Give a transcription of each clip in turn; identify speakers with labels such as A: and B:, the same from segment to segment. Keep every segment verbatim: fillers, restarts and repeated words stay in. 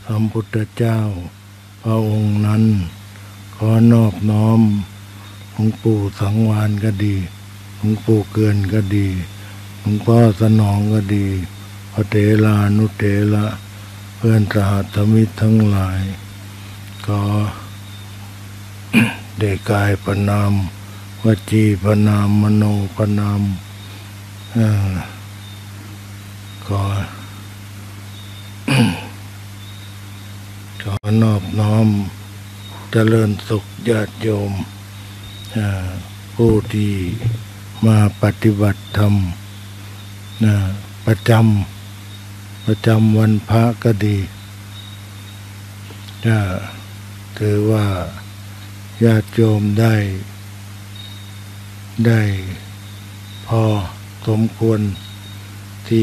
A: สัมพุทธเจ้าพระองค์นั้นขอนอบน้อมหลวงปู่สังวานก็ดีหลวงปู่เกินก็ดีหลวงพ่อสนองก็ดีพระเถรานุเถระเพื่อนสหธรรมิกทั้งหลายก็ได้กายประนามวจีประนามมโนประนามก็ขอนอบน้อมเจริญสุขญาติโยมผู้ที่มาปฏิบัติธรรมประจำประจำวันพระก็ดีถือว่าญาติโยมได้ได้พอสมควรที่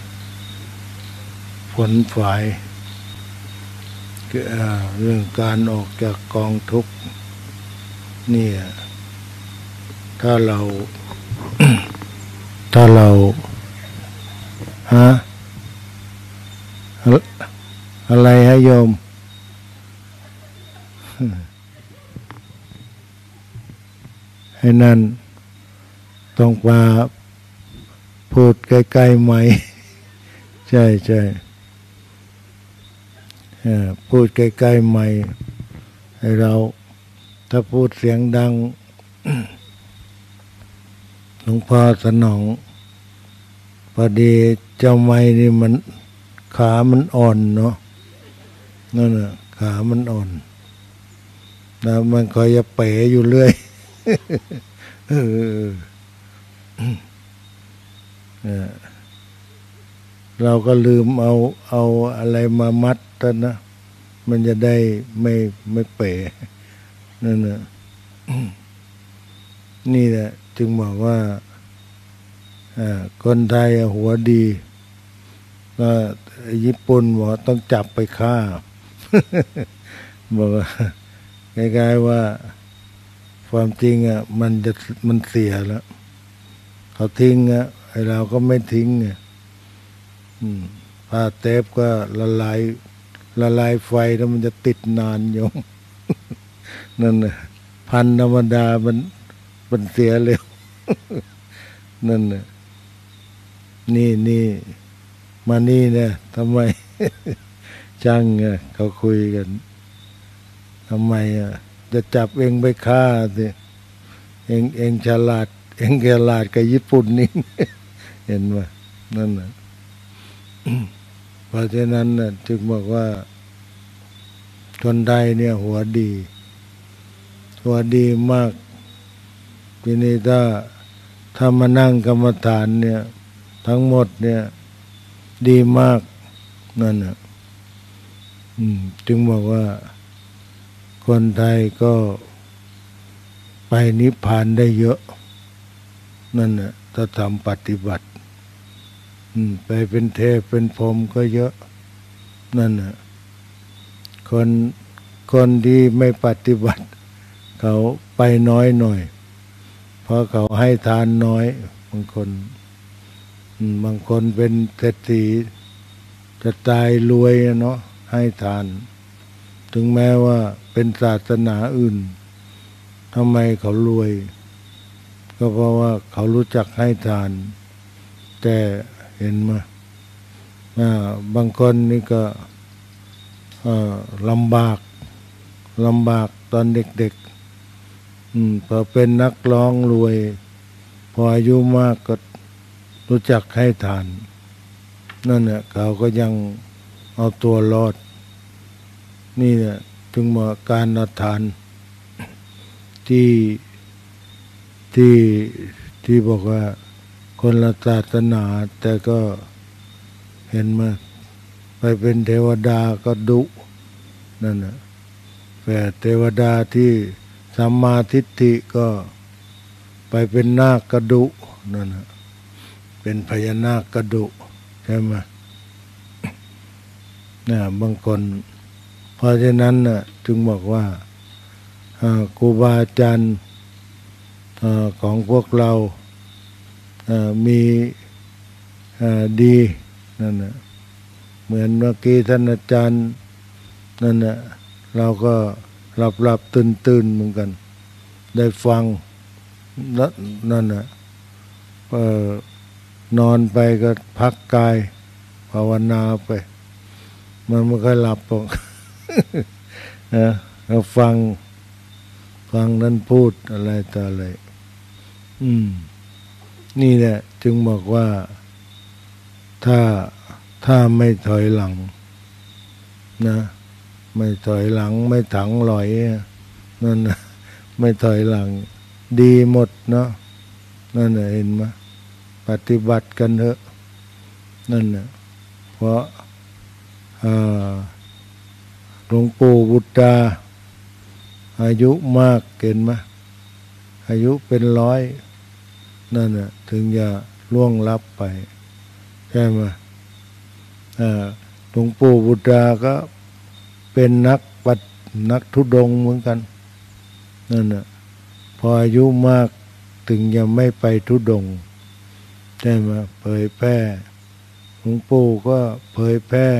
A: ผลฝ่ายเรื่องการออกจากกองทุกข์นี่ถ้าเรา ถ้าเราฮะอะไรฮะโยมให้นั่นต้องมาพูดใกล้ๆไหมใช่ใช่พูดใกล้ๆไหมให้เราถ้าพูดเสียงดังหลวงพ่อสนองพอดีเจ้าไม้นี่มันขามันอ่อนเนาะนั่นน่ะขามันอ่อนแล้วมันคอยจะเป๋อยู่เรื่อยเออเราก็ลืมเอาเอาอะไรมามัดกันนะมันจะได้ไม่ไม่เป๋นั่นน่ะนี่แหละจึงบอกว่าคนไทยหัวดีก็ญี่ปุ่นบอกต้องจับไปฆ่าบอกว่าคล้ายๆว่าความจริงอ่ะมันจะมันเสียแล้วเขาทิ้งอ่ะไอเราก็ไม่ทิ้งไงผ้าเทปก็ละลายละลายไฟแล้วมันจะติดนานโยมนั่นน่ะพันธรรมดามันมันเสียเร็วนั่นน่ะนี่นี่มานี่เนี่ยทำไมช่างอ่ะเขาคุยกันทำไมอ่ะจะจับเองไปฆ่าสิเองเองฉลาดเองฉลาดกับญี่ปุ่นนี่เห็นไหมนั่นน่ะเพราะฉะนั้นน่ะจึงบอกว่าคนใดเนี่ยหัวดีหัวดีมากทีนี้ถ้าถ้ามานั่งกรรมฐานเนี่ยทั้งหมดเนี่ยดีมากนั่นน่ะจึงบอกว่าคนไทยก็ไปนิพพานได้เยอะนั่นน่ะถ้าทำปฏิบัติไปเป็นเทพเป็นพรหมก็เยอะนั่นน่ะคนคนที่ไม่ปฏิบัติเขาไปน้อยหน่อยเพราะเขาให้ทานน้อยบางคนบางคนเป็นเศรษฐีจะตายรวยเนาะให้ทานถึงแม้ว่าเป็นศาสนาอื่นทำไมเขารวยก็เพราะว่าเขารู้จักให้ทานแต่เห็นมาบางคนนี่ก็ลำบากลำบากตอนเด็กๆพอเป็นนักร้องรวยพออายุมากก็รู้จักให้ทานนั่นแหละเขาก็ยังเอาตัวรอดนี่แหละถึงมาการเอาทานที่ที่ที่บอกว่าคนละศาสนาแต่ก็เห็นมาไปเป็นเทวดาก็ดุนั่นน่ะแต่เทวดาที่สัมมาทิฏฐิก็ไปเป็นนาคกระดุนั่นน่ะเป็นพญานาคกระดุใช่ไหมเนี่ยบางคนเพราะฉะนั้นน่ะจึงบอกว่าครูบาอาจารย์ของพวกเรามีดีนั่นน่ะเหมือนเมื่อกี้ท่านอาจารย์นั่นแหละเราก็หลับหลับตื่นตื่นเหมือนกันได้ฟังนั่นแหละเออนอนไปก็พักกายภาวนาไปมันไม่ค่อยหลับหรอก นะเราฟังฟังนั้นพูดอะไรต่ออะไรอืมนี่แหละจึงบอกว่าถ้าถ้าไม่ถอยหลังนะไม่ถอยหลังไม่ถังลอยนั่นนะไม่ถอยหลังดีหมดเนาะนั่นน่ะเห็นไหมปฏิบัติกันเถอะนั่นน่ะเพราะหลวงปู่บุตรอายุมากเกินไหมอายุเป็นร้อยนั่นน่ะถึงจะล่วงลับไปใช่ไหมหลวงปู่บุตรก็เป็นนักปัดนักธุดงค์เหมือนกันนั่นน่ะพออายุมากถึงจะไม่ไปธุดงค์ใช่ไหมเผยแพร่หลวงปู่ก็เผยแพร่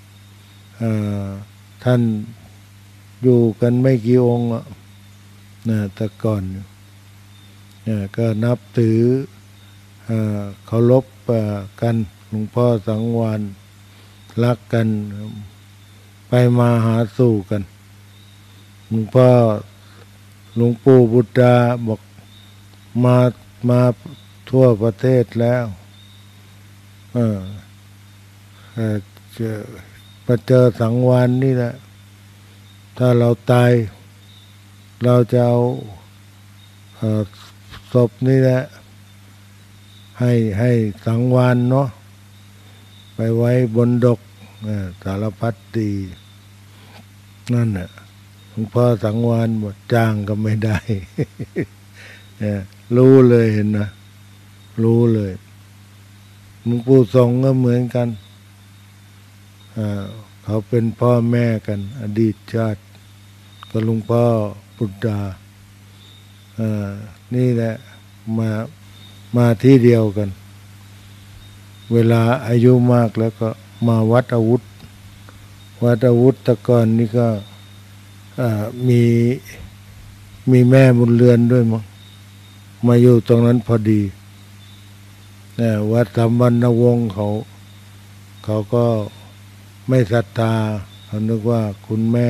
A: ท่านอยู่กันไม่กี่องค์นะแต่ก่อนเนี่ยก็นับถือเคารพกันหลวงพ่อสังวานรักกันไปมาหาสู่กันหลวงพ่อหลวงปู่บุตรบอกมามาทั่วประเทศแล้วเออเจอมาเจอสังวานนี่แหละถ้าเราตายเราจะเอาศพนี่แหละให้ให้สังวานเนาะไปไว้บนดกสารพัดดีนั่นน่ะหลวงพ่อสังวานหมดจ้างก็ไม่ได้ รู้เลยเห็นนะรู้เลยหลวงปู่ทรงก็เหมือนกันเขาเป็นพ่อแม่กันอดีตชาติกับหลวงพ่อปุตตานี่แหละมามาที่เดียวกันเวลาอายุมากแล้วก็มาวัดอาวุธวัดอาวุธตะกอนนี่ก็มีมีแม่บุญเรือนด้วยมั้งมาอยู่ตรงนั้นพอดีเนี่ยวัดธรรมวรรณวงศ์เขาเขาก็ไม่ศรัทธาเขานึกว่าคุณแม่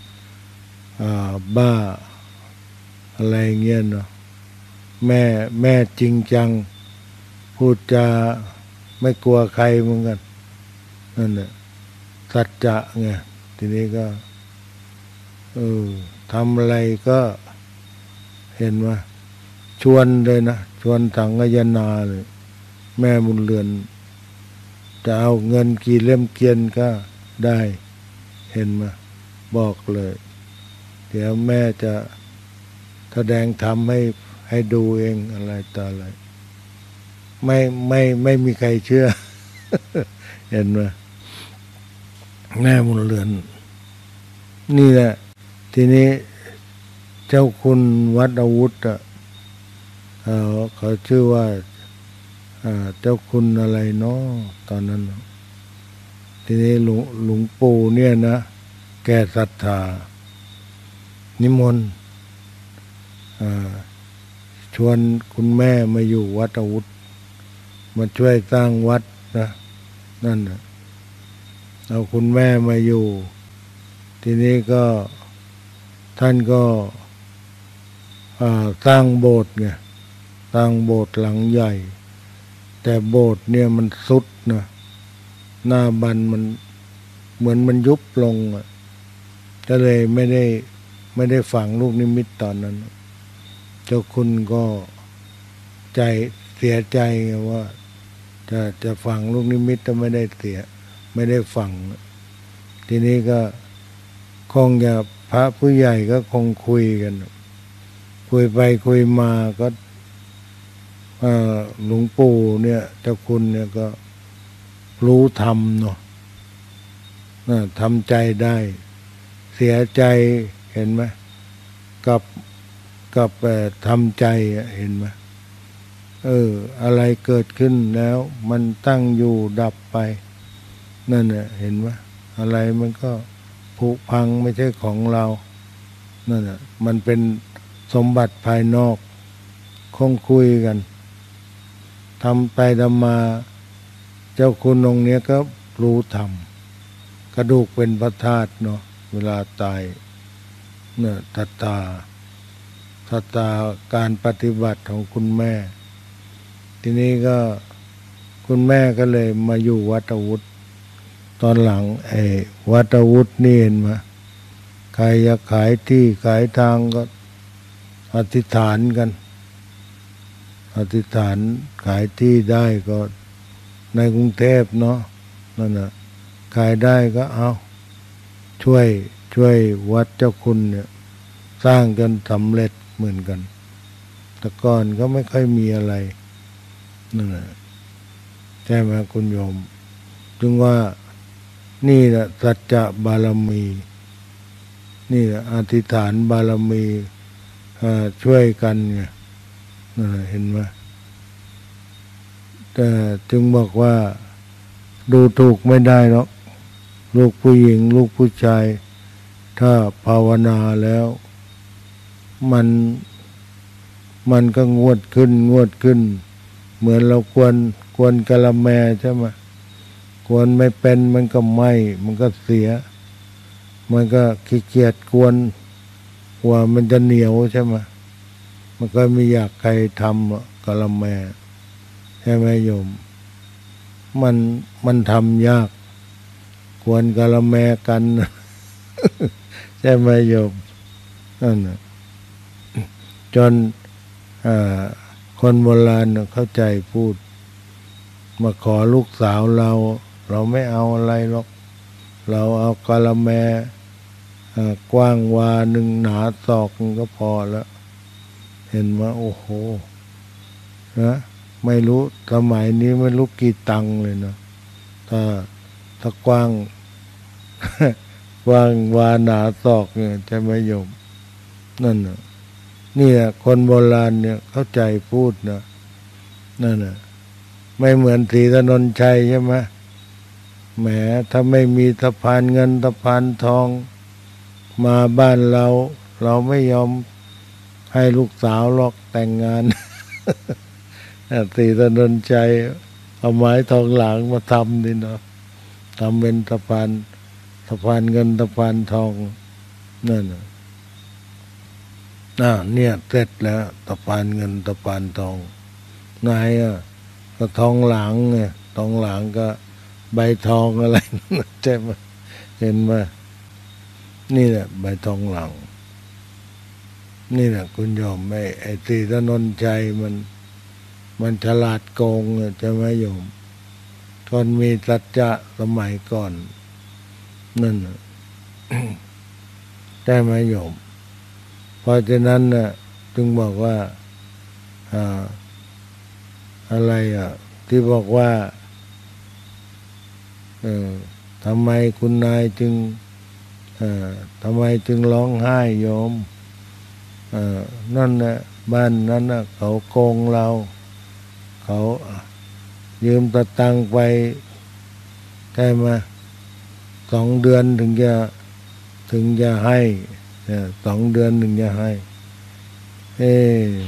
A: บ้าอะไรเงี้ยเนาะแม่แม่จริงจังพูดจาไม่กลัวใครเหมือนกันนั่นแหละสัจจะไงทีนี้ก็เออทำอะไรก็เห็นว่าชวนเลยนะชวนสังฆยนาเลยแม่บุญเรือนจะเอาเงินกี่เล่มเกียนก็ได้เห็นมาบอกเลยเดี๋ยวแม่จะแสดงธรรมให้ให้ดูเองอะไรต่ออะไรไม่ไม่ไม่มีใครเชื่อ เห็นไหมแม่บุญเรือนนี่แหละทีนี้เจ้าคุณวัดอาวุธอ่ะเขาชื่อว่าเจ้าคุณอะไรเนาะตอนนั้นทีนี้หลวงหลวงปู่เนี่ยนะแกศรัทธานิมนต์ชวนคุณแม่มาอยู่วัดอาวุธมาช่วยสร้างวัดนะนั่นนะเอาคุณแม่มาอยู่ทีนี้ก็ท่านก็สร้างโบสถ์ไงสร้างโบสถ์หลังใหญ่แต่โบสถ์เนี่ยมันสุดนะหน้าบันมันเหมือนมันยุบลงอ่ะก็เลยไม่ได้ไม่ได้ฝังลูกนิมิตตอนนั้นเจ้าคุณก็ใจเสียใจว่าจะจะฝังลูกนิมิตแต่ไม่ได้เสียไม่ได้ฝังทีนี้ก็คงจะพระผู้ใหญ่ก็คงคุยกันคุยไปคุยมาก็หลวงปู่เนี่ยเจ้าคุณเนี่ยก็รู้ธรรมเนาะทำใจได้เสียใจเห็นไหมกับกับทำใจเห็นไหมเอออะไรเกิดขึ้นแล้วมันตั้งอยู่ดับไปนั่นแหละเห็นไหมอะไรมันก็ผุพังไม่ใช่ของเรานั่นน่ะมันเป็นสมบัติภายนอกคงคุยกันทำไปทำมาเจ้าคุณองค์เนี้ยก็รู้ธรรมกระดูกเป็นพระธาตุเนาะเวลาตายเนี่ยทัตตาทัตตาการปฏิบัติของคุณแม่ทีนี้ก็คุณแม่ก็เลยมาอยู่วัดวุฒิตอนหลังไอ้วัดวุฒินี่เห็นไหมใครอยากขายที่ขายทางก็อธิษฐานกันอธิษฐานขายที่ได้ก็ในกรุงเทพเนาะนั่นน่ะขายได้ก็เอาช่วยช่วยวัดเจ้าคุณเนี่ยสร้างจนสำเร็จเหมือนกันแต่ก่อนก็ไม่ค่อยมีอะไรนั่นแหละใช่ไหมคุณโยมจึงว่านี่แหละสัจจะบารมีนี่แหละอธิษฐานบารมีช่วยกันไงนั่นเห็นไหมแต่จึงบอกว่าดูถูกไม่ได้หรอกลูกผู้หญิงลูกผู้ชายถ้าภาวนาแล้วมันมันก็งวดขึ้นงวดขึ้นเหมือนเรากวนกวนกะละแมใช่ไหมกวนไม่เป็นมันก็ไหม้มันก็เสียมันก็ขี้เกียจกวนกลัวมันจะเหนียวใช่ไหมมันก็ไม่อยากใครทำกะละแมใช่ไหมโยมมันมันทำยากกวนกะละแมกัน ใช่ไหมโยมนั่นนะจนคนโบราณเข้าใจพูดมาขอลูกสาวเราเราไม่เอาอะไรหรอกเราเอากะละแมกว้างวาหนึ่งหนาศอกก็พอแล้วเห็นว่าโอ้โหนะไม่รู้สมัยนี้ไม่รู้กี่ตังเลยนะถ้าถ้ากว้าง กว้างวาหนาศอกเนี่ยจะไม่ยมนั่นน่ะนี่แหละคนโบราณเนี่ยเข้าใจพูดนะนั่นน่ะไม่เหมือนศรีถนนชัยใช่ไหมแหมถ้าไม่มีสะพานเงินสะพานทองมาบ้านเราเราไม่ยอมให้ลูกสาวหรอกแต่งงาน ศรีถนนชัยเอาไม้ทองหลางมาทำนี่เนาะทำเป็นสะพานสะพานเงินสะพานทองนั่นน่ะน่ะเนี่ยเสร็จแล้วสะพานเงินสะพานทองนายอ่ะก็ทองหลางไงทองหลางก็ใบทองอะไรใช่ไหมเห็นไหมนี่แหละใบทองหลางนี่แหละคุณโยมไม่ไอ้ศรีถนนชัยมันมันฉลาดโกงใช่ไหมโยมตอนมีสัจจะสมัยก่อนนั่น ใช่ไหมโยมเพราะฉะนั้นน่ะจึงบอกว่าอ่าอะไรอ่ะที่บอกว่าเออทำไมคุณนายจึงเอ่อทำไมจึงร้องไห้โยมเอ่อนั่นน่ะบ้านนั้นน่ะเขาโกงเราเขายืมตะตังไปใช่ไหมสองเดือนถึงจะถึงจะให้เนี่ยสองเดือนถึงจะให้เอ๊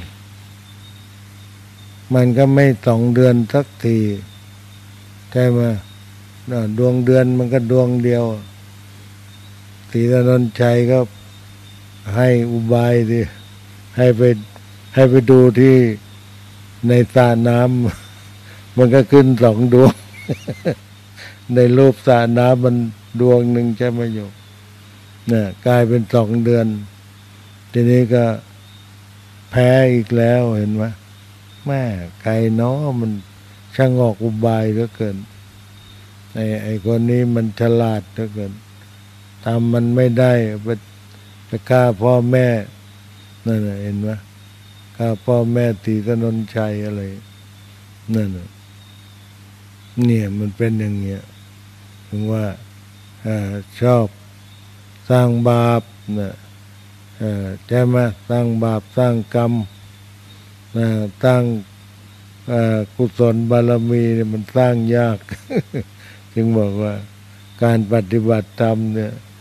A: มันก็ไม่สองเดือนสักทีใช่ไหมดวงเดือนมันก็ดวงเดียวศรีถนนชัยก็ให้อุบายดิให้ไปให้ไปดูที่ในสระน้ำมันก็ขึ้นสองดวง ในรูปสระน้ำมันดวงหนึ่งใช่ไหมโยมเนี่ยกลายเป็นสองเดือนทีนี้ก็แพ้อีกแล้วเห็นไหมแม่ไก่น้อมันช่างออกอุบายเหลือเกินไอ้ไอ้คนนี้มันฉลาดเหลือเกินทำมันไม่ได้ไปไปฆ่าพ่อแม่นั่นเห็นไหมฆ่าพ่อแม่ศรีถนนชัยอะไรนั่นเนี่ยมันเป็นอย่างเงี้ยถึงว่าชอบสร้างบาปนะใช่ไหมสร้างบาปสร้างกรรมนะสร้างกุศลบารมีเนี่ยมันสร้างยาก จึงบอกว่าการปฏิบัติธรรมเนี่ย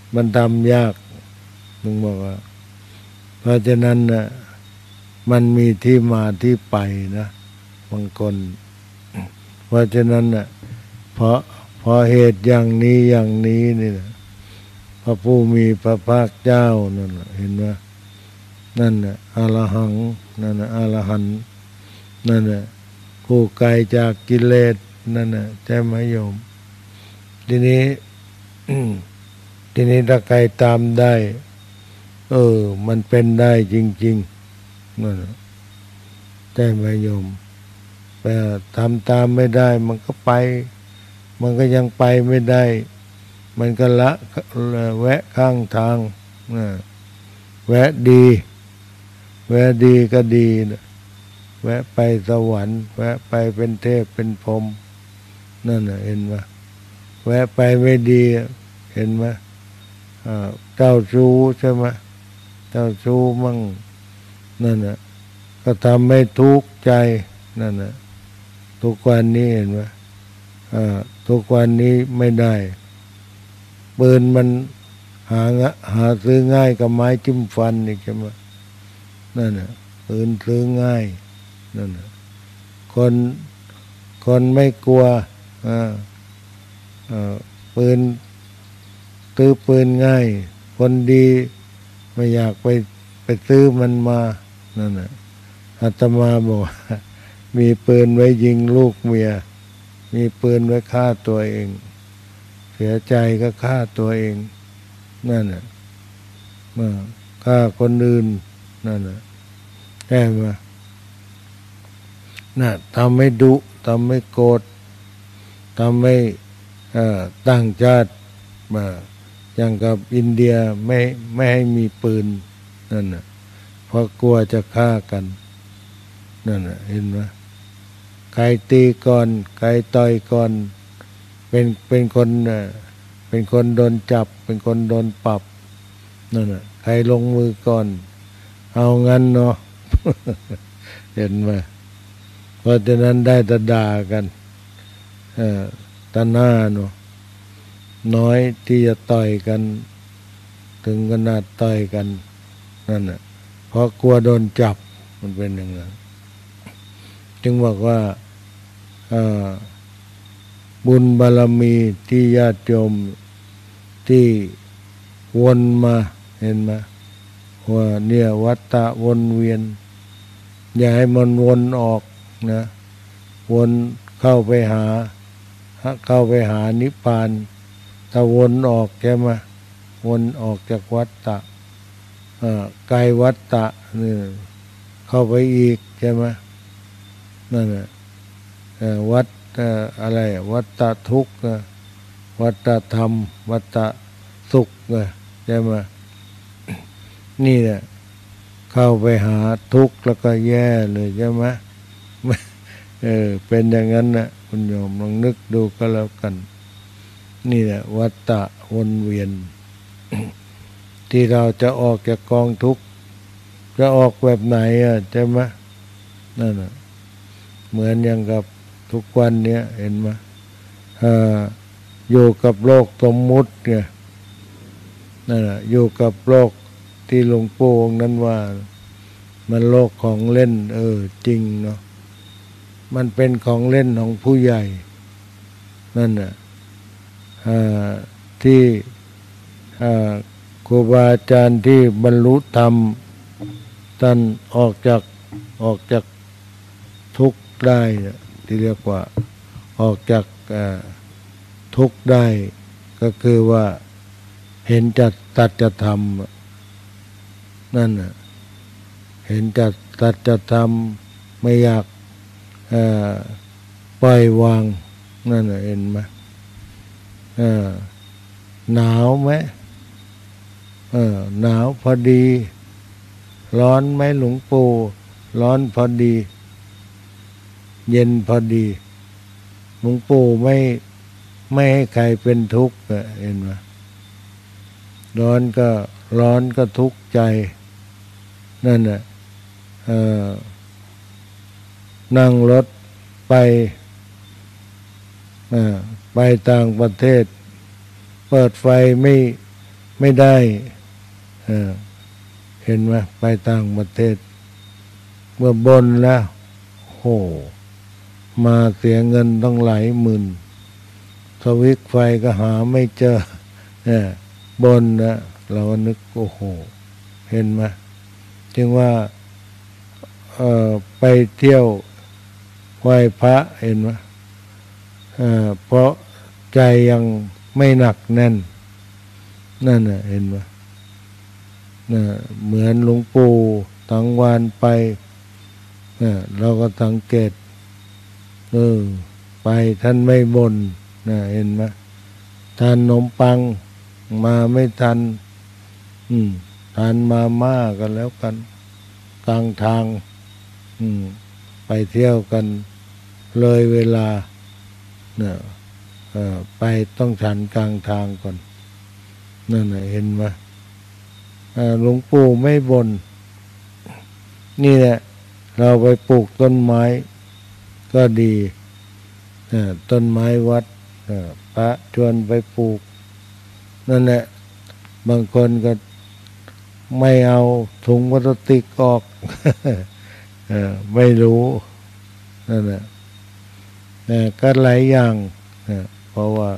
A: มันทำยากมึงบอกว่าเพราะฉะนั้นนะมันมีที่มาที่ไปนะบางคนเพราะฉะนั้นนะเพราะเพราะเหตุอย่างนี้อย่างนี้นี่นะพระผู้มีพระภาคเจ้านั่นนะเห็นไหมนั่นนะอรหังนั่นนะอรหันต์นั่นนะผู้ไกลจากกิเลสนั่นนะใช่ไหมโยมทีนี้ ทีนี้ถ้าใครตามได้เออมันเป็นได้จริงๆนั่นนะใช่ไหมโยมแต่ทำตามไม่ได้มันก็ไปมันก็ยังไปไม่ได้มันก็ละแวะข้างทางนะแวะดีแวะดีก็ดีนะแวะไปสวรรค์แวะไปเป็นเทพเป็นพรหมนั่นน่ะเห็นไหมแวะไปไม่ดีเห็นไหมเจ้าชู้ใช่ไหมเจ้าชู้มั่งนั่นน่ะก็ทำให้ทุกข์ใจนั่นน่ะทุกวันนี้เห็นไหมทุกวันนี้ไม่ได้ปืนมันหาหาซื้อง่ายกับไม้จิ้มฟันนี่ใช่ไหมนั่นน่ะปืนซื้อง่ายนั่นน่ะคนคนไม่กลัวอ่าอ่าปืนซื้อปืนง่ายคนดีไม่อยากไปไปซื้อมันมานั่นน่ะอาตมาบอกมีปืนไว้ยิงลูกเมียมีปืนไว้ฆ่าตัวเองเสียใจก็ฆ่าตัวเองนั่นน่ะฆ่าคนอื่นนั่นน่ะแก้มาน่ะทำให้ดุทำให้โกรธทำให้ตั้งชาติมาอย่างกับอินเดียไม่ไม่ให้มีปืนนั่นน่ะเพราะกลัวจะฆ่ากันนั่นน่ะเห็นไหมใครตีก่อนใครต่อยก่อนเป็นเป็นคนน่ะเป็นคนโดนจับเป็นคนโดนปรับนั่นน่ะใครลงมือก่อนเอางั้นเนาะ เห็นไหมเพราะฉะนั้นได้แต่ด่ากันเออตาหน้าเนาะน้อยที่จะต่อยกันถึงขนาดต่อยกันนั่นน่ะเพราะกลัวโดนจับมันเป็นอย่างนั้นจึงบอกว่าบุญบารมีที่ญาติโยมที่วนมาเห็นไหมว่าเนี่ยวัฏฏะวนเวียนอย่าให้มันวนออกนะวนเข้าไปหาเข้าไปหานิพพานถ้าวนออกใช่ไหมวนออกจากวัฏฏะไกลวัฏฏะนี่เข้าไปอีกใช่ไหมนั่นแหละวัฏอะไรวัฏฏะทุกข์วัฏฏะธรรมวัฏฏะสุขใช่ไหมนี่แหละเข้าไปหาทุกข์แล้วก็แย่เลยใช่ไหมเออเป็นอย่างนั้นนะคุณโยมลองนึกดูก็แล้วกันนี่แหละวัฏฏะวนเวียน ที่เราจะออกจากกองทุกข์จะออกแบบไหนอ่ะใช่ไหมนั่นน่ะเหมือนอย่างกับทุกวันเนี้ยเห็นไหมอ่าอยู่กับโลกสมมุติไงนั่นน่ะอยู่กับโลกที่หลวงปู่องค์นั้นว่ามันโลกของเล่นเออจริงเนาะมันเป็นของเล่นของผู้ใหญ่นั่นน่ะที่ครูบาอาจารย์ที่บรรลุธรรมท่านออกจากออกจากทุกข์ได้ที่เรียกว่าออกจากทุกข์ได้ก็คือว่าเห็นจัดตัดจะทำนั่นน่ะเห็นจัดตัดจะทำไม่อยากปล่อยวางนั่นน่ะเห็นไหมหนาวไหมเออหนาวพอดีร้อนไหมหลวงปู่ร้อนพอดีเย็นพอดีหลวงปู่ไม่ไม่ให้ใครเป็นทุกข์เห็นไหมร้อนก็ร้อนก็ทุกข์ใจนั่นน่ะเออนั่งรถไปไปต่างประเทศเปิดไฟไม่ไม่ได้เเห็นไหมไปต่างประเทศเมื่อบนแล้วโหมาเสียเงินต้องหลายหมื่นสวิตช์ไฟก็หาไม่เจอเนี่ยบนนะเรานึกโอ้โหเห็นไหมจึงว่าเอ่อไปเที่ยวไหว้พระเห็นไหมเอ่อเพราะใจยังไม่หนักแน่นนั่นน่ะเห็นไหมน่ะเหมือนหลวงปู่ทั้งวันไปเนี่ยเราก็สังเกตเออไปท่านไม่บ่นนะเห็นไหมทานขนมปังมาไม่ทันอืมทานมาม่ากันแล้วกันกลางทางอืมไปเที่ยวกันเลยเวลาเนี่ยเออไปต้องฉันกลางทางก่อนนั่นน่ะเห็นไหมหลวงปู่ไม่บ่นนี่แหละเราไปปลูกต้นไม้ก็ดีต้นไม้วัดพระชวนไปปลูกนั่นแหละบางคนก็ไม่เอาถุงพลาสติกออก ไม่รู้นั่นแหละก็หลายอย่างเพราะว่า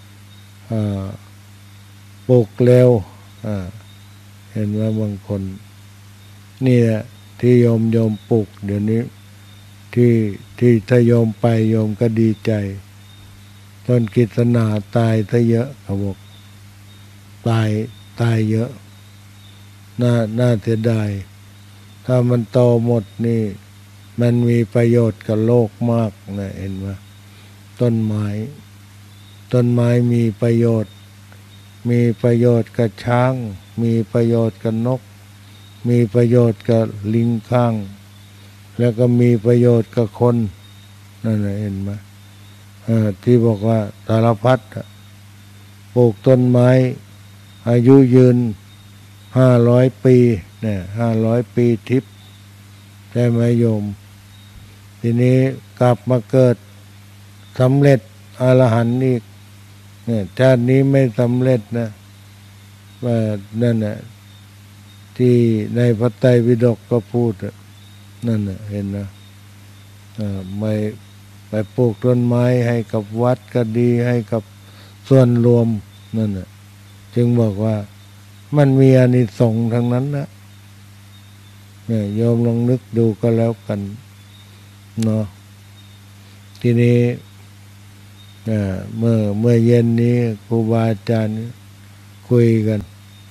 A: ปลูกเร็วเห็นว่าบางคนนี่แหละที่โยมโยมปลูกเดี๋ยวนี้ที่ที่ถ้าโยมไปโยมก็ดีใจต้นกิษณาตายซะเยอะเขาบอกตายตายเยอะน่าน่าเสียดายถ้ามันโตหมดนี่มันมีประโยชน์กับโลกมากนะเห็นไหมต้นไม้ต้นไม้มีประโยชน์มีประโยชน์กับช้างมีประโยชน์กับนกมีประโยชน์กับลิงข้างแล้วก็มีประโยชน์กับคนนั่นเห็นไหมที่บอกว่าสารพัดปลูกต้นไม้อายุยืนห้าร้อยปีเนี่ยห้าร้อยปีทิพย์ใช่ไหมโยมทีนี้กลับมาเกิดสำเร็จอรหันต์อีกเนี่ยชาตินี้ไม่สำเร็จนะว่านั่นแหละที่ในพระไตรปิฎกก็พูดนั่นน่ะเห็นนะไม่ไปปลูกต้นไม้ให้กับวัดก็ดีให้กับส่วนรวมนั่นน่ะจึงบอกว่ามันมีอานิสงส์ทั้งนั้นนะเนี่ยโยมลองนึกดูก็แล้วกันเนาะทีนี้เมื่อเมื่อเย็นนี้ครูบาอาจารย์คุยกัน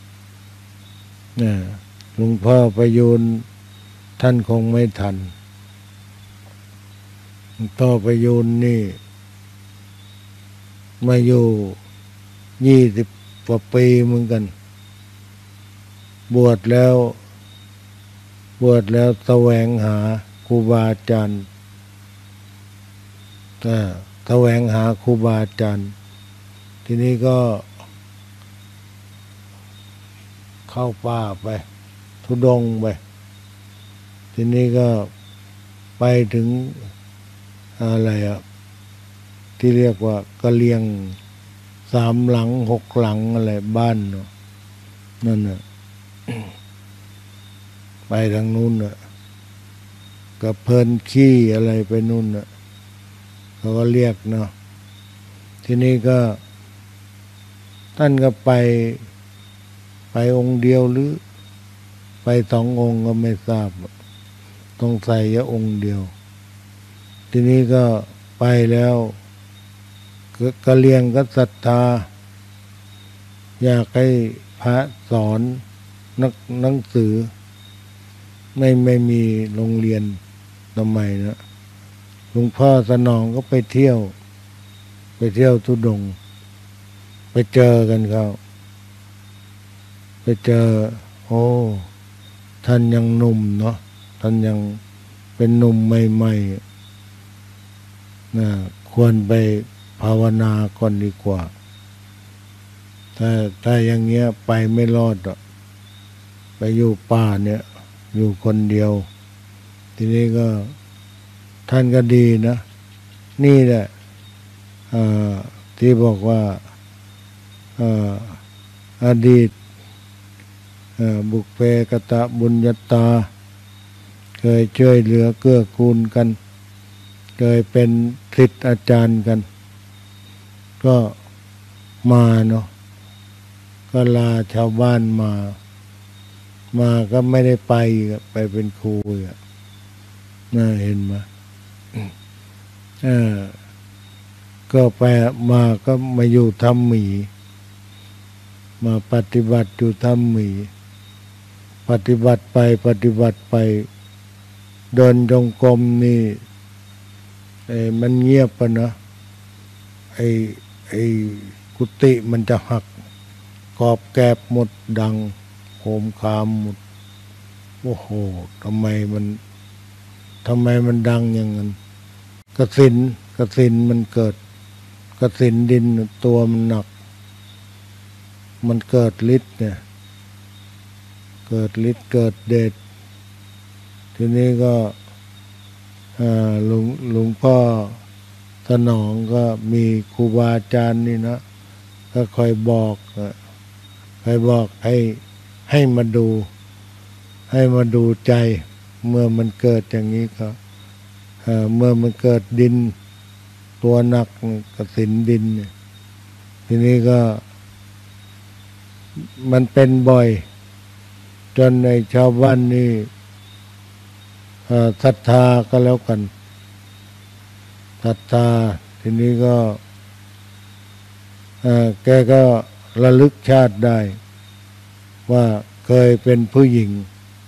A: หลวงพ่อประยูนท่านคงไม่ทันหลวงพ่อประยูนนี่มาอยู่ยี่สิบกว่าปีเหมือนกันบวชแล้วบวชแล้วแสวงหาครูบาอาจารย์แสวงหาครูบาอาจารย์ทีนี้ก็เข้าป่าไปธุดงค์ไปทีนี้ก็ไปถึงอะไรอ่ะที่เรียกว่ากะเลียงสามหลังหกหลังอะไรบ้านเนาะนั่นน่ะ ไปทางนู้นน่ะกับเพลินขี้อะไรไปนู่นน่ะเขาก็เรียกเนาะทีนี้ก็ท่านก็ไปไปองค์เดียวหรือไปสององค์ก็ไม่ทราบต้องใส่ยะองค์เดียวทีนี้ก็ไปแล้วกะเลียงก็ศรัทธาอยากให้พระสอนนักหนังสือไม่ไม่มีโรงเรียนทำไมนะหลวงพ่อสนองก็ไปเที่ยวไปเที่ยวธุดงค์ไปเจอกันเขาไปเจอโอ้ท่านยังหนุ่มเนาะท่านยังเป็นหนุ่มใหม่ๆนะควรไปภาวนาก่อนดีกว่าถ้าถ้าอย่างเงี้ยไปไม่รอดอ่ะไปอยู่ป่าเนี่ยอยู่คนเดียวทีนี้ก็ท่านก็ดีนะนี่แหละที่บอกว่าอดีตบุพเพกตบุญญาตาเคยช่วยเหลือเกื้อกูลกันเคยเป็นศิษย์อาจารย์กันก็มาเนาะก็ลาชาวบ้านมามาก็ไม่ได้ไปไปเป็นครูอ่ะน่าเห็นไหมเออก็ไปมาก็มาอยู่ถ้ำหมีมาปฏิบัติอยู่ถ้ำหมีปฏิบัติไปปฏิบัติไปเดินจงกรมนี่ไอ้มันเงียบปะนะไอ้ไอ้กุฏิมันจะหักกรอบแกรบหมดดังโหมคามหมดโอ้โหทำไมมันทำไมมันดังอย่างนั้นกสิณกสิณมันเกิดกสิณดินตัวมันหนักมันเกิดฤทธิ์เนี่ยเกิดฤทธิ์เกิดเดชทีนี้ก็หลวงหลวงพ่อสนองก็มีครูบาอาจารย์นี่นะก็คอยบอกคอยบอกให้ให้มาดูให้มาดูใจเมื่อมันเกิดอย่างนี้ก็เมื่อมันเกิดดินตัวหนักกสิณดินทีนี้ก็มันเป็นบ่อยจนในชาวบ้านนี่ศรัทธาก็แล้วกันศรัทธาทีนี้ก็แกก็ระลึกชาติได้ว่าเคยเป็นผู้หญิง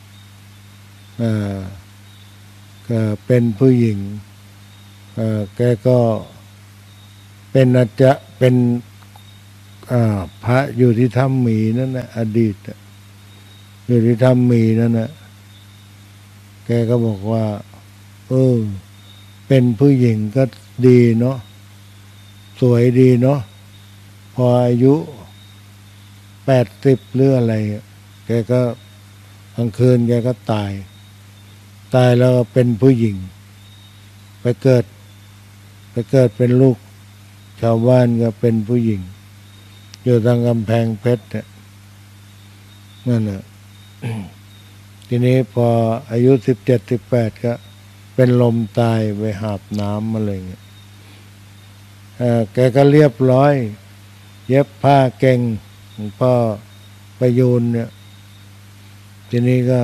A: ก็เป็นผู้หญิงแกก็เป็นอาจจะเป็นพระอยู่ที่ถ้ำหมีนั่นนะอดีตอยู่ที่ถ้ำหมีนั่นนะแกก็บอกว่าเออเป็นผู้หญิงก็ดีเนาะสวยดีเนาะพออายุแปดสิบหรืออะไรแกก็กลางคืนแกก็ตายตายแล้วก็เป็นผู้หญิงไปเกิดไปเกิดเป็นลูกชาวบ้านก็เป็นผู้หญิงอยู่ทางกำแพงเพชรเนี่ยนั่นน่ะ ทีนี้พออายุสิบเจ็ดสิบแปดก็เป็นลมตายไปหาบน้ำมาเลยเงี้ยแกก็เรียบร้อยเย็บผ้าเก่งหลวงพ่อประยูนเนี่ยทีนี้ก็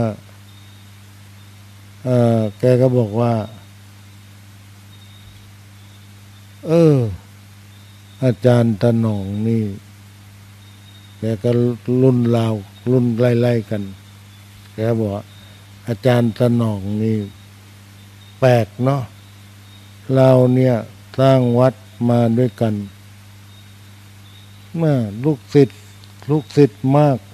A: เออแกก็บอกว่าเอออาจารย์ตะหนองนี่แกก็รุ่นราวรุ่นไล่ๆกันแกบอกอาจารย์ตะหนองนี่แปลกเนาะเราเนี่ยสร้างวัดมาด้วยกันเมื่อลูกศิษย์ลูกศิษย์มาก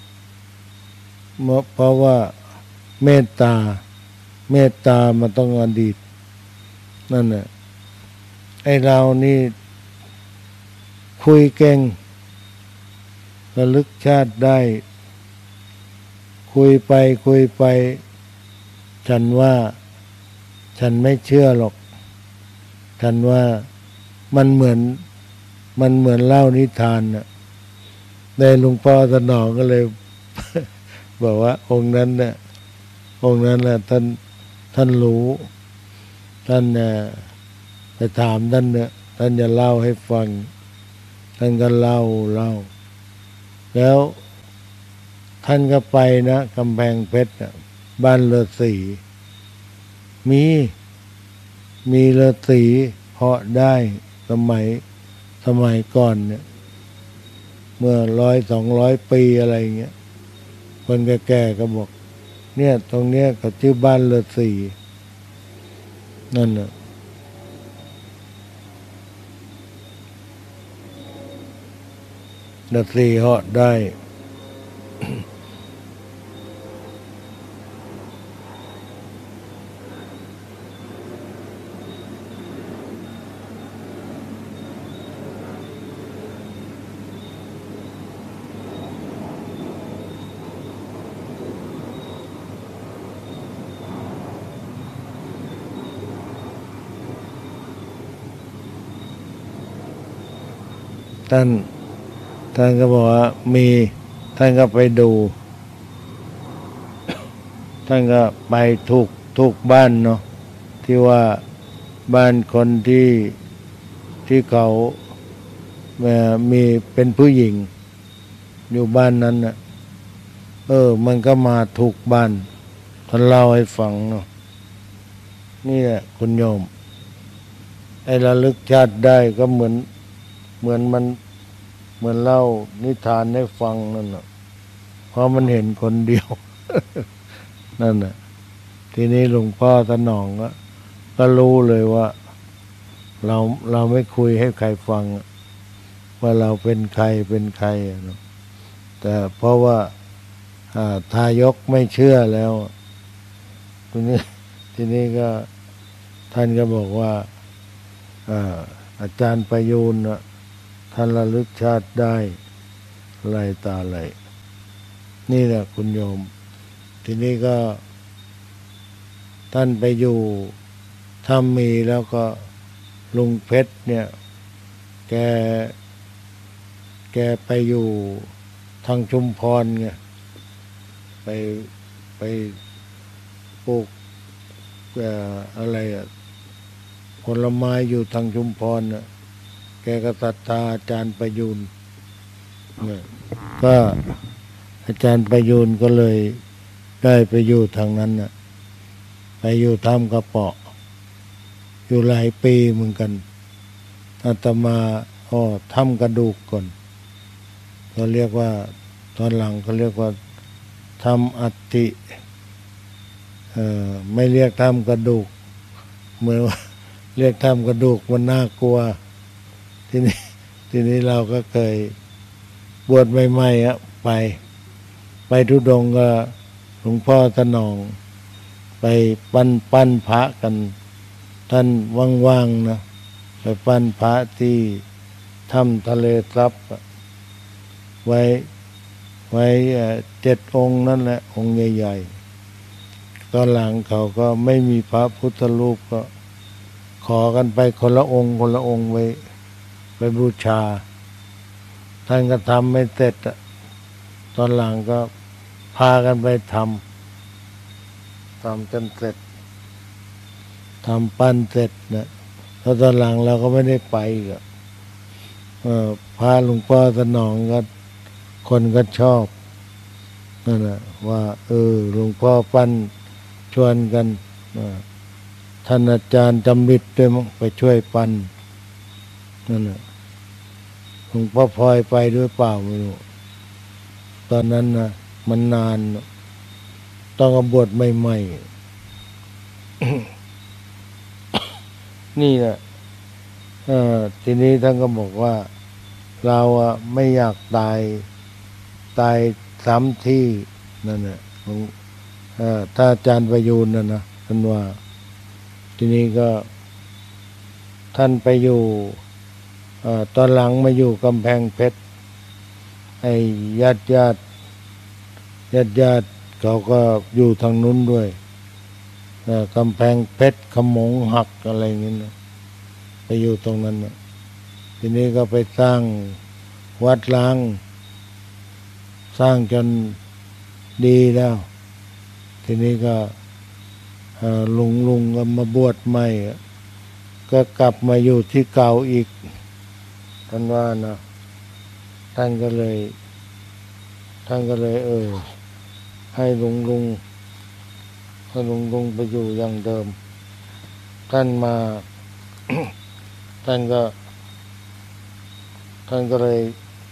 A: เพราะว่าเมตตาเมตตามันต้องอดีตนั่นแหละไอ้เรานี่คุยเก่งระลึกชาติได้คุยไปคุยไปฉันว่าฉันไม่เชื่อหรอกฉันว่ามันเหมือนมันเหมือนเล่านิทานน่ะในหลวงพ่อสนองก็เลย บอกว่าองค์นั้นเนี่ยองค์นั้นน่ะท่านท่านรู้ท่านเนี่ยไปถามท่านเนี่ยท่านจะเล่าให้ฟังท่านก็เล่าเล่าแล้วท่านก็ไปนะกำแพงเพชรบ้านเรือสีมีมีเรือสีเพาะได้สมัยสมัยก่อนเนี่ยเมื่อร้อยสองร้อยปีอะไรเงี้ยคนแก่ๆก็บอกเนี่ยตรงเนี้ยเขาชื่อบ้านเรือสีนั่นน่ะเรือสีเหาะได้ ท่านท่านก็บอกว่ามีท่านก็ไปดูท่านก็ไปทุกทุกบ้านเนาะที่ว่าบ้านคนที่ที่เขามีเป็นผู้หญิงอยู่บ้านนั้นน่ะเออมันก็มาทุกบ้านท่านเล่าให้ฟังเนาะนี่แหละคุณโยมไอ้ระลึกชาติได้ก็เหมือนเหมือนมันเหมือนเล่านิทานให้ฟังนั่นน่ะเพราะมันเห็นคนเดียว นั่นน่ะทีนี้หลวงพ่อตะหนองก็ก็รู้เลยว่าเราเราไม่คุยให้ใครฟังว่าเราเป็นใครเป็นใครเนาะแต่เพราะว่าทายกไม่เชื่อแล้วทีนี้ทีนี้ก็ท่านก็บอกว่าอาจารย์ประยูนนะท่านระลึกชาติได้ไรตาไรนี่แหละคุณโยมทีนี้ก็ท่านไปอยู่ถ้ามีแล้วก็ลุงเพชรเนี่ยแกแกไปอยู่ทางชุมพรไงไปไปปลูกอะไรอะผลไม้อยู่ทางชุมพรน่ะแกก็ศรัทธาอาจารย์ประยูนเนี่ยก็อาจารย์ประยูนก็เลยได้ไปอยู่ทางนั้นน่ะไปอยู่ถ้ำกระเปาะอยู่หลายปีเหมือนกันอาตมาอ๋อถ้ำกระดูกก่อนเขาเรียกว่าตอนหลังเขาเรียกว่าถ้ำอัฐิเอ่อไม่เรียกถ้ำกระดูกเหมือนว่าเรียกถ้ำกระดูกมันน่ากลัวทีนี้ทีนี้เราก็เคยบวชใหม่ๆอ่ะไปไปทุดงก็หลวงพ่อตะหนองไปปั้นปั้นพระกันท่านว่างๆนะไปปั้นพระที่ถ้ำทะเลทรัพย์ไว้ไว้เจ็ดองค์นั่นแหละองค์ใหญ่ๆตอนหลังเขาก็ไม่มีพระพุทธรูปก็ขอกันไปคนละองค์คนละองค์ไว้ไปบูชาท่านก็ทำไม่เสร็จตอนหลังก็พากันไปทำทำจนเสร็จทำปั้นเสร็จนะแล้วตอนหลังเราก็ไม่ได้ไปก็พาหลวงพ่อสนองก็คนก็ชอบนั่นแหละว่าเออหลวงพ่อปั้นชวนกันท่านอาจารย์จำริดด้วยมั้งไปช่วยปั้นนั่นแหละหลวงพ่อพลอยไปด้วยเปล่าไม่รู้ตอนนั้นนะมันนานต้องบวชใหม่ๆ นี่แหละทีนี้ท่านก็บอกว่าเราอะไม่อยากตายตายซ้ำที่นั่นแหละถ้าอาจารย์ประยูนนะนะท่านว่าทีนี้ก็ท่านไปอยู่ตอนหลังมาอยู่กำแพงเพชรไอ้ญาติญาติญาติญาติเขาก็อยู่ทางนู้นด้วยกำแพงเพชรขมงหักอะไรอย่างนี้นะไปอยู่ตรงนั้นนะทีนี้ก็ไปสร้างวัดล้างสร้างจนดีแล้วทีนี้ก็ลุงลุงก็มาบวชใหม่ก็กลับมาอยู่ที่เก่าอีกท่านว่านะท่านก็เลยท่านก็เลยเออให้ลุงลุงให้ลุงลุงไปอยู่อย่างเดิมท่านมา ท่านก็ท่านก็เลย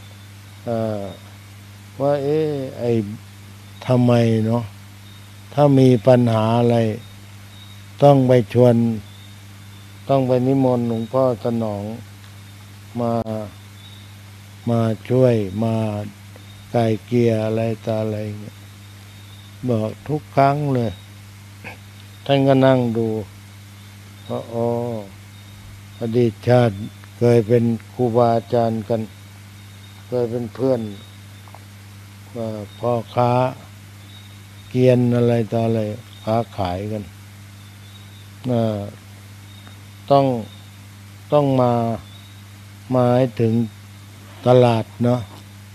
A: ว่าเอ๊ะไอ้ทำไมเนาะถ้ามีปัญหาอะไรต้องไปชวนต้องไปนิมนต์หลวงพ่อสนองมามาช่วยมาไกลเกลี่ยอะไรต่ออะไรเงี้ยบอกทุกครั้งเลยท่านก็นั่งดูอ๋ออดีตชาติเคยเป็นครูบาอาจารย์กันเคยเป็นเพื่อนพ่อค้าเกียนอะไรต่ออะไรค้าขายกันต้องต้องมามาให้ถึงตลาดเนาะ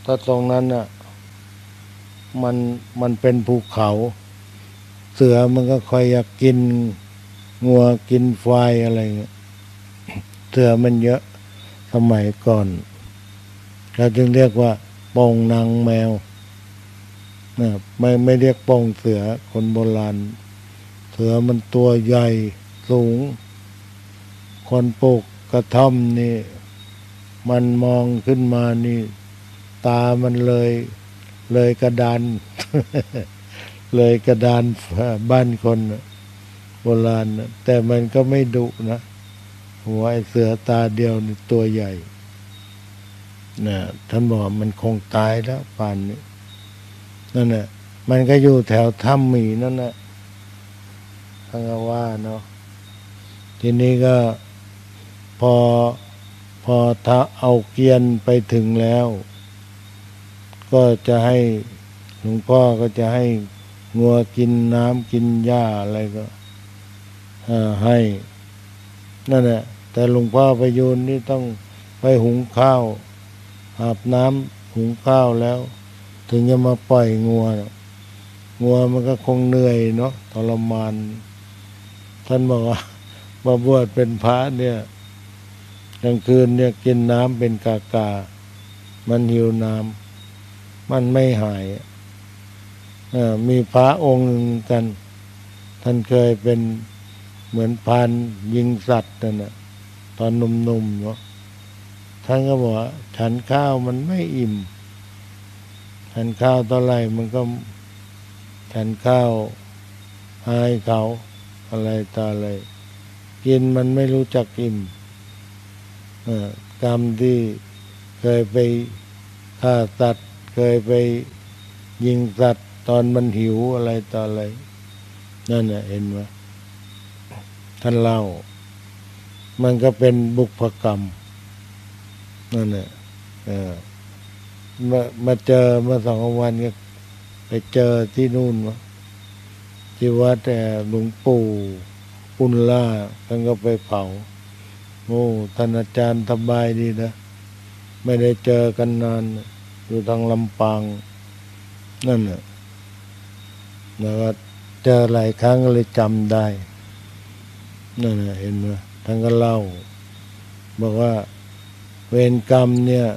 A: ถ้าตรงนั้นน่ะมันมันเป็นภูเขา เสือมันก็คอยอยากกินงัวกินควายอะไรเงี้ยเสือมันเยอะสมัยก่อนเราจึงเรียกว่าโป่งนางแมวนะไม่ไม่เรียกโป่งเสือคนโบราณเสือมันตัวใหญ่สูงคนปลูกกระท่อมนี่มันมองขึ้นมานี่ตามันเลยเลยกระดาน เลยกระดานบ้านคนโบราณนะแต่มันก็ไม่ดุนะหัวไอ้เสือตาเดียวนี่ตัวใหญ่นะท่านบอกมันคงตายแล้วป่านนี้นั่นแหละมันก็อยู่แถวถ้ำหมีนั่นแหละท่านก็ว่าเนาะทีนี้ก็พอพอถ้าเอาเกวียนไปถึงแล้ว ก็จะให้หลวงพ่อก็จะให้งัวกินน้ำกินหญ้าอะไรก็ให้นั่นแหละแต่หลวงพ่อไปโยนนี่ต้องไปหุงข้าวอาบน้ำหุงข้าวแล้วถึงจะมาปล่อยงัวงัวมันก็คงเหนื่อยเนาะทรมานท่านบอกว่ามาบวชเป็นพระเนี่ยกลางคืนเนี่ยกินน้ำเป็นกากามันหิวน้ำมันไม่หายมีพระองค์หนึ่งกันท่านเคยเป็นเหมือนพานยิงสัตว์นั่นน่ะตอนหนุ่มๆเนาะท่านก็บอกว่าฉันข้าวมันไม่อิ่มฉันข้าวเท่าไหร่มันก็ฉันข้าวอายเขาอะไรต่ออะไรกินมันไม่รู้จักอิ่มกรรมที่เคยไปฆ่าสัตว์เคยไปยิงสัตว์ตอนมันหิวอะไรต่ออะไรนั่นน่ะเห็นไหมท่านเล่ามันก็เป็นบุพกรรมนั่นแหละเออมามาเจอเมื่อสองวันก็ไปเจอที่นู่นวะที่วัดแต่หลวงปู่ปุณล่าท่านก็ไปเผาโอ้ท่านอาจารย์สบายดีนะไม่ได้เจอกันนานอยู่ทางลำปางนั่นแหละแล้วก็เจอหลายครั้งก็เลยจำได้นั่นแหละเห็นไหมท่านก็เล่าบอกว่าเวรกรรมเนี่ย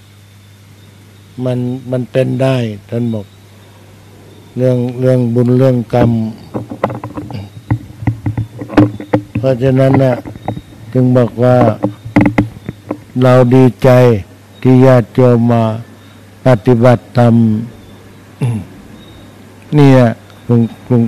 A: มันมันเป็นได้ท่านบอกเรื่องเรื่องบุญเรื่องกรรมเพราะฉะนั้นน่ะจึงบอกว่าเราดีใจที่ญาติโยมมาปฏิบัติธรรมเนี่ยลุงลุง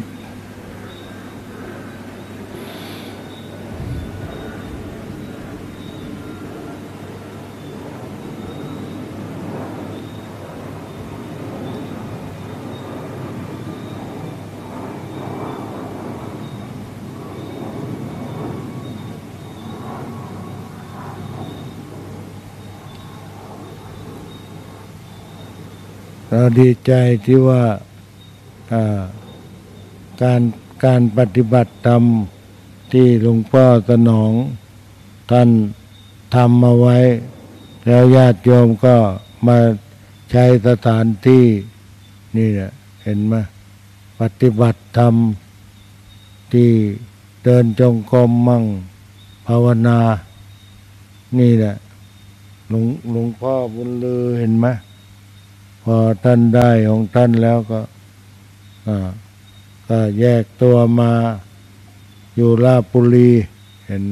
A: เราดีใจที่ว่าการการปฏิบัติธรรมที่หลวงพ่อสนองท่านทำมาไว้แล้วญาติโยมก็มาใช้สถานที่นี่แหละเห็นไหมปฏิบัติธรรมที่เดินจงกรมมั่งภาวนานี่แหละหลวงหลวงพ่อบุญลือเห็นไหมพอท่านได้ของท่านแล้วก็ก็แยกตัวมาอยู่ลาดบุรีเห็นไหม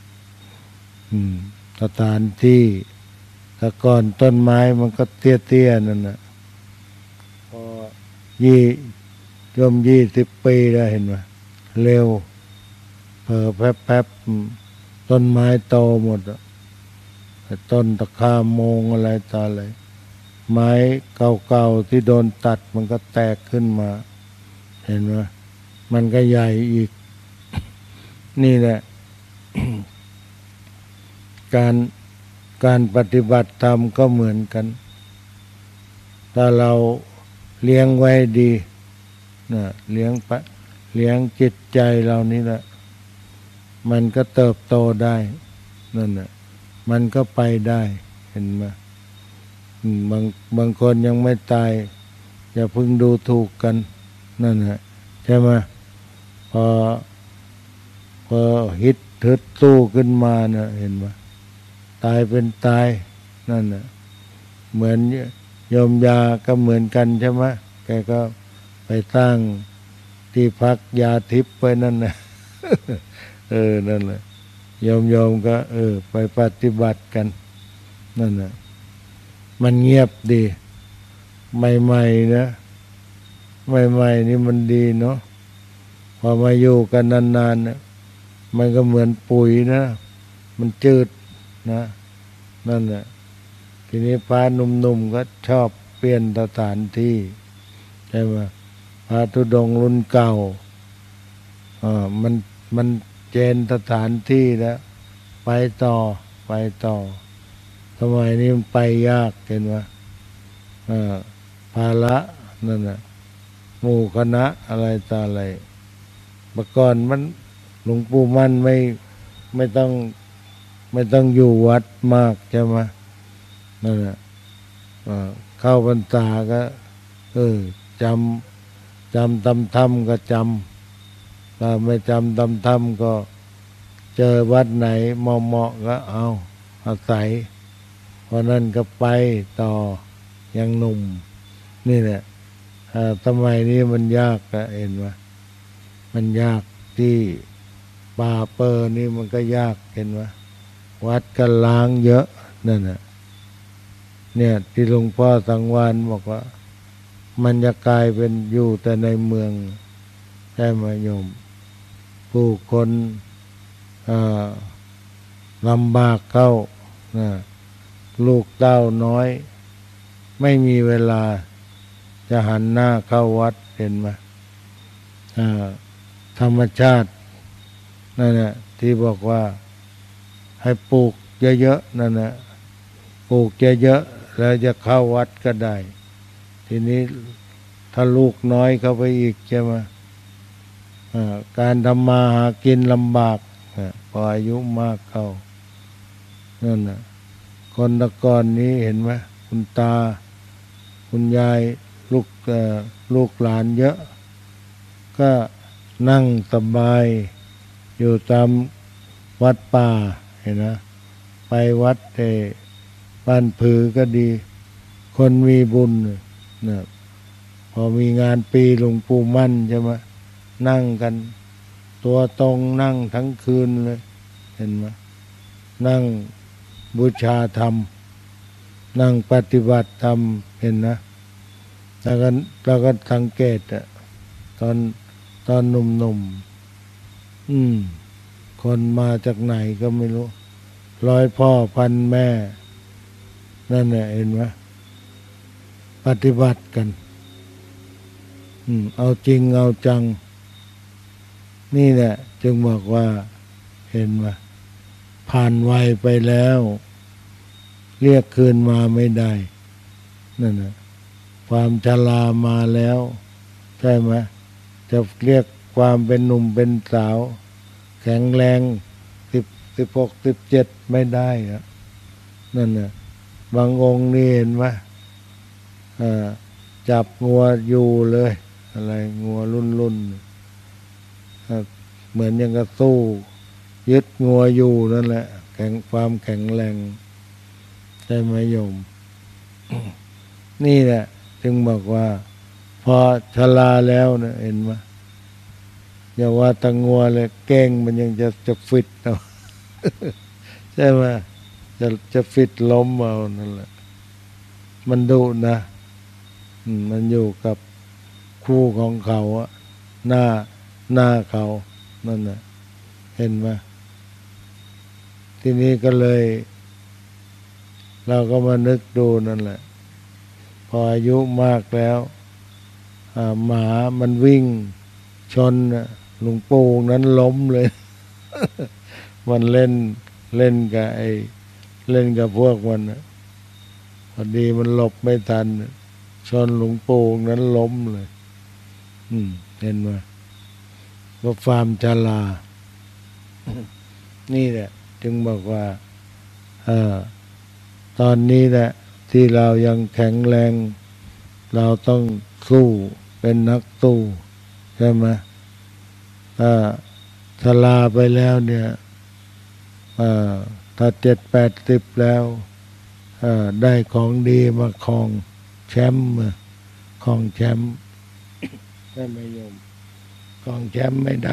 A: สถานที่แต่ก่อนต้นไม้มันก็เตี้ยๆนั่นนะพอยี่รวมยี่สิบปีแล้วเห็นไหมเร็วเผลอแป๊บๆต้นไม้โตหมดต้นตะคาโมงอะไรต่ออะไรไม้เก่าๆที่โดนตัดมันก็แตกขึ้นมาเห็นไหมมันก็ใหญ่อีกนี่แหละ การการปฏิบัติธรรมก็เหมือนกันถ้าเราเลี้ยงไว้ดีนะเลี้ยงปะเลี้ยงจิตใจเรานี่แหละมันก็เติบโตได้นั่นแหละมันก็ไปได้เห็นไหมอืมบางบางคนยังไม่ตายอย่าเพิ่งดูถูกกันนั่นแหละใช่ไหมพอพอฮิตทึดสู้ขึ้นมาเนะเห็นไหมตายเป็นตายนั่นแหละเหมือนโยมยาก็เหมือนกันใช่ไหมแกก็ไปสร้างที่พักยาทิพย์ไว้นั่นนะ เออนั่นแหละโยมโยมก็ เออ ไปปฏิบัติกันนั่นแหละมันเงียบดีใหม่ๆนะใหม่ๆนี่มันดีเนาะพอมาอยู่กันนานๆนะมันก็เหมือนปุ๋ยนะมันจืดนะนั่นแหละทีนี้พระหนุ่มๆก็ชอบเปลี่ยนสถานที่ใช่ไหมพระธุดงค์รุ่นเก่าอ่ามันมันเจนสถานที่แล้วไปต่อไปต่อสมัยนี้มันไปยากเห็นไหมอ่าภาระนั่นน่ะหมู่คณะอะไรต่ออะไรเมื่อก่อนมันหลวงปู่มั่นไม่ไม่ต้องไม่ต้องอยู่วัดมากใช่ไหมนั่นแหละเข้าพรรษาก็เออจำจำตำทำก็จำถ้าไม่จำตำทำก็เจอวัดไหนเหมาะๆก็เอาอาศัยเพราะนั้นก็ไปต่อยังหนุ่มนี่แหละสมัยนี้มันยากนะเห็นไหมมันยากที่ป่าเปอร์นี่มันก็ยากเห็นไหมวัดก็ล้างเยอะนั่นน่ะเนี่ยที่หลวงพ่อสังวานบอกว่ามันจะกลายเป็นอยู่แต่ในเมืองใช่ไหมโยมผู้คนลำบากเข้านะลูกเต้าน้อยไม่มีเวลาจะหันหน้าเข้าวัดเห็นไหมธรรมชาตินั่นแหละที่บอกว่าให้ปลูกเยอะๆนั่นแหละปลูกเยอะๆแล้วจะเข้าวัดก็ได้ทีนี้ถ้าลูกน้อยเข้าไปอีกใช่ไหมการทำมาหากินลำบากพออายุมากเข้านั่นน่ะคนตะกอนนี้เห็นไหมคุณตาคุณยายลูกลูกหลานเยอะก็นั่งสบายอยู่ตามวัดป่าเห็นนะไปวัดเอบ้านผือก็ดีคนมีบุญเนี่ยพอมีงานปีหลวงปู่มั่นใช่ไหมนั่งกันตัวตรงนั่งทั้งคืนเลยเห็นไหมนั่งบูชาธรรมนั่งปฏิบัติธรรมเห็นนะแล้วก็แล้วก็สังเกตอะตอนตอนหนุ่มๆอืมคนมาจากไหนก็ไม่รู้ร้อยพ่อพันแม่นั่นแหละเห็นไหมปฏิบัติกันอืมเอาจริงเอาจังนี่แหละจึงบอกว่าเห็นว่าผ่านวัยไปแล้วเรียกคืนมาไม่ได้นั่นนะความชรามาแล้วใช่ไหมจะเรียกความเป็นหนุ่มเป็นสาวแข็งแรงสิบสิบหกสิบเจ็ดไม่ได้อะนั่นน่ะบางองค์นี่เห็นไหมจับงัวอยู่เลยอะไรงัวรุ่นรุ่นเหมือนยังกระสู้ยึดงัวอยู่นั่นแหละแข็งความแข็งแรงใช่ไหมโยม นี่แหละจึงบอกว่าพอชราแล้วนะเห็นไหมอย่าว่าตังงัวเลยเก้งมันยังจะจะฟิตเอา ใช่ไหมจะจะฟิตล้มเอานั่นแหละมันดุนะมันอยู่กับคู่ของเขาอะหน้าหน้าเขานั่นน่ะเห็นไหมทีนี้ก็เลยเราก็มานึกดูนั่นแหละพออายุมากแล้วหมามันวิ่งชนหลวงปู่นั้นล้มเลย มันเล่นเล่นกับไอ้เล่นกับพวกมันพอดีมันหลบไม่ทันชนหลวงปู่นั้นล้มเลยอืมเห็นไหมว่าความชรา นี่แหละจึงบอกว่าเออตอนนี้แหละที่เรายังแข็งแรงเราต้องสู้เป็นนักสู้ใช่ไหมถ้าชราไปแล้วเนี่ยถ้าเจ็ดแปดสิบแล้วได้ของดีมาครองแชมป์ครองแชมป์ได้ไหมโยมครองแชมป์ไม่ได้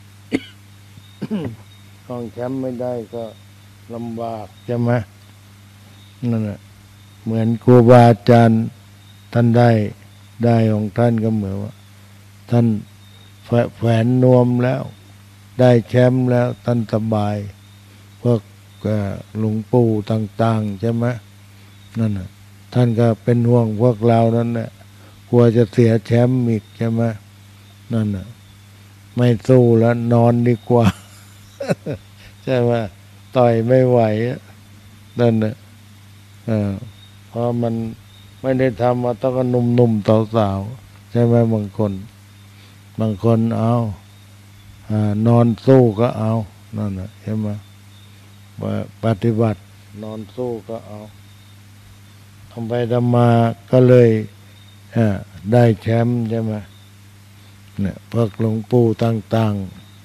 A: ครองแชมป์ไม่ได้ก็ลำบากใช่ไหมนั่นแหละเหมือนครูบาอาจารย์ท่านได้ได้ของท่านก็เหมือนว่าท่านแฝนนวมแล้วได้แชมป์แล้วท่านสบายพวกหลวงปู่ต่างๆใช่ไหมนั่นน่ะท่านก็เป็นห่วงพวกเรานั่นแหละกลัวจะเสียแชมป์อีกใช่ไหมนั่นน่ะไม่สู้แล้วนอนดีกว่า ใช่ไหมต่อยไม่ไหวนั่นน่ะเพราะมันไม่ได้ทำมาต้องหนุ่มๆสาวๆใช่ไหมบางคนบางคนเอานอนสู้ก็เอานั่นน่ะใช่ไหมปฏิบัตินอนสู้ก็เอาทำไปทำมาก็เลยได้แชมป์ใช่ไหมเนี่ยพวกหลวงปู่ต่าง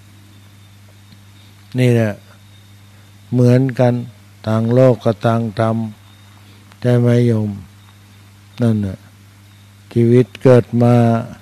A: ๆนี่แหละเหมือนกันต่างโลกกับต่างธรรมใช่ไหมโยมนั่นน่ะชีวิตเกิดมา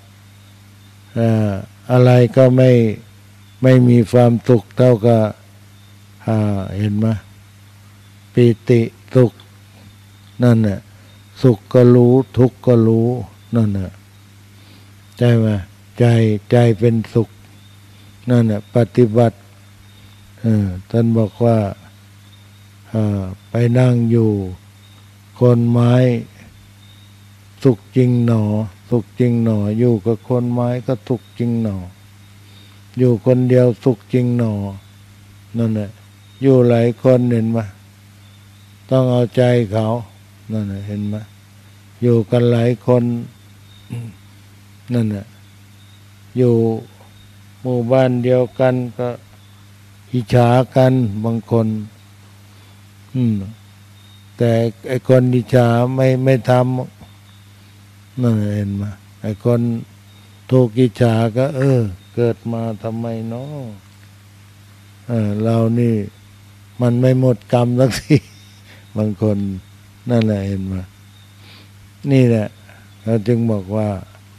A: อะไรก็ไม่ไม่มีความสุขเท่ากับเห็นไหมปิติสุขนั่นน่ะสุขก็รู้ทุกข์ก็รู้นั่นน่ะใช่ไหมใจใจเป็นสุขนั่นน่ะปฏิบัติท่านบอกว่าไปนั่งอยู่คนไม้สุขจริงหนอสุขจริงหนออยู่กับคนไม้ก็สุขจริงหนออยู่คนเดียวสุขจริงหนอนั่นแหละอยู่หลายคนเห็นไหมต้องเอาใจเขานั่นแหละเห็นไหมอยู่กันหลายคนนั่นแหละอยู่หมู่บ้านเดียวกันก็อิจฉากันบางคนอืมแต่ไอ้คนอิจฉาไม่ไม่ทำนั่นเห็นไหมไอ้คนถูกอิจฉาก็เออเกิดมาทำไมเนาะเออเรานี่มันไม่หมดกรรมสักทีบางคนนั่นแหละเห็นไหมนี่แหละเราจึงบอกว่า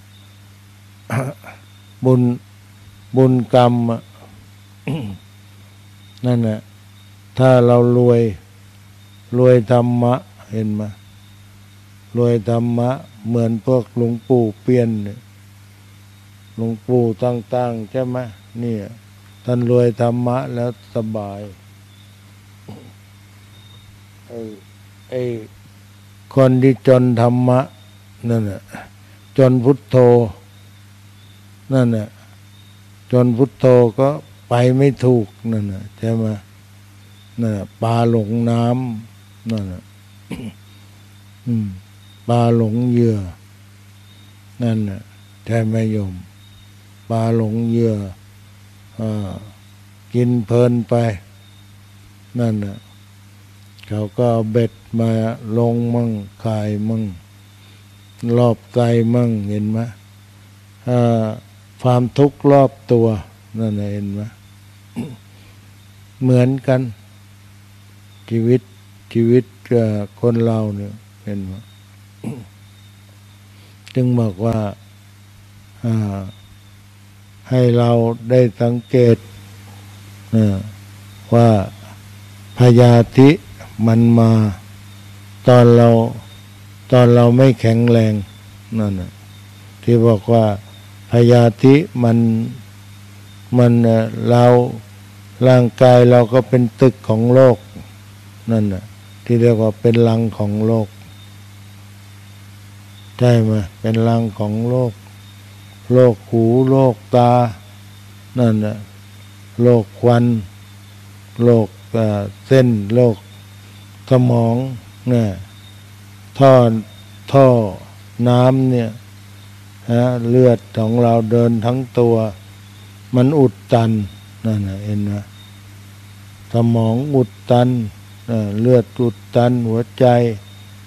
A: บุญบุญกรรม นั่นแหละถ้าเรารวยรวยธรรมะเห็นไหมรวยธรรมะเหมือนพวกหลวงปู่เปียนเนี่ยหลวงปู่ต่างๆใช่ไหมนี่ท่านรวยธรรมะแล้วสบายไอ้ไอ้คนที่จนธรรมะนั่นแหละจนพุทโธนั่นแหละจนพุทโธก็ไปไม่ถูกนั่นแหละใช่ไหมนั่นแหละปลาหลงน้ำนั่นแหละปลาหลงเหยื่อนั่นแหละใช่ไหมโยมปลาหลงเหยื่อกินเพลินไปนั่นแหละเขาก็เอาเบ็ดมาลงมั่งขายมั่งรอบใจมั่งเห็นไหมความทุกข์รอบตัวนั่นเห็นไหม เหมือนกันชีวิตชีวิตคนเราเนี่ยเห็นไหม จึงบอกว่าให้เราได้สังเกตว่าพยาธิมันมาตอนเราตอนเราไม่แข็งแรงนั่นนะที่บอกว่าพยาธิมันมันเราร่างกายเราก็เป็นตึกของโลกนั่นน่ะที่เรียกว่าเป็นรังของโลกใช่ไหมเป็นรังของโลกโลกหูโลกตานั่นน่ะโลกควันโลกเส้นโลกสมองเนี่ยท่อท่อน้ำเนี่ยฮะเลือดของเราเดินทั้งตัวมันอุดตันนั่นน่ะเห็นไหมสมองอุดตันเลือดอุดตันหัวใจ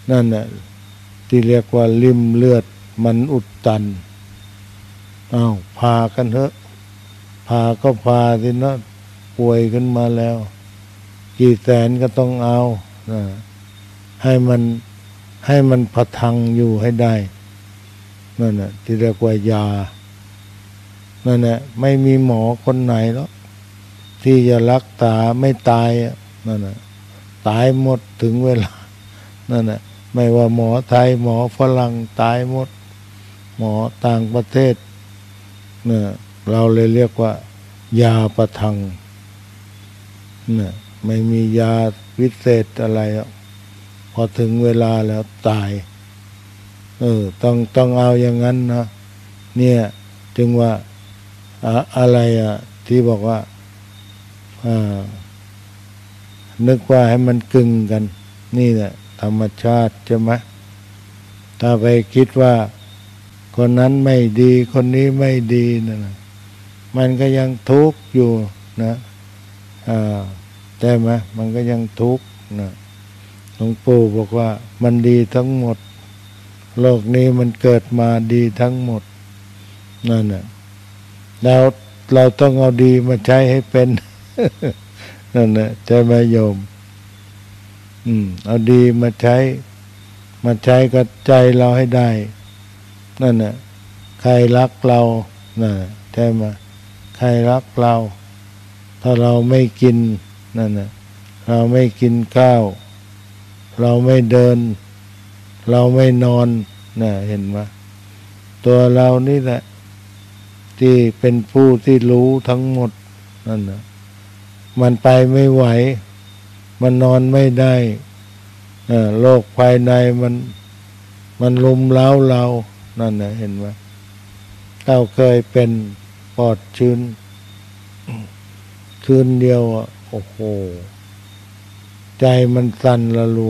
A: นั่นน่ะที่เรียกว่าลิ่มเลือดมันอุดตันอ้าวพากันเถอะพาก็พาสินะป่วยขึ้นมาแล้วกี่แสนก็ต้องเอานะให้มันให้มันพะทังอยู่ให้ได้นั่นน่ะที่เรียกว่ายานั่นแหละไม่มีหมอคนไหนหรอกที่จะรักษาไม่ตายนั่นน่ะตายหมดถึงเวลานั่นน่ะไม่ว่าหมอไทยหมอฝรั่งตายหมดหมอต่างประเทศเนี่ยเราเลยเรียกว่ายาประทังเนี่ยไม่มียาวิเศษอะไรพอถึงเวลาแล้วตายเออต้องต้องเอาอย่างนั้นนะเนี่ยจึงว่าอะอะไรอ่ะที่บอกว่าอ่านึกว่าให้มันกึ่งกันนี่แหละธรรมชาติใช่ไหมถ้าไปคิดว่าคนนั้นไม่ดีคนนี้ไม่ดีนั่นมันก็ยังทุกข์อยู่นะอ่าใช่ไหมมันก็ยังทุกข์นะหลวงปู่บอกว่ามันดีทั้งหมดโลกนี้มันเกิดมาดีทั้งหมดนั่นน่ะแล้วเราต้องเอาดีมาใช้ให้เป็น นั่นน่ะใช่ไหมโยมอืมเอาดีมาใช้มาใช้กับใจเราให้ได้นั่นน่ะใครรักเราน่ะใช่ไหมใครรักเราถ้าเราไม่กินนั่นน่ะเราไม่กินข้าวเราไม่เดินเราไม่นอนน่ะเห็นไหมตัวเรานี่แหละที่เป็นผู้ที่รู้ทั้งหมดนั่นน่ะมันไปไม่ไหวมันนอนไม่ได้โลกภายในมันมันลุมเล้าเรานั่นน่ะเห็นไหมเราเคยเป็นปอดชื้นคืนเดียวอ่ะโอ้โหใจมันสั่นละรัว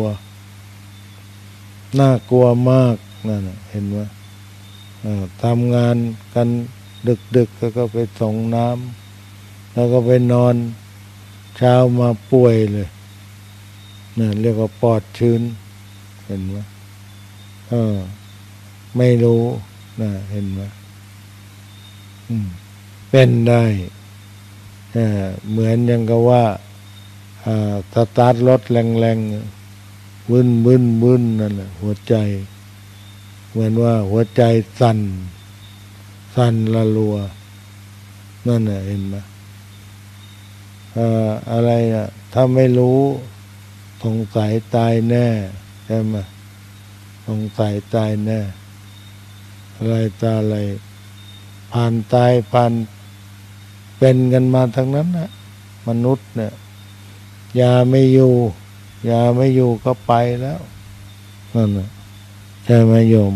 A: น่ากลัวมากนั่นน่ะเห็นไหมทำงานกันดึกๆแล้วก็ไปส่งน้ำแล้วก็ไปนอนเช้ามาป่วยเลยนี่เรียกว่าปอดชื้นเห็นไหมเออไม่รู้นะเห็นไหมอืมเป็นได้เออเหมือนอย่างกับว่าอ่าสตาร์ทรถแรงๆบึ้นบึ้นบึ้นนั่นแหละหัวใจเหมือนว่าหัวใจสั่นสั่นละรัวนั่นน่ะเห็นไหมอ่าอะไรอ่ะถ้าไม่รู้สงสัยตายแน่ใช่ไหมสงสัยตายแน่อะไรตาอะไรผ่านตายผ่านเป็นกันมาทั้งนั้นนะมนุษย์เนี่ยยาไม่อยู่ยาไม่อยู่ก็ไปแล้วนั่นนะใช่ไหมโยม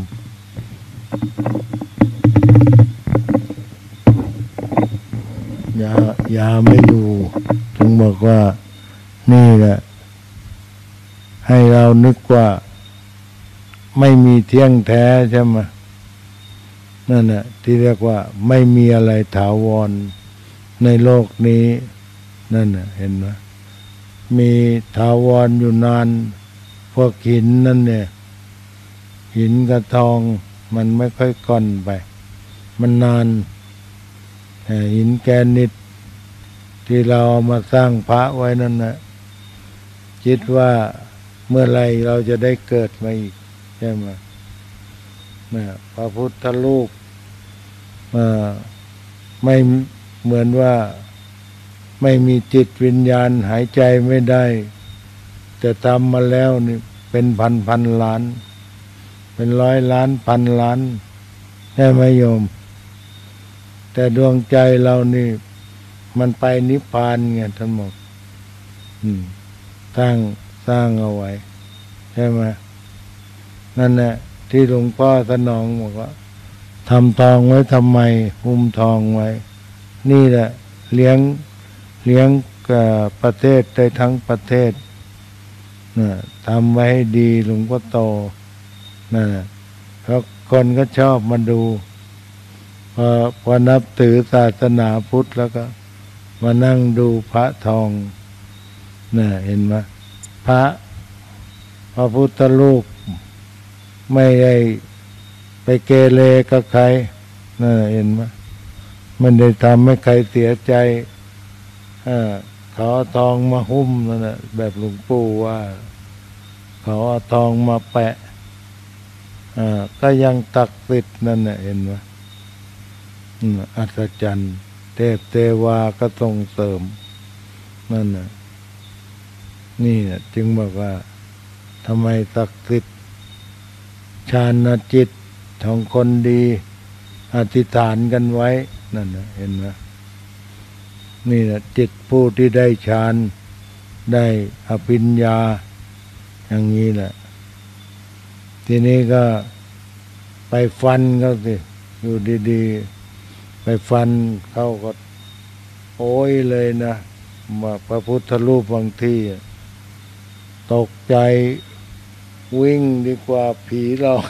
A: ยายาไม่อยู่ถึงบอกว่านี่แหละให้เรานึกว่าไม่มีเที่ยงแท้ใช่ไหมนั่นแหละที่เรียกว่าไม่มีอะไรถาวรในโลกนี้นั่นน่ะเห็นไหมมีถาวรอยู่นานพวกหินนั่นเนี่ยหินกับทองมันไม่ค่อยก่อนไปมันนานหินแกรนิตที่เราเอามาสร้างพระไว้นั่นนะคิดว่าเมื่อไรเราจะได้เกิดมาอีกใช่ไหมนะพระพุทธรูปไม่เหมือนว่าไม่มีจิตวิญญาณหายใจไม่ได้แต่ทำมาแล้วนี่เป็นพันพันล้านเป็นร้อยล้านพันล้านใช่ไหมโยมแต่ดวงใจเรานี่มันไปนิพพานไงท่านบอกสร้างสร้างเอาไว้ใช่ไหมนั่นแหละที่หลวงพ่อสนองบอกว่าทำทองไว้ทำไมหุ้มทองไว้นี่แหละเลี้ยงเลี้ยงประเทศได้ทั้งประเทศนะทำไว้ให้ดีหลวงพ่อโตนะเพราะคนก็ชอบมาดูพอพอนับถือศาสนาพุทธแล้วก็มานั่งดูพระทองนะเห็นไหมพระพระพุทธรูปไม่ได้ไปเกเรกับใครนั่นเห็นไหมมันได้ทำให้ใครเสียใจเขาเอาทองมาหุ้มนั่นแหละแบบหลวงปู่ว่าเขาเอาทองมาแปะก็ยังตักติดนั่นแหละเห็นไหมอัศจรรย์เทพเทวาก็ส่งเสริมนั่นน่ะนี่น่ะจึงบอกว่าทำไมศักดิ์สิทธิ์ฌานจิตของคนดีอธิษฐานกันไว้นั่นน่ะเห็นไหมนี่น่ะจิตผู้ที่ได้ฌานได้อภิญญาอย่างนี้แหละทีนี้ก็ไปฟันเขาสิอยู่ดีๆไปฟันเขาก็โอ้ยเลยนะว่าพระพุทธรูปบางที่ตกใจวิ่งดีกว่าผีหรอก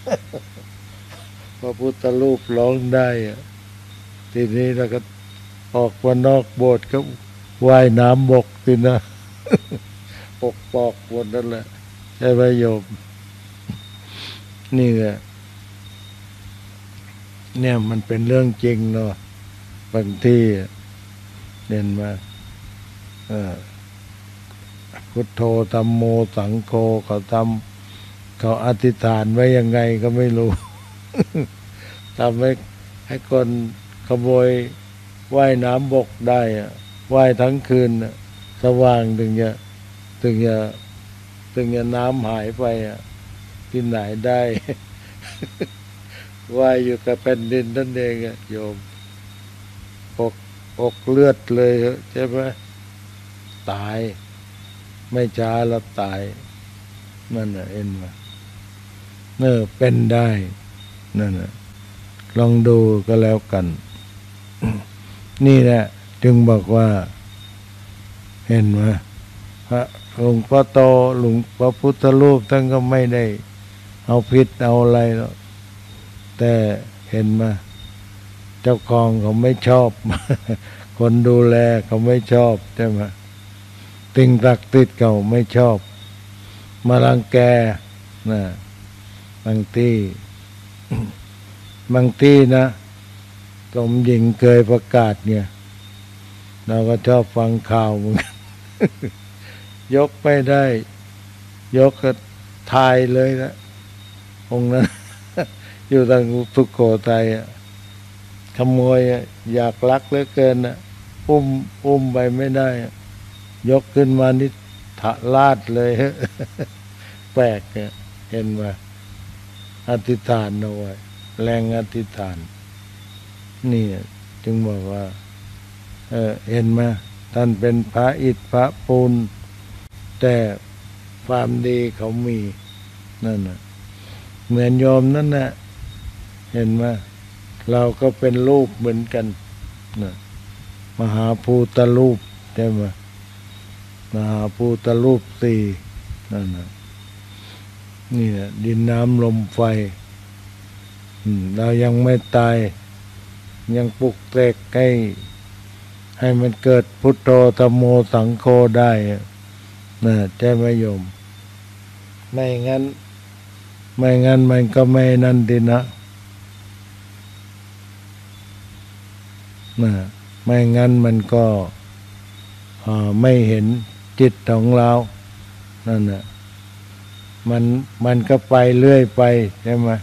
A: พระพุทธรูปร้องได้ทีนี้เราก็ออกมานอกโบสถ์ก็ว่ายน้ำบกสินะ ปกปอกหมดนั่นแหละใช่ไหมโยมนี่แหละเนี่ยมันเป็นเรื่องจริงเนาะบางที่เด่นมาพุทโธธัมโมสังโฆเขาทำเขาอธิษฐานไว้ยังไงก็ไม่รู้ ทำให้ให้คนขโมยว่ายน้ำบกได้ว่ายทั้งคืนสว่างถึงจะถึงจะถึงจะน้ำหายไปที่ไหนได้ ว่ายอยู่กับแผ่นดินนั่นเองโยมอกอกเลือดเลยใช่ไหมตายไม่ช้าแล้วตายนั่นน่ะเอ็นมาเนอเป็นได้นั่นน่ะลองดูก็แล้วกัน นี่แหละจึงบอกว่าเห็นไหมพระหลวงพ่อโตหลวงพระพุทธรูปท่านก็ไม่ได้เอาพิษเอาอะไรหรอกแต่เห็นมาเจ้าของเขาไม่ชอบ คนดูแลเขาไม่ชอบใช่ไหมสิ่งศักดิ์สิทธิ์เขาไม่ชอบมารังแกนะบางที่ บางที่นะสมหญิงเคยประกาศเนี่ยเราก็ชอบฟังข่าวเหมือนกัน ยกไม่ได้ ยกก็ทายเลยนะองค์นั้น อยู่ทางสุโขทัยอ่ะขโมยอยากลักเหลือเกินอ่ะอุ้มอุ้มไปไม่ได้ยกขึ้นมานี่ถะลาดเลย แปลกเนี่ยเห็นไหมอธิษฐานเอาไว้แรงอธิษฐานนี่จึงบอกว่าเออเห็นไหมท่านเป็นพระอิฐพระปูนแต่ความดีเขามีนั่นน่ะเหมือนโยมนั่นน่ะเห็นไหมเราก็เป็นรูปเหมือนกันนะมหาภูตรูปใช่ไหมมหาภูตรูปสี่นั่นน่ะนี่แหละดินน้ำลมไฟเรายังไม่ตายยังปลุกเสกให้ให้มันเกิดพุทโธธัมโมสังโฆได้นะใช่ไหมโยมไม่งั้นไม่งั้นมันก็ไม่นั่นดีนะนะไม่งั้นมันก็ไม่เห็นจิตของเรานั่นน่ะมันมันก็ไปเรื่อยไปใช่ไหม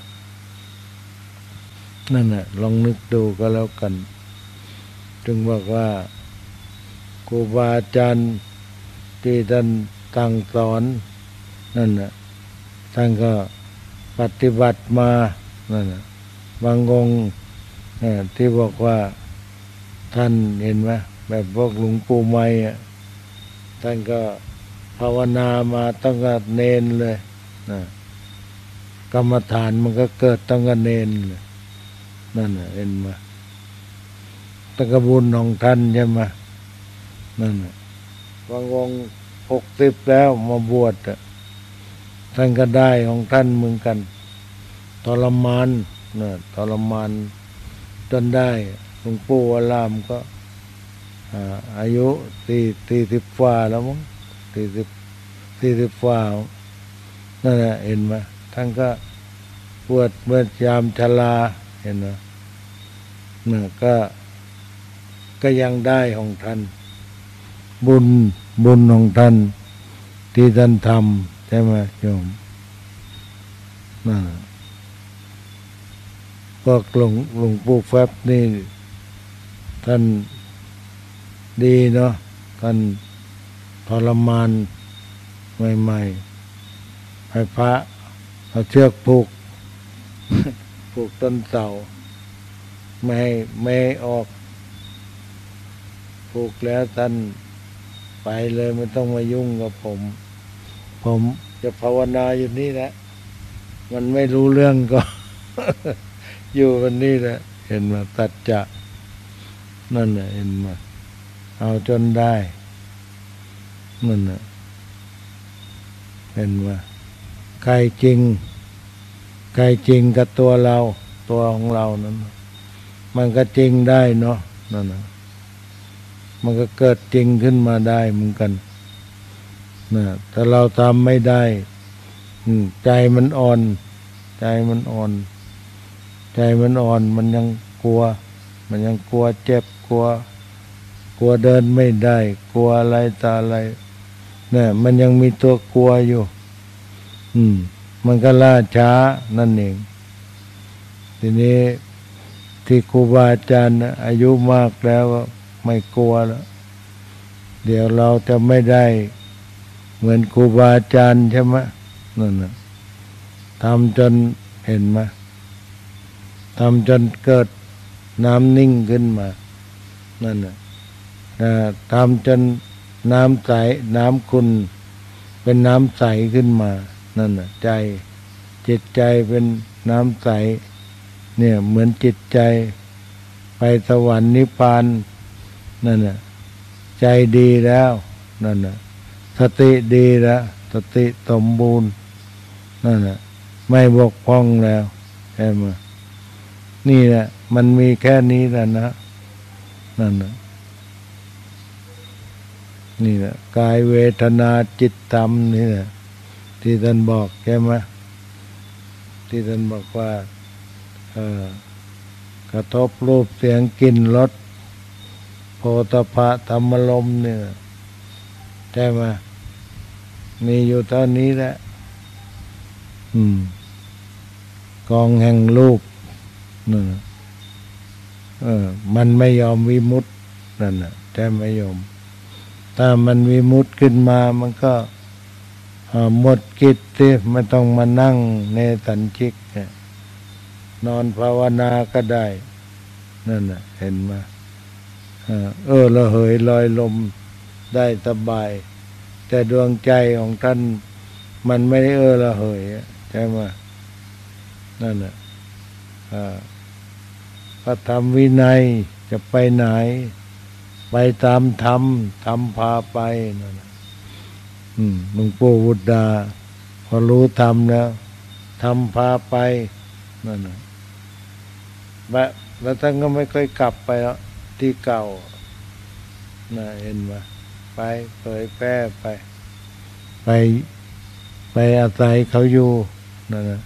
A: นั่นน่ะลองนึกดูก็แล้วกันจึงบอกว่าครูบาอาจารย์ที่ท่านสั่งสอนนั่นน่ะท่านก็ปฏิบัติมานั่นน่ะบางองค์ที่บอกว่าท่านเห็นไหมแบบพวกหลวงปู่ไม้ท่านก็ภาวนามาต้องกับเนนเลยนะกรรมฐานมันก็เกิดต้องกับเนนเลยนั่นน่ะเห็นไหมตะกบุญของท่านใช่ไหมนั่นน่ะบางองค์หกสิบแล้วมาบวชท่านก็ได้ของท่านเหมือนกันทรมานนะทรมานจนได้หลวงปู่วรามก็อายุสี่สี่สิบฝ่าแล้วมั้งสี่สิบสี่สิบฝ่านั่นแหละเห็นไหมท่านก็ปวดเมื่อยามชราเห็นไหมเนี่ยก็ก็ยังได้ของท่านบุญบุญของท่านที่ท่านทำใช่ไหมโยมนั่นพวกหลวงหลวงปู่แฟบนี่ท่านดีเนาะท่านทรมานใหม่ๆให้พระเอาเชือกผูก ผูกต้นเสาไม่ให้ไม่ให้ออกผูกแล้วท่านไปเลยไม่ต้องมายุ่งกับผมผมจะภาวนาอยู่นี่แหละมันไม่รู้เรื่องก็ อยู่วันนี้แหละเห็นมาตัดจะนั่นแหละเห็นมาเอาจนได้นั่นแหละเห็นว่าใครจริงใครจริงกับตัวเราตัวของเรานั้นมันก็จริงได้เนาะนั่นนะมันก็เกิดจริงขึ้นมาได้เหมือนกันนะแต่เราทำไม่ได้ใจมันอ่อนใจมันอ่อนใจมันอ่อนมันยังกลัวมันยังกลัวเจ็บกลัวกลัวเดินไม่ได้กลัวอะไรตาอะไรเนี่ยมันยังมีตัวกลัวอยู่อืมมันก็ล่าช้านั่นเองทีนี้ที่ครูบาอาจารย์อายุมากแล้วไม่กลัวแล้วเดี๋ยวเราจะไม่ได้เหมือนครูบาอาจารย์ใช่ไหมนั่นน่ะทำจนเห็นไหมทำจนเกิดน้ำนิ่งขึ้นมานั่นน่ะทำจนน้ำใสน้ำขุ่นเป็นน้ำใสขึ้นมานั่นน่ะใจจิตใจเป็นน้ำใสเนี่ยเหมือนจิตใจไปสวรรค์นิพพานนั่นน่ะใจดีแล้วนั่นน่ะสติดีแล้วสติสมบูรณ์นั่นน่ะไม่บกพร่องแล้วใช่ไหมนี่แหละมันมีแค่นี้แหละนะนั่นน่ะนี่แหละกายเวทนาจิตธรรมนี่แหละที่ท่านบอกใช่ไหมที่ท่านบอกว่าเออกระทบรูปเสียงกลิ่นรสโผฏฐัพพะธรรมลมเนี่ยใช่ไหมมีอยู่เท่านี้แหละอืมกองแห่งรูปนั่นเออมันไม่ยอมวิมุตตินั่นน่ะแต่ไม่ยอมถ้ามันวิมุตติขึ้นมามันก็หมดกิจที่ไม่ต้องมานั่งในสันชิกนอนภาวนาก็ได้นั่นน่ะเห็นไหมเออระเหยลอยลมได้สบายแต่ดวงใจของท่านมันไม่ได้เออระเหยใช่ไหมนั่นน่ะพระธรรมวินัยจะไปไหนไปตามธรรมธรรมพาไปนั่นน่ะหลวงปู่บุตรดาพอรู้ธรรมแล้วธรรมพาไปนั่นน่ะแบบแล้วท่านก็ไม่ค่อยกลับไปแล้วที่เก่าน่ะเห็นไหมไปเผยแพร่ไปไปไปอาศัยเขาอยู่นั่นน่ะ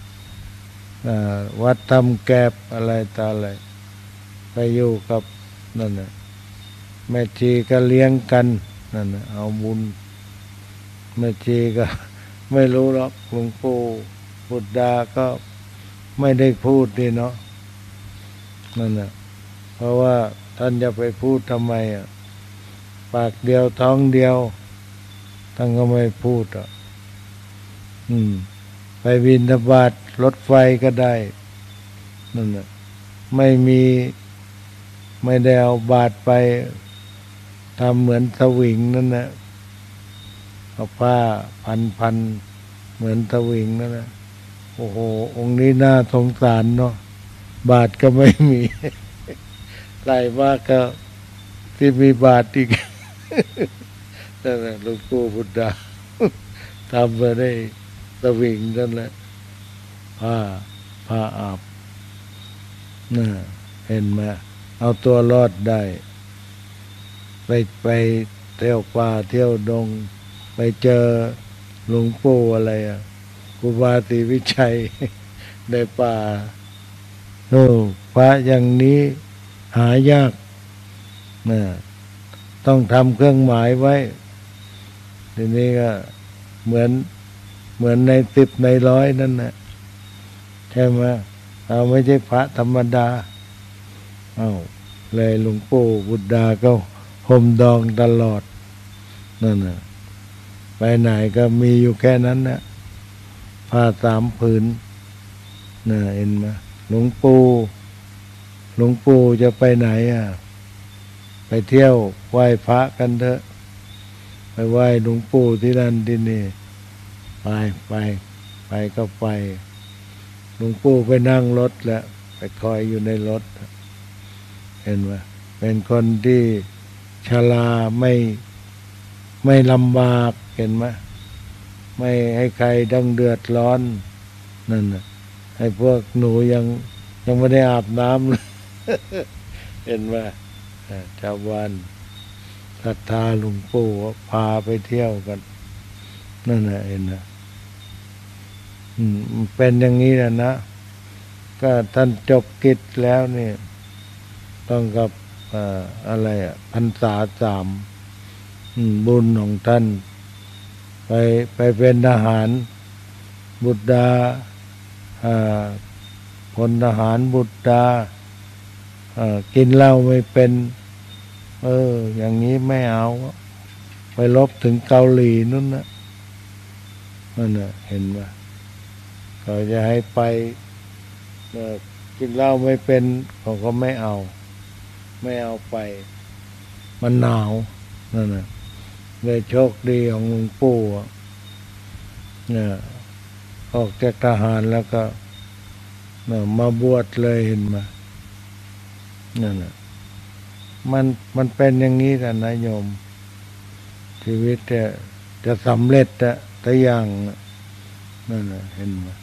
A: วัดทำแกบอะไรต่ออะไรไปอยู่กับนั่นน่ะแม่ชีก็เลี้ยงกันนั่นน่ะเอาบุญแม่ชีก็ไม่รู้หรอกหลวงปู่บุตรดาก็ไม่ได้พูดดีเนาะนั่นน่ะเพราะว่าท่านจะไปพูดทำไมอ่ะปากเดียวท้องเดียวท่านก็ไม่พูดอ่ะอืมไปบิณฑบาตรถไฟก็ได้นั่นน่ะไม่มีไม่ได้เอาบาตรไปทำเหมือนสวิงนั่นน่ะเอาผ้าพันพันเหมือนสวิงนั่นน่ะโอ้โหองค์นี้น่าสงสารเนาะบาตรก็ไม่มีไล่มากก็ที่มีบาตรอีกนั่นแหละหลวงปู่บุตรดาทำมาได้สวิงนั่นแหละผ้าผ้าอาบน่ะเห็นไหมเอาตัวรอดได้ไปไปเที่ยวป่าเที่ยวดงไปเจอหลวงปู่อะไรอ่ะครูบาศรีวิชัยในป่าโอ้พระอย่างนี้หายากนะต้องทำเครื่องหมายไว้ทีนี้ก็เหมือนเหมือนในสิบในร้อยนั่นนะใช่ไหมเราไม่ใช่พระธรรมดาเอาเลยหลวงปู่บุตรดาก็ห่มดองตลอดนั่นนะไปไหนก็มีอยู่แค่นั้นนะผ้าสามผืนน่ะเห็นไหมหลวงปู่หลวงปู่จะไปไหนอ่ะไปเที่ยวไหว้พระกันเถอะไปไหว้หลวงปู่ที่นั่นที่นี่ไปไปไปก็ไปหลวงปู่ไปนั่งรถแล้วไปคอยอยู่ในรถเห็นไหมเป็นคนที่ชราไม่ไม่ลำบากเห็นไหมไม่ให้ใครต้องเดือดร้อนนั่นน่ะให้พวกหนูยังยังไม่ได้อาบน้ำเลย เห็นไหมชาวบ้านศรัทธาหลวงปู่พาไปเที่ยวกันนั่นน่ะเห็นนะอืมเป็นอย่างนี้แหละนะก็ท่านจบกิจแล้วนี่ต้องกับอ่าอะไรอ่ะพรรษาสามบุญของท่านไปไปเป็นทหารบุตรดาพลทหารบุตรดากินเหล้าไม่เป็นเอออย่างนี้ไม่เอาไปรบถึงเกาหลีนู่นนะนั่นน่ะเห็นไหมเขาจะให้ไปกินเหล้าไม่เป็นเขาก็ไม่เอาไม่เอาไปมันหนาวนั่นน่ะเลยโชคดีของหลวงปู่เนี่ยออกจากทหารแล้วก็เนี่ยมาบวชเลยเห็นไหมนั่นน่ะมันมันเป็นอย่างนี้แต่นะโยมชีวิตจะจะสำเร็จแต่แต่อย่างนั่นน่ะเห็นไหม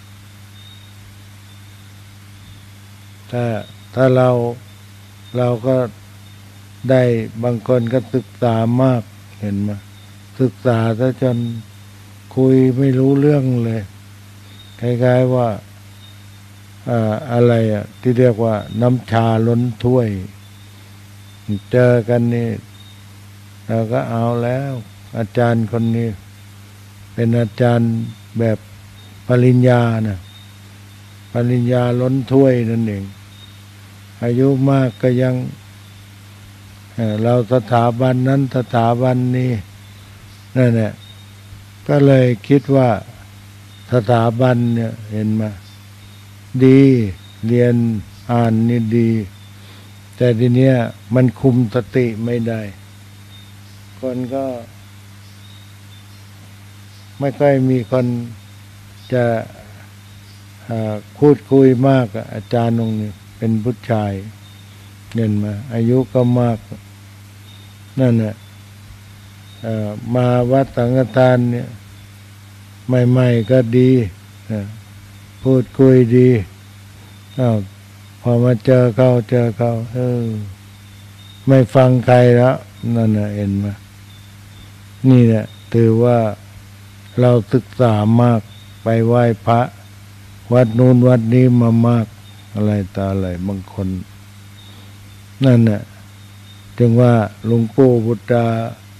A: ถ้าถ้าเราเราก็ได้บางคนก็ศึกษามากเห็นไหมศึกษาซะจนคุยไม่รู้เรื่องเลยคล้ายๆว่าอ่าอะไรอ่ะที่เรียกว่าน้ำชาล้นถ้วยเจอกันนี่เราก็เอาแล้วอาจารย์คนนี้เป็นอาจารย์แบบปริญญานะปริญญาล้นถ้วยนั่นเองอายุมากก็ยังเราสถาบันนั้นสถาบันนี้นั่นแหละก็เลยคิดว่าสถาบันเนี่ยเห็นไหมดีเรียนอ่านนี่ดีแต่ทีเนี้ยมันคุมสติไม่ได้คนก็ไม่ค่อยมีคนจะพูดคุยมากอาจารย์องค์นี้เป็นผู้ชายเห็นไหมอายุก็มากนั่นแหละมาวัดสังฆทานเนี่ยใหม่ๆก็ดีพูดคุยดีอ้าวพอมาเจอเขาเจอเขาเออไม่ฟังใครแล้วนั่นน่ะเห็นไหมนี่แหละถือว่าเราศึกษามากไปไหว้พระวัดนู้นวัดนี้มามากอะไรต่ออะไรบางคนนั่นน่ะจึงว่าหลวงปู่บุตรดา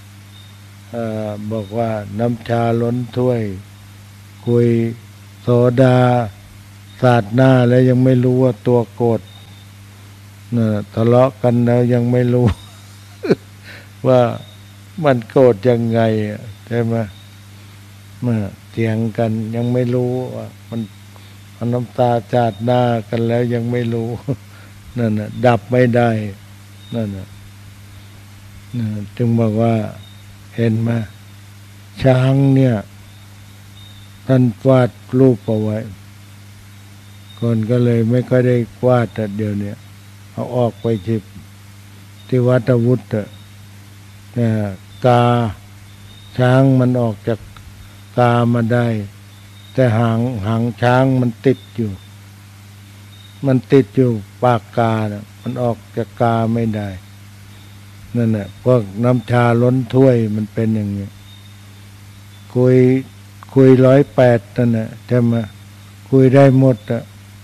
A: บอกว่าน้ำชาล้นถ้วยคุยโสดาสาดหน้าแล้วยังไม่รู้ว่าตัวโกรธน่ะทะเลาะกันแล้วยังไม่รู้ ว่ามันโกรธยังไงใช่ไหมเมื่อเถียงกันยังไม่รู้ว่ามันมันน้ำตาจาดหน้ากันแล้วยังไม่รู้ นั่นน่ะดับไม่ได้นั่นน่ะจึงบอกว่าเห็นไหมช้างเนี่ยท่านวาดรูปเอาไว้คนก็เลยไม่ค่อยได้วาดแต่เดี๋ยวนี้เอาออกไปจิบที่วัดวุฒิเนี่ยกาช้างมันออกจากกามาได้แต่หางหางช้างมันติดอยู่มันติดอยู่ปากกานะมันออกจากกาไม่ได้นั่นแหละพวกน้ำชาล้นถ้วยมันเป็นอย่างนี้คุยคุยร้อยแปดนั่นแหละใช่ไหมคุยได้หมดอ่ะ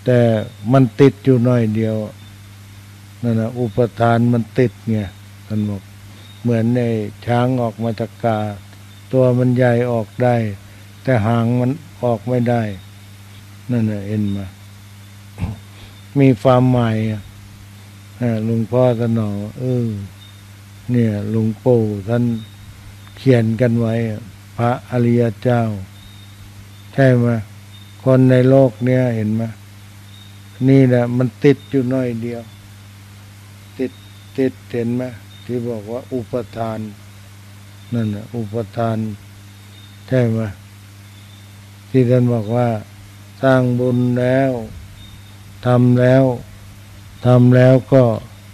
A: แต่มันติดอยู่หน่อยเดียวนั่นนะอุปทานมันติดไงท่านบอกเหมือนในช้างออกมาจากกาตัวมันใหญ่ออกได้ แต่หางมันออกไม่ได้นั่นน่ะเห็นมามีความหมายหลวงพ่อท่านบอกเออเนี่ยหลวงปู่ท่านเขียนกันไว้พระอริยเจ้าใช่ไหมคนในโลกเนี้ยเห็นไหมนี่แหละมันติดอยู่น้อยเดียวติดติดเห็นไหมที่บอกว่าอุปทานนั่นน่ะอุปทานใช่ไหมที่ท่านบอกว่าสร้างบุญแล้วทำแล้วทำแล้วก็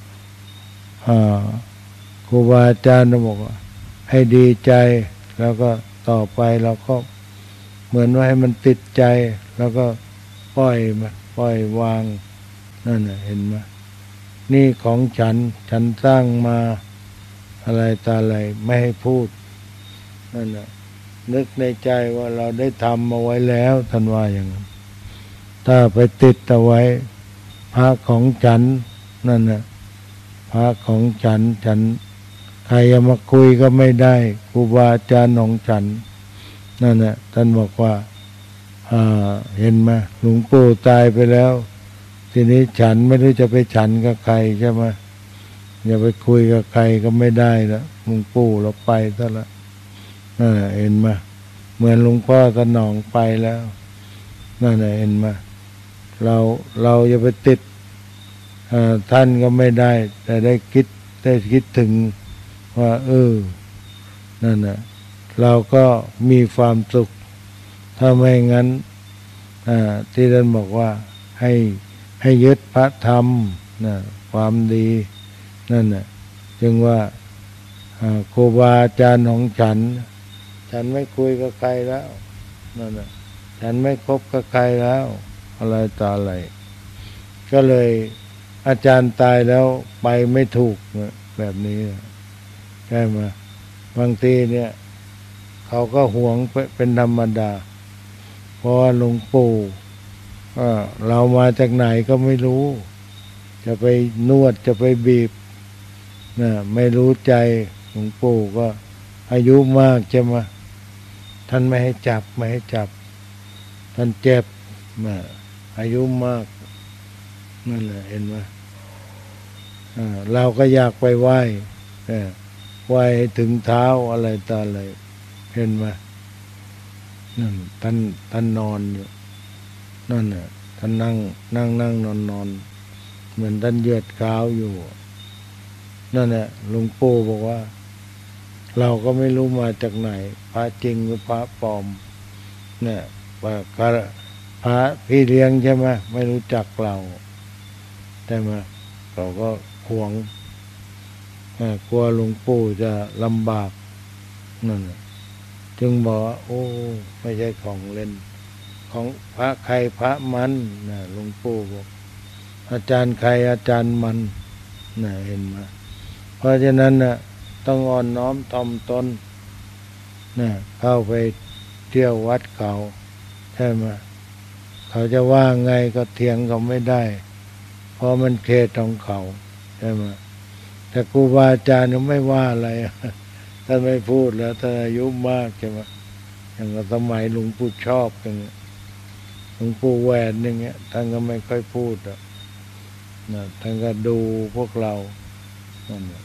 A: ครูบาอาจารย์บอกว่าให้ดีใจแล้วก็ต่อไปเราก็เหมือนว่าให้มันติดใจแล้วก็ปล่อยมาปล่อยวางนั่นน่ะเห็นไหมนี่ของฉันฉันสร้างมาอะไรตาอะไรไม่ให้พูดนั่นน่ะนึกในใจว่าเราได้ทำมาไว้แล้วท่านว่าอย่างนั้นถ้าไปติดเอาไว้พระของฉันนั่นน่ะพระของฉันฉันใครจะมาคุยก็ไม่ได้ครูบาอาจารย์ของฉันนั่นน่ะท่านบอกว่าอ่าเห็นไหมหลวงปู่ตายไปแล้วทีนี้ฉันไม่รู้จะไปฉันกับใครใช่ไหมอย่าไปคุยกับใครก็ไม่ได้แล้วหลวงปู่เราไปซะละนั่นน่ะเห็นไหมเหมือนหลวงพ่อสนองไปแล้วนั่นน่ะเห็นไหมเราเราอย่าไปติดท่านก็ไม่ได้แต่ได้คิดได้คิดถึงว่าเออนั่นน่ะเราก็มีความสุขถ้าไม่งั้นที่ท่านบอกว่าให้ให้ยึดพระธรรมนะความดีนั่นน่ะจึงว่าครูบาอาจารย์ของฉันฉันไม่คุยกับใครแล้วนั่นน่ะฉันไม่คบกับใครแล้วอะไรต่ออะไรก็เลยอาจารย์ตายแล้วไปไม่ถูกแบบนี้ใช่ไหมบางทีเนี่ยเขาก็หวงเป็นธรรมดาเพราะว่าหลวงปู่เรามาจากไหนก็ไม่รู้จะไปนวดจะไปบีบนะไม่รู้ใจหลวงปู่ก็อายุมากใช่ไหมท่านไม่ให้จับไม่ให้จับท่านเจ็บนะอายุมากนั่นแหละเห็นไหมเราก็อยากไปไหว้ไหว้ถึงเท้าอะไรต่ออะไรเห็นไหมนั่นท่านท่านนอนอยู่นั่นน่ะท่านนั่งนั่งนั่งนอนนอนเหมือนท่านเหยียดเท้าอยู่นั่นแหละหลวงปู่บอกว่าเราก็ไม่รู้มาจากไหนพระจริงหรือพระปลอมเนี่ยว่าพระพี่เลี้ยงใช่ไหมไม่รู้จักเราใช่ไหมเราก็หวงกลัวหลวงปู่จะลำบากนั่นจึงบอกว่าโอ้ไม่ใช่ของเล่นของพระใครพระมันนะหลวงปู่บอกอาจารย์ใครอาจารย์มันนะเห็นไหมเพราะฉะนั้นนะต้องอ่อนน้อมถ่อมตนนะเข้าไปเที่ยววัดเขาใช่ไหมเขาจะว่าไงก็เถียงเขาไม่ได้เพราะมันเขตของเขาใช่ไหมแต่ครูบาอาจารย์ไม่ว่าอะไรท่านไม่พูดแล้วท่านอายุมากใช่ไหมอย่างสมัยหลวงปู่ชอบอย่างเงี้ยหลวงปู่แหวนอย่างเงี้ยท่านก็ไม่ค่อยพูดอ่ะนะท่านก็ดูพวกเรานั่นแหละ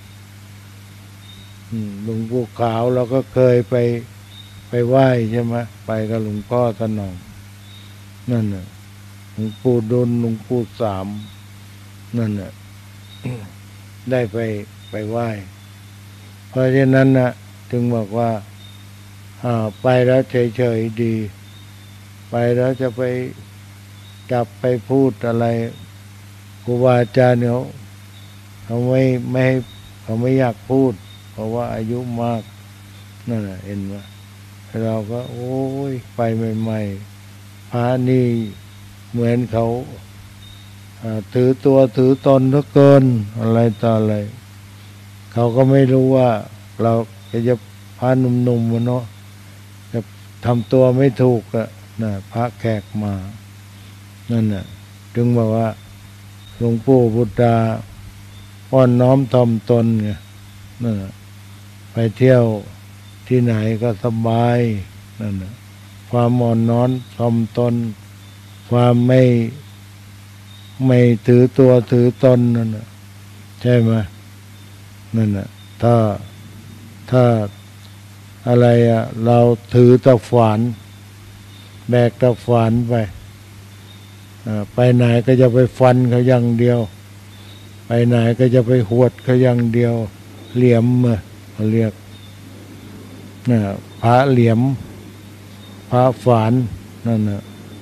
A: หลวงปู่ขาวเราก็เคยไปไปไหว้ใช่ไหมไปกับหลวงพ่อสนองนั่นน่ะหลวงปู่ดุลหลวงปู่สามนั่นน่ะ ได้ไปไปไหว้เพราะฉะนั้นน่ะถึงบอกว่าไปแล้วเฉยๆดีไปแล้วจะไปจับไปพูดอะไรครูบาอาจารย์เขาเขาไม่ไม่เขาไม่อยากพูดเพราะว่าอายุมากนั่นแหละเห็นไหมเราก็โอ้ยไปใหม่ๆพระนี่เหมือนเขาถือตัวถือตนเหลือเกินอะไรต่ออะไรเขาก็ไม่รู้ว่าเราจะพระหนุ่มๆเนาะจะทำตัวไม่ถูกอะนะพระแขกมานั่นน่ะจึงบอกว่าหลวงปู่บุตราอ่อนน้อมถ่อมตนไงนั่นไปเที่ยวที่ไหนก็สบายนั่นความอ่อนน้อมถ่อมตนความไม่ไม่ถือตัวถือตนนั่นใช่ไหมนั่นน่ะถ้าถ้าอะไรอ่ะเราถือตะฝานแบกตะฝานไปไปไหนก็จะไปฟันเขาอย่างเดียวไปไหนก็จะไปหวดเขาอย่างเดียวเหลี่ยมเขาเรียกนะพระเหลี่ยมพระฝานนั่นน่ะ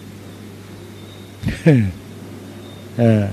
A: เออ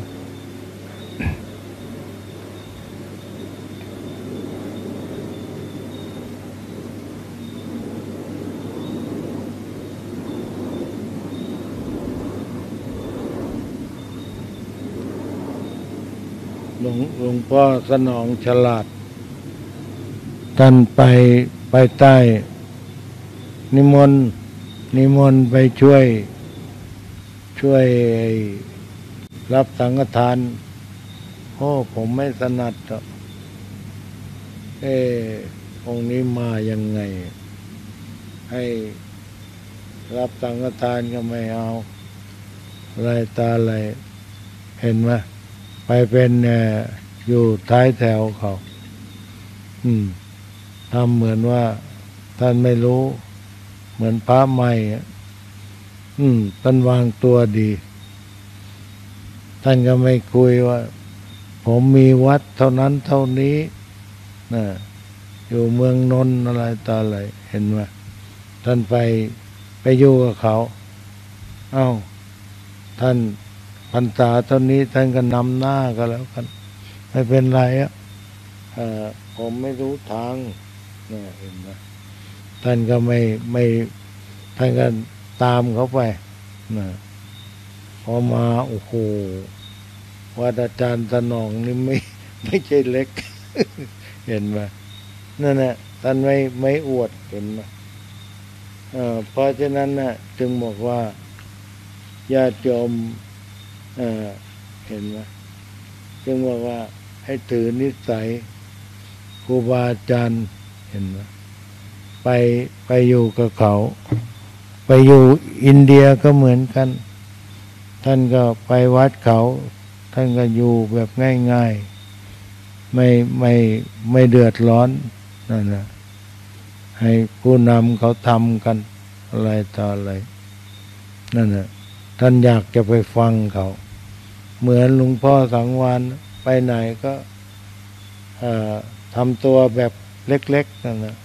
A: หลวงหลวงพ่อสนองฉลาดท่านไปไปใต้นิมนต์นิมนต์ไปช่วยช่วยรับสังฆทานโอ้ผมไม่ถนัดหรอกเออองค์นี้มายังไงให้รับสังฆทานก็ไม่เอาอะไรตาอะไรเห็นไหมไปเป็นอยู่ท้ายแถวเขาอืมทำเหมือนว่าท่านไม่รู้เหมือนพระใหม่อืมท่านวางตัวดีท่านก็ไม่คุยว่าผมมีวัดเท่านั้นเท่านี้นะอยู่เมืองนนท์อะไรต่ออะไรเห็นไหมท่านไปไปอยู่กับเขาเอ้าท่านพรรษาเท่านี้ท่านก็นำหน้าก็แล้วกันไม่เป็นไรอ่ะผมไม่รู้ทางนะเห็นไหมท่านก็ไม่ไม่ท่านก็ตามเขาไปนะพอมาโอ้โหวัดอาจารย์สนองนี่ไม่ไม่ใช่เล็ก เห็นไหมนั่นแหละท่านไม่ไม่อวดเห็นไหมเพราะฉะนั้นน่ะจึงบอกว่าญาติโยมเเห็นไหมจึงบอกว่าให้ถือนิสัยครูบาอาจารย์เห็นไหมไปไปอยู่กับเขาไปอยู่อินเดียก็เหมือนกันท่านก็ไปวัดเขาท่านก็อยู่แบบง่ายๆไม่ไม่ไม่เดือดร้อนนั่นนะให้ผู้นำเขาทำกันอะไรต่ออะไรนั่นนะท่านอยากจะไปฟังเขาเหมือนหลวงพ่อสังวาลไปไหนก็ทำตัวแบบเล็กๆนั่นนะ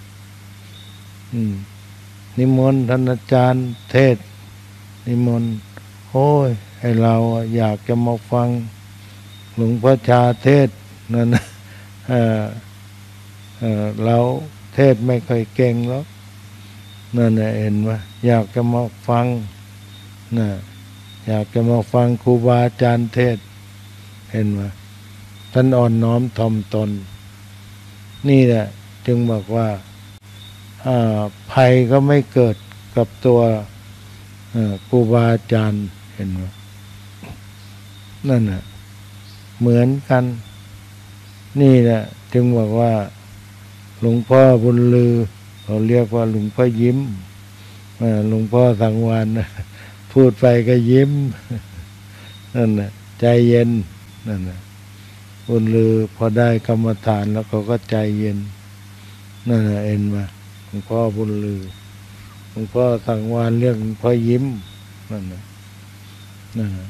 A: นิมนต์ท่านอาจารย์เทศนิมนต์โอ้ยให้เราอยากจะมาฟังหลวงพ่อชาเทศนั่นนะเออเออเราเทศไม่ค่อยเก่งหรอกนั่นนะเห็นไหมอยากจะมาฟังนะอยากจะมาฟังครูบาอาจารย์เทศเห็นไหมท่านอ่อนน้อมถ่อมตนนี่แหละจึงบอกว่าภัยก็ไม่เกิดกับตัวครูบาอาจารย์เห็นไหมนั่นน่ะเหมือนกันนี่แหละจึงบอกว่าหลวงพ่อบุญลือเขาเรียกว่าหลวงพ่อยิ้มหลวงพ่อสังวาลพูดไปก็ยิ้มนั่นน่ะใจเย็นนั่นน่ะบุญลือพอได้กรรมฐานแล้วเขาก็ใจเย็นนั่นน่ะเอ็นมาหลวงพ่อบุญลือหลวงพ่อสังวาลเรียกหลวงพ่อยิ้มนั่นน่ะนั่นน่ะ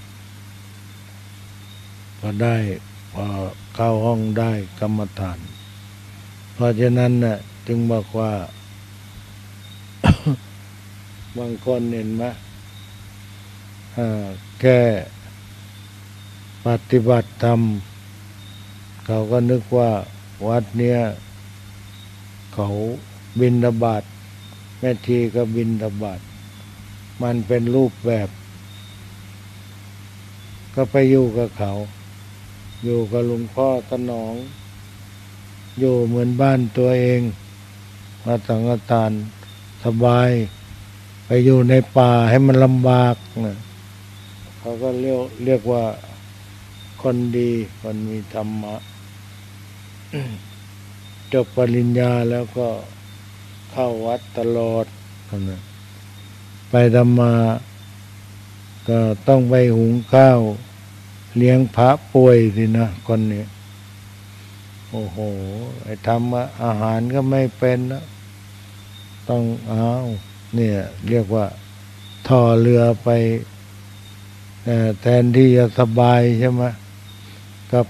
A: พอได้พอเข้าห้องได้กรรมฐานเพราะฉะนั้นน่ะจึงบอกว่า บางคนเห็นไหมแค่ปฏิบัติธรรมเขาก็นึกว่าวัดเนี้ยเขาบิณฑบาตแม่ทีก็บิณฑบาตมันเป็นรูปแบบก็ไปอยู่กับเขาอยู่กับหลวงพ่อสนองอยู่เหมือนบ้านตัวเองมาสังฆทานสบายไปอยู่ในป่าให้มันลำบากนะเขาก็เรียกเรียกว่าคนดีคนมีธรรมะ จบปริญญาแล้วก็เข้าวัดตลอดนะไปธรรมาก็ต้องไปหุงข้าวเลี้ยงพระป่วยสินะคนนี้โอ้โหไอ้ทำอาหารก็ไม่เป็นนะต้องเอาเนี่ยเรียกว่าท่อเรือไปแทนที่จะสบายใช่ไหมกับ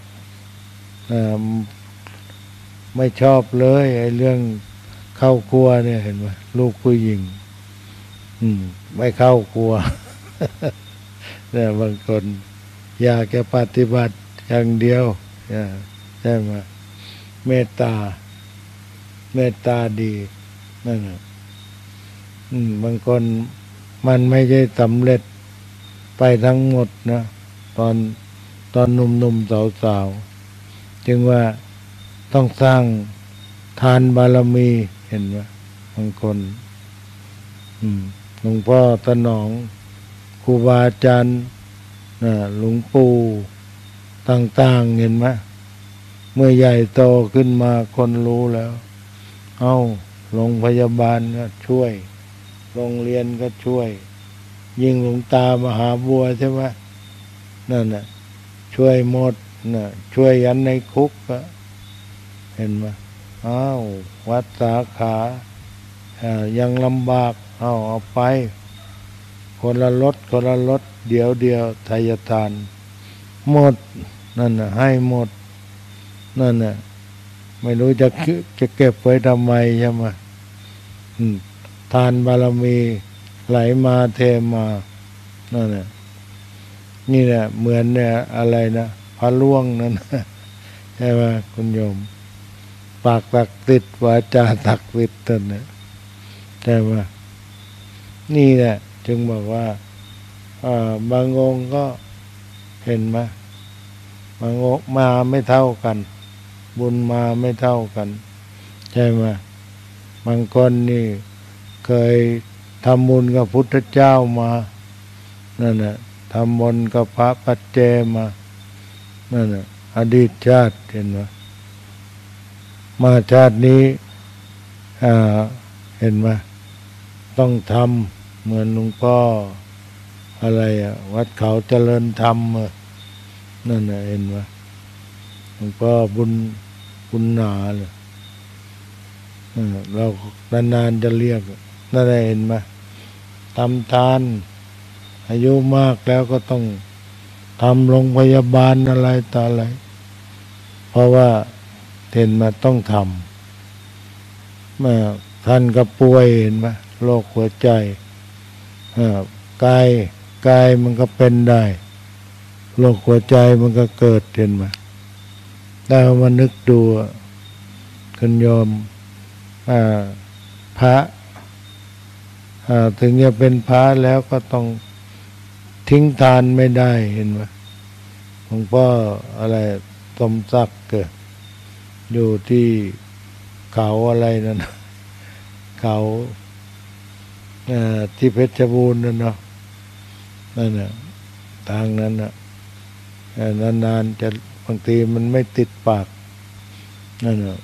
A: ไม่ชอบเลยไอ้เรื่องเข้าครัวเนี่ยเห็นไหมลูกผู้หญิงอืมไม่เข้าครัว เนี่ยบางคนอยากจะปฏิบัติอย่างเดียวใช่ไหมเมตตาเมตตาดีนั่นน่ะอืมบางคนมันไม่ใช่สำเร็จไปทั้งหมดนะตอนตอนหนุ่มๆสาวๆจึงว่าต้องสร้างทานบารมีเห็นไหมบางคนอืมหลวงพ่อตะหนองครูบาอาจารย์นะหลวงปู่ต่างๆเห็นไหมเมื่อใหญ่โตขึ้นมาคนรู้แล้วเอ้าโรงพยาบาลก็ช่วยโรงเรียนก็ช่วยยิ่งหลวงตามหาบัวใช่ไหมนั่นน่ะช่วยหมดน่ะช่วยยันในคุกก็เห็นไหมอ้าววัดสาขายังลำบากเอาเอาไปคนละรถคนละรถเดี๋ยวเดียวไทยทานหมดนั่นน่ะให้หมดนั่นน่ะไม่รู้จะจะเก็บไว้ทำไมใช่ไหมทานบารมีไหลมาเทมานั่นน่ะนี่แหละเหมือนเนี่ยอะไรนะพระล่วงนั่นใช่ไหมคุณโยมปากตักติดวาจาตักติดตันเนี่ยใช่ไหมนี่แหละจึงบอกว่าบางองค์ก็เห็นไหมบางองค์มาไม่เท่ากันบุญมาไม่เท่ากันใช่ไหมบางคนนี่เคยทำบุญกับพุทธเจ้ามานั่นแหละทำบุญกับพระปัจเจมานั่นแหละอดีตชาติเห็นไหมมาชาตินี้เห็นไหมต้องทำเหมือนหลวงพ่ออะไรอะวัดเขาเจริญธรรมนั่นน่ะเห็นไหมหลวงพ่อบุญบุญหนาเลยเรานานๆจะเรียกนั่นเห็นไหมทำทานอายุมากแล้วก็ต้องทำโรงพยาบาลอะไรต่ออะไรเพราะว่าเห็นมาต้องทำเมื่อท่านก็ป่วยเห็นไหมโรคหัวใจกายกายมันก็เป็นได้โรคหัวใจมันก็เกิดเห็นไหมได้มานึกดูคุณโยมพระถึงจะเป็นพระแล้วก็ต้องทิ้งทานไม่ได้เห็นไหมหลวงพ่ออะไรสมศักดิ์เกิดอยู่ที่เขาอะไรนั่นเขาที่เพชรบูรณ์นั่นเนาะนั่นน่ะทางนั้นน่ะนานๆจะบางทีมันไม่ติดปากนั่นน่ะ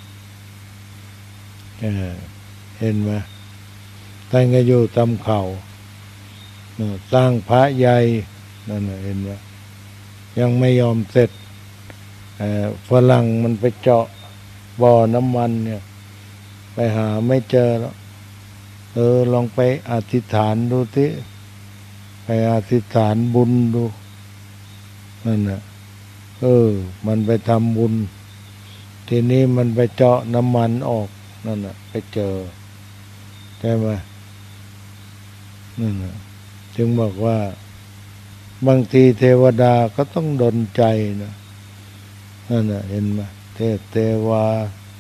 A: เห็นไหมท่านก็อยู่ตามเขาสร้างพระใหญ่นั่นน่ะเห็นไหมยังไม่ยอมเสร็จฝรั่งมันไปเจาะบ่อน้ำมันเนี่ยไปหาไม่เจอแล้วเออลองไปอธิษฐานดูสิไปอธิษฐานบุญดูนั่นน่ะเออมันไปทำบุญทีนี้มันไปเจาะน้ำมันออกนั่นน่ะไปเจอใช่ไหมนั่นน่ะจึงบอกว่าบางทีเทวดาก็ต้องดลใจนะนั่นน่ะเห็นไหมเทพเทวา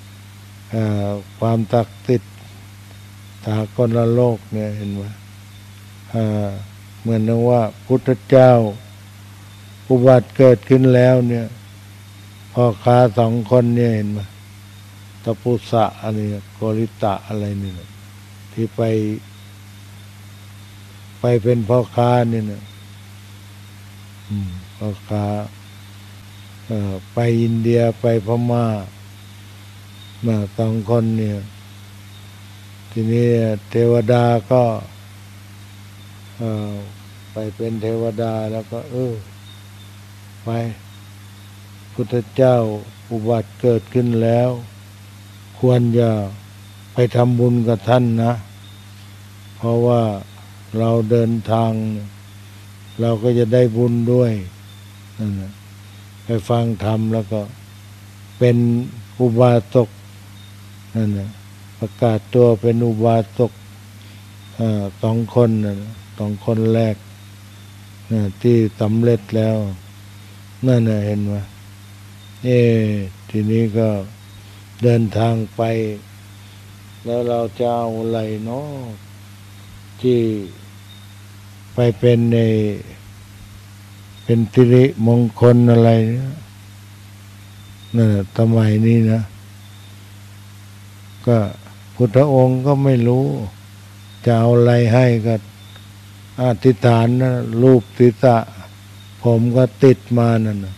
A: ความศักดิ์สิทธิ์สากลโลกเนี่ยเห็นไหมเหมือนนึกว่าพุทธเจ้าอุบัติเกิดขึ้นแล้วเนี่ยพ่อค้าสองคนเนี่ยเห็นไหมตปุสะอะไรโกริตะอะไรนี่นะที่ไปไปเป็นพ่อค้านี่นะพ่อค้าไปอินเดียไปพม่ามาสองคนเนี่ยทีนี้เทวดาก็ไปเป็นเทวดาแล้วก็เออไปพุทธเจ้าอุบัติเกิดขึ้นแล้วควรจะไปทำบุญกับท่านนะเพราะว่าเราเดินทางเราก็จะได้บุญด้วยนั่นนะไปฟังธรรมแล้วก็เป็นอุบาสกนั่นนะประกาศตัวเป็นอุบาสกสองคนนะสองคนแรกนะที่สำเร็จแล้วนั่นนะเห็นไหมเอทีนี้ก็เดินทางไปแล้วเราจะเอาอะไรเนาะที่ไปเป็นในเป็นสิริมงคลอะไรเนี่ยนั่นสมัยนี้นะก็พุทธองค์ก็ไม่รู้จะเอาอะไรให้ก็อธิษฐานนะรูปศีรษะผมก็ติดมานั่นนะ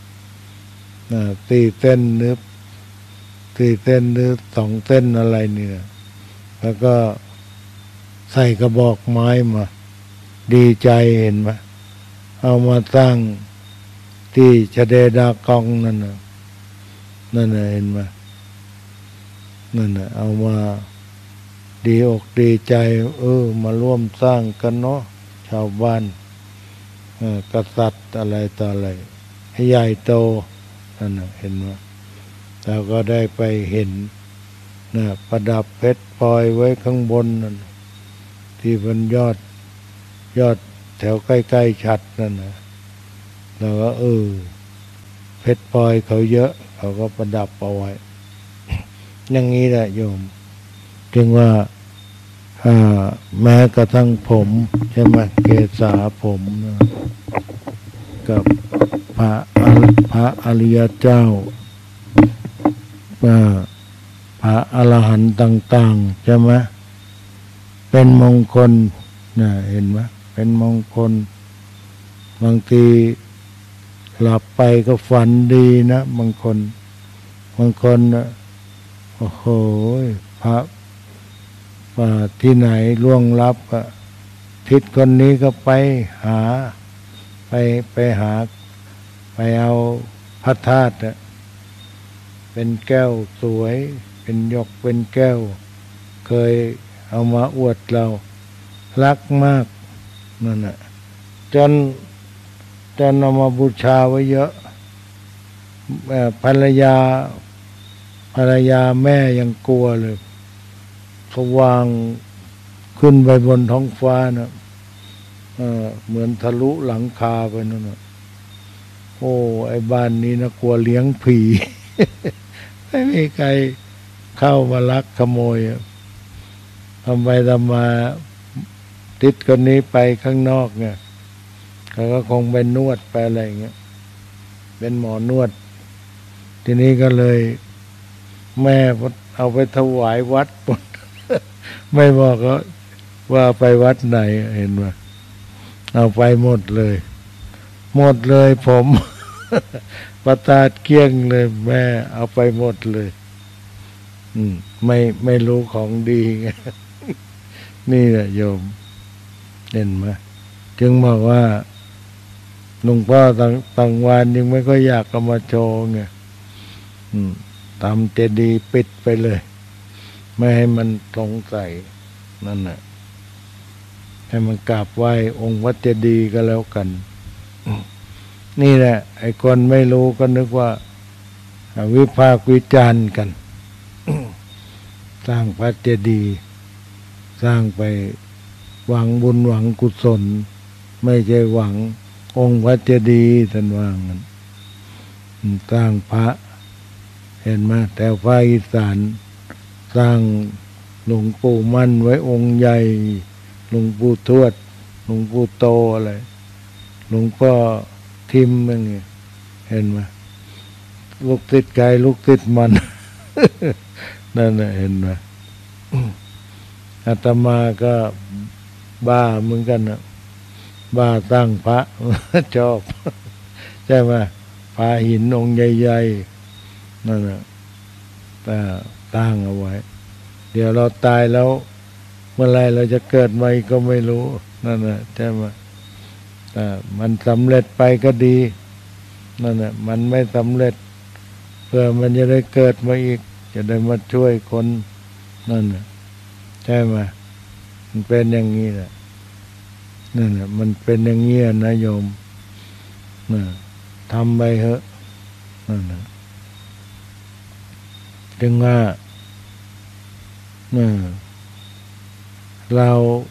A: สี่เส้นนึบสี่เส้นหรือสองเส้นอะไรนี่นะแล้วก็ใส่กระบอกไม้มาดีใจเห็นไหมเอามาตั้งที่ชะเดดากองนั่นนะนั่นนะเห็นไหมนั่นนะเอามาดีอกดีใจเออมาร่วมสร้างกันเนาะชาวบ้านกษัตริย์อะไรต่ออะไรให้ใหญ่โตนั่นนะเห็นไหมเราก็ได้ไปเห็นนะประดับเพชรพลอยไว้ข้างบนนั่นที่บนยอดยอดแถวใกล้ๆฉัตรนั่นนะเราก็เออเพชรพลอยเขาเยอะเขาก็ประดับเอาไว้ อย่างนี้แหละโยมจึงว่าแม้กระทั่งผมใช่ไหมเกศาผมนะกับพระพระอริยเจ้าพระอรหันต์ต่างๆใช่ไหมเป็นมงคลนะเห็นไหมเป็นมงคลบางทีหลับไปก็ฝันดีนะบางคนบางคนนะโอ้โหพระที่ไหนล่วงลับอะทิศคนนี้ก็ไปหาไปไปหาไปเอาพระธาตุเป็นแก้วสวยเป็นหยกเป็นแก้วเคยเอามาอวดเรารักมากนั่นแหละจนจนเอามาบูชาไว้เยอะภรรยาภรรยาแม่ยังกลัวเลยเขาวางขึ้นไปบนท้องฟ้านะเออเหมือนทะลุหลังคาไปนั่นนะโอ้ไอ้บ้านนี้นะกลัวเลี้ยงผี ไม่มีใครเข้ามาลักขโมยทำไปทำมาทิศคนนี้ไปข้างนอกเนี่ยเขาก็คงไปนวดไปอะไรอย่างเงี้ยเป็นหมอนวดทีนี้ก็เลยแม่เอาไปถวายวัดหมด ไม่บอกว่าไปวัดไหนเห็นไหมเอาไปหมดเลยหมดเลยผม ประตาดเกี้ยงเลยแม่เอาไปหมดเลยอืมไม่ไม่รู้ของดีไง นี่แหละโยมเห็นไหมจึงบอกว่าหลวงพ่อต่างต่างวันยังไม่ก็อยากเอามาโชว์ไงทำเจดีย์ปิดไปเลยไม่ให้มันสงสัยนั่นแหละให้มันกราบไหว้องค์วัดเจดีย์ก็แล้วกันนี่แหละไอ้คนไม่รู้ก็นึกว่าวิพากษ์วิจารณ์กัน สร้างพระเจดีย์สร้างไปหวังบุญหวังกุศลไม่ใช่หวังองค์พระเจดีย์ท่านว่างั้นสร้างพระเห็นไหมแต่ภาคอีสานสร้างหลวงปู่มั่นไว้องค์ใหญ่หลวงปู่ทวดหลวงปู่โตอะไรหลวงพ่อทิมอย่างเงี้ยเห็นไหมลูกติดไก่ลูกติดมัน นั่นแหละเห็นไหม อาตมาก็บ้าเหมือนกันนะบ้าสร้างพระ ชอบใช่ไหมพระหินองค์ใหญ่ๆนั่นนะแต่ตั้งเอาไว้ เดี๋ยวเราตายแล้วเมื่อไรเราจะเกิดใหม่ก็ไม่รู้นั่นนะใช่ไหมแต่มันสำเร็จไปก็ดีนั่นนะมันไม่สำเร็จเพื่อมันจะได้เกิดมาอีกจะได้มาช่วยคนนั่นนะใช่ไหมมันเป็นอย่างนี้แหละนั่นนะมันเป็นอย่างนี้นะโยมนะทำไปเถอะนั่นนะถึงว่าเรา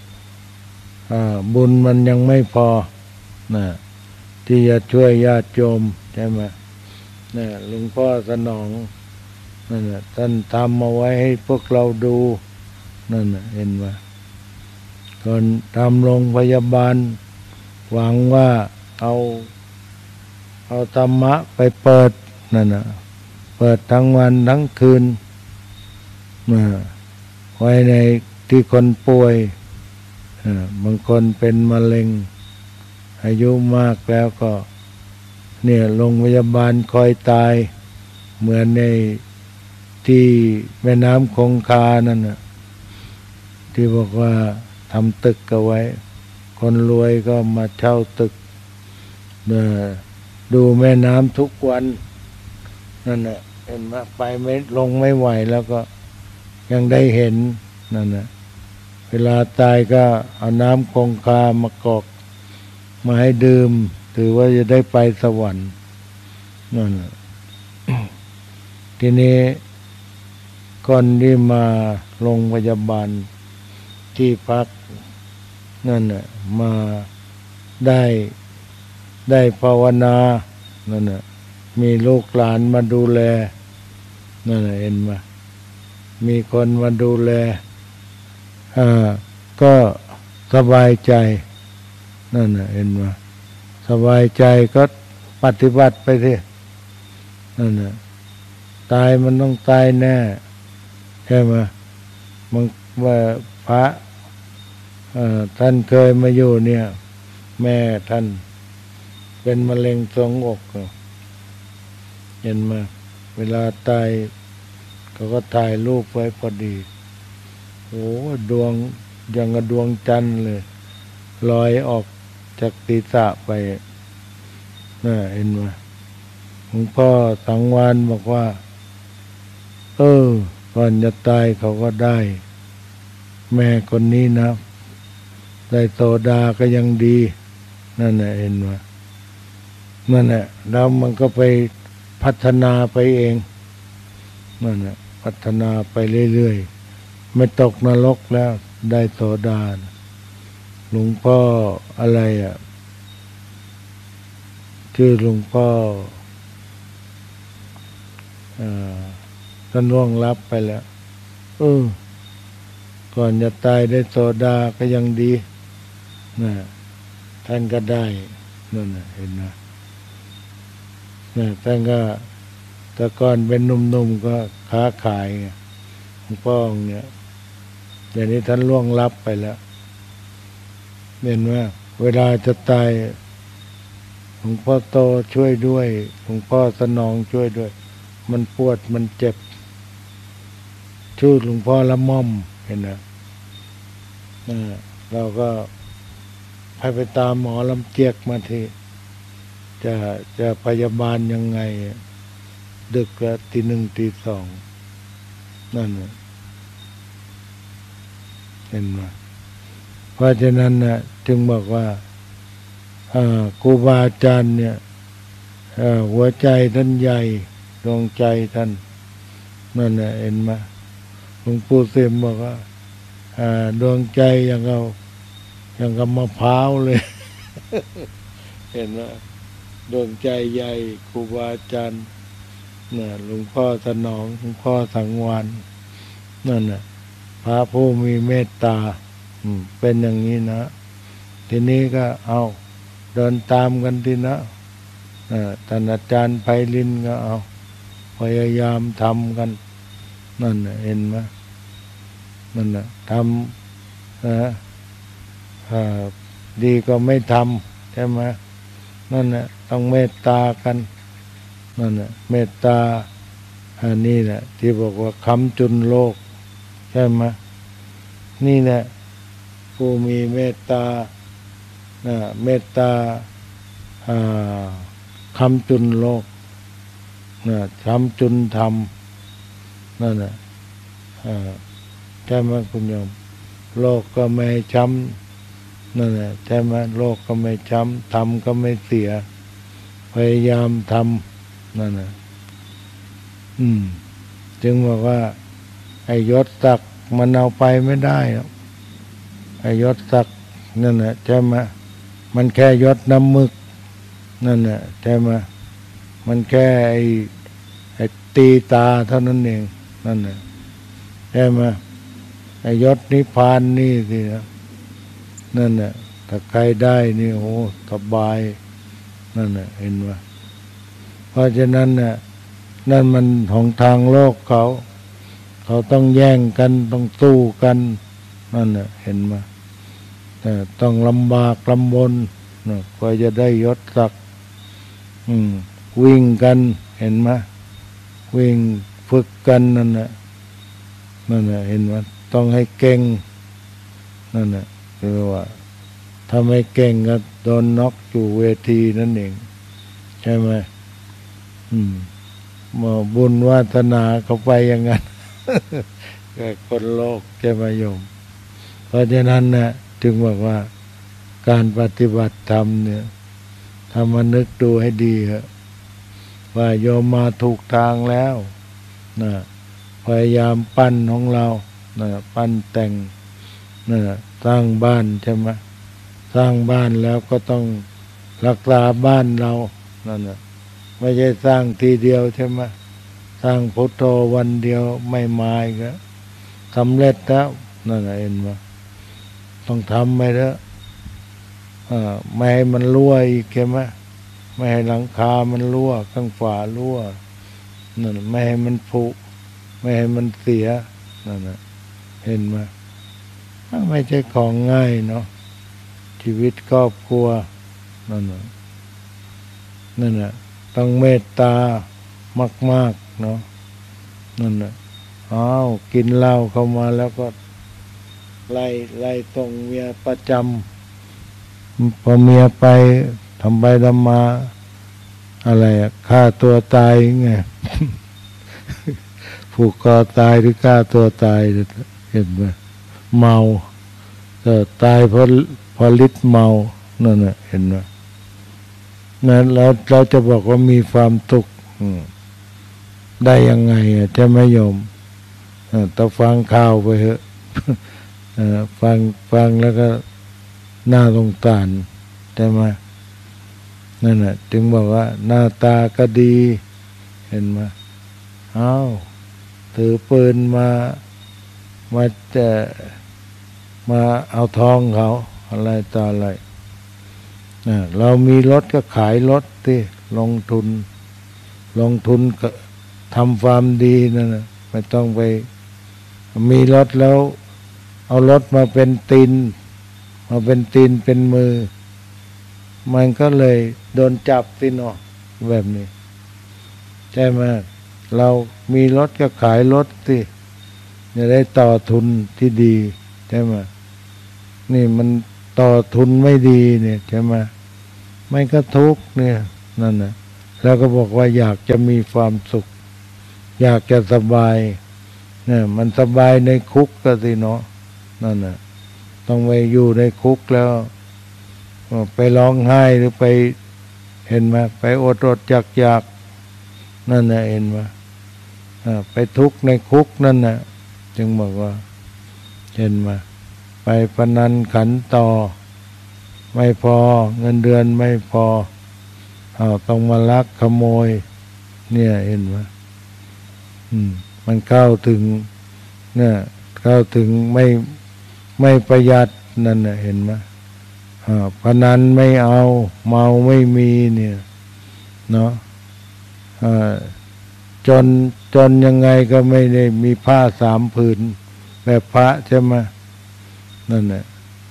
A: บุญมันยังไม่พอนะที่จะช่วยญาติโยมใช่ไหมนะหลวงพ่อสนองนั่นนะท่านทำมาไว้ให้พวกเราดูนั่นนะเห็นไหมก่อนทำโรงพยาบาลหวังว่าเอาเอาธรรมะไปเปิดนั่นนะเปิดทั้งวันทั้งคืนนะไว้ในที่คนป่วยบางคนเป็นมะเร็งอายุมากแล้วก็เนี่ยโรงพยาบาลคอยตายเหมือนในที่แม่น้ำคงคานั่นน่ะที่บอกว่าทำตึกเอาไว้คนรวยก็มาเช่าตึกดูแม่น้ำทุกวันนั่นน่ะเห็นไหมไปไม่ลงไม่ไหวแล้วก็ยังได้เห็นนั่นนะเวลาตายก็เอาน้ำคงคามากอกมาให้ดื่มถือว่าจะได้ไปสวรรค์นั่น ทีนี้ก่อนที่มาโรงพยาบาลที่พักนั่นน่ะมาได้ได้ภาวนานั่นน่ะมีลูกหลานมาดูแลนั่นน่ะเห็นไหมมีคนมาดูแลอ่าก็สบายใจนั่นน่ะเห็นไหมสบายใจก็ปฏิบัติไปสินั่นน่ะตายมันต้องตายแน่ใช่ไหมมันว่าพระท่านเคยมาอยู่เนี่ยแม่ท่านเป็นมะเร็งทรวงอกเห็นไหมเวลาตายเขาก็ถ่ายรูปไว้พอดีโอ้ดวงยังกับดวงจันทร์เลยลอยออกจากศีรษะไปน่ะเห็นไหมหลวงพ่อสังวานบอกว่าเออก่อนจะตายเขาก็ได้แม่คนนี้นะได้โสดาก็ยังดีนั่นแหละเห็นไหมนั่นแหละแล้วมันก็ไปพัฒนาไปเองนั่นแหละพัฒนาไปเรื่อยๆไม่ตกนรกแล้วได้โสดาหลวงพ่ออะไรอ่ะชื่อหลวงพ่อท่านล่วงลับไปแล้วเออก่อนจะตายได้โสดาก็ยังดีนะท่านก็ได้นั่นนะเห็นนะนะท่านก็แต่ก่อนเป็นหนุ่มๆก็ค้าขายหลวงพ่อเนี่ยเดี๋ยวนี้ท่านล่วงลับไปแล้วเห็นว่าเวลาจะตายหลวงพ่อโตช่วยด้วยหลวงพ่อสนองช่วยด้วยมันปวดมันเจ็บชื่อหลวงพ่อละม่อมเห็นนะเราก็ให้ไปตามหมอลำเจียกมาทีจะจะพยาบาลยังไงดึกละตีหนึ่งตีสองนั่นเห็นไหมเพราะฉะนั้นนะจึงบอกว่าครูบาอาจารย์เนี่ยหัวใจท่านใหญ่ดวงใจท่านนั่นแหละเห็นไหมหลวงปู่เสมบอกว่าดวงใจอย่างเราอย่างกับมะพร้าวเลย เห็นไหมดวงใจใหญ่ครูบาอาจารย์น่ะหลวงพ่อสนองหลวงพ่อสังวานนั่นน่ะพระผู้มีเมตตาเป็นอย่างนี้นะทีนี้ก็เอาเดินตามกันทีนะท่านอาจารย์ไพลินก็เอาพยายามทำกันนั่นน่ะเห็นไหมนั่นน่ะทำนะดีก็ไม่ทำใช่ไหมนั่นแหละต้องเมตตากันนั่นแหละเมตตาอันนี้แหละที่บอกว่าค้ำจุนโลกใช่ไหมนี่แหละผู้มีเมตตานะเมตตาค้ำจุนโลกนะค้ำจุนธรรมนั่นแหละใช่ไหมคุณโยมโลกก็ไม่ช้ำนั่นแหละใช่ไหมโลกก็ไม่ช้ำธรรมก็ไม่เสียพยายามทำนั่นแหละอืมจึงบอกว่าไอ้ยศศักดิ์มันเอาไปไม่ได้ไอ้ยศศักดิ์นั่นแหละใช่ไหมมันแค่ยศน้ำมึกนั่นแหละใช่ไหมมันแค่ไอ้ไอ้ตีตาเท่านั้นเองนั่นแหละใช่ไหมไอ้ยศนิพพานนี่สินะนั่นแหละถ้าใครได้นี่โอ้สบายนั่นแหละเห็นไหมเพราะฉะนั้นน่ะนั่นมันของทางโลกเขาเขาต้องแย่งกันต้องสู้กันนั่นน่ะเห็นไหมแต่ต้องลำบากลำบนนะกว่าจะได้ยศศักดิ์อืมวิ่งกันเห็นไหมวิ่งฝึกกันนั่นน่ะนั่นน่ะเห็นไหมต้องให้เก่งนั่นน่ะคือว่าถ้าไม่เก่งก็โดนน็อกอยู่เวทีนั่นเองใช่ไหมอืมมาบุญวาสนาเขาไปอย่างนั้น ก็คนโลกแกมาโยมเพราะฉะนั้นนะจึงบอกว่าการปฏิบัติธรรมเนี่ยถ้ามานึกดูให้ดีฮะว่าโยมมาถูกทางแล้วนะพยายามปั้นของเรานะปั้นแต่งนะสร้างบ้านใช่ไหมสร้างบ้านแล้วก็ต้องรักษาบ้านเรานั่นนะไม่ใช่สร้างทีเดียวใช่ไหมสร้างพุทโธวันเดียวไม่มาอีกแล้วสำเร็จแล้วนั่นเองว่าต้องทำไปแล้วไม่ให้มันรั่วอีกใช่ไหมไม่ให้หลังคามันรั่วข้างฝารั่วนั่นไม่ให้มันผุไม่ให้มันเสียนั่นนะเห็นไหมไม่ใช่ของง่ายเนาะชีวิตครอบครัวนั่นนะนั่นนะต้องเมตตามากๆเนาะนั่นนะอ้าวกินเหล้าเข้ามาแล้วก็ไล่ไล่ตรงเมียประจำพอเมียไปทำไปทำมาอะไรฆ่าตัวตายไง ผูกคอตายหรือฆ่าตัวตายเห็นไหมเมาก็ตายเพราะเพราะฤทธิ์เมานั่นน่ะเห็นไหมนั้นเราเราจะบอกว่ามีความทุกข์ได้ยังไงอ่ะจะไม่ยอมต้องฟังข่าวไปเถอะฟังฟังแล้วก็น่าสงสารใช่ไหมนั่นน่ะจึงบอกว่าหน้าตาก็ดีเห็นไหมอ้าวถือปืนมามาจะมาเอาทองเขาอะไรต่ออะไรเรามีรถก็ขายรถที่ลงทุนลงทุนทำความดีนั่นนะไม่ต้องไปมีรถแล้วเอารถมาเป็นตีนมาเป็นตีนเป็นมือมันก็เลยโดนจับสิเนาะแบบนี้ใช่ไหมเรามีรถก็ขายรถสิจะได้ต่อทุนที่ดีใช่ไหมนี่มันต่อทุนไม่ดีเนี่ยใช่ไหมไม่ก็ทุกข์เนี่ยนั่นนะแล้วก็บอกว่าอยากจะมีความสุขอยากจะสบายเนี่ยมันสบายในคุกก็สิเนาะนั่นน่ะต้องไปอยู่ในคุกแล้วไปร้องไห้หรือไปเห็นไหมไปอดอดอยากอยากนั่นน่ะเห็นไหมไปทุกข์ในคุกนั่นน่ะจึงบอกว่าเห็นไหมไปพนันขันต่อไม่พอเงินเดือนไม่พอเอาต้องมาลักขโมยเนี่ยเห็นไหมอืมมันเข้าถึงเนี่ยเข้าถึงไม่ไม่ประหยัดนั่นน่ะเห็นไหมอ่าพนันไม่เอาเมาไม่มีเนี่ยเนาะอ่าจนจนยังไงก็ไม่ได้มีผ้าสามผืนแบบพระใช่ไหมนั่นแหละ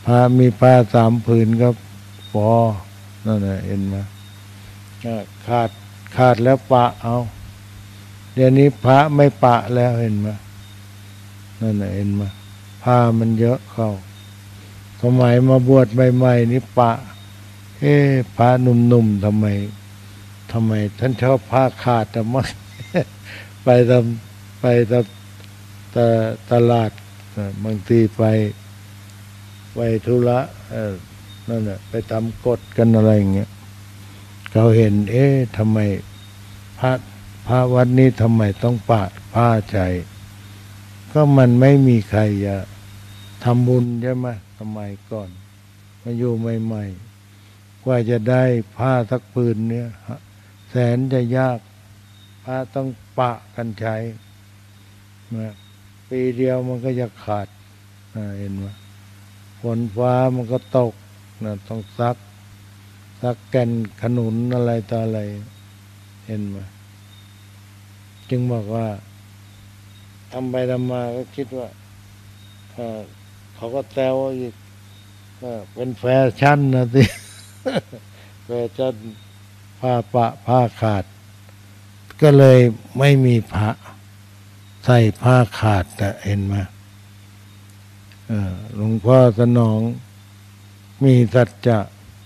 A: ผ้ามีผ้าสามผืนก็พอนั่นแหละเห็นไหมขาดขาดแล้วปะเอาเดี๋ยวนี้พระไม่ปะแล้วเห็นไหมนั่นแหละเห็นไหมผ้ามันเยอะเข้าสมัยมาบวชใหม่ๆนี่ปะเอ๊ะพระหนุ่มๆทำไมทำไมท่านชอบผ้าขาดแต่มากไปทำไปทำตตลาดบางทีไปไปธุระนั่นแหละไปทำกฎกันอะไรอย่างเงี้ยเขาเห็นเอ๊ะทำไมพระพระวัดนี้ทำไมต้องปะผ้าใจก็มันไม่มีใครจะทำบุญใช่ไหมสมัยก่อนมาอยู่ใหม่ๆกว่าจะได้ผ้าสักผืนเนี่ยแสนจะยากผ้าต้องปะกันใช้นะปีเดียวมันก็จะขาดเห็นไหมฝนฟ้ามันก็ตกนะต้องซักซักแก่นขนุนอะไรต่ออะไรเห็นไหมจึงบอกว่าทำไปทำมาก็คิดว่าเขาก็แซวอีกเป็นแฟชั่นนะสิ แฟชั่นผ้าปะผ้าขาดก็เลยไม่มีพระใส่ผ้าขาดแต่เห็นไหมหลวงพ่อสนองมีสัจจะ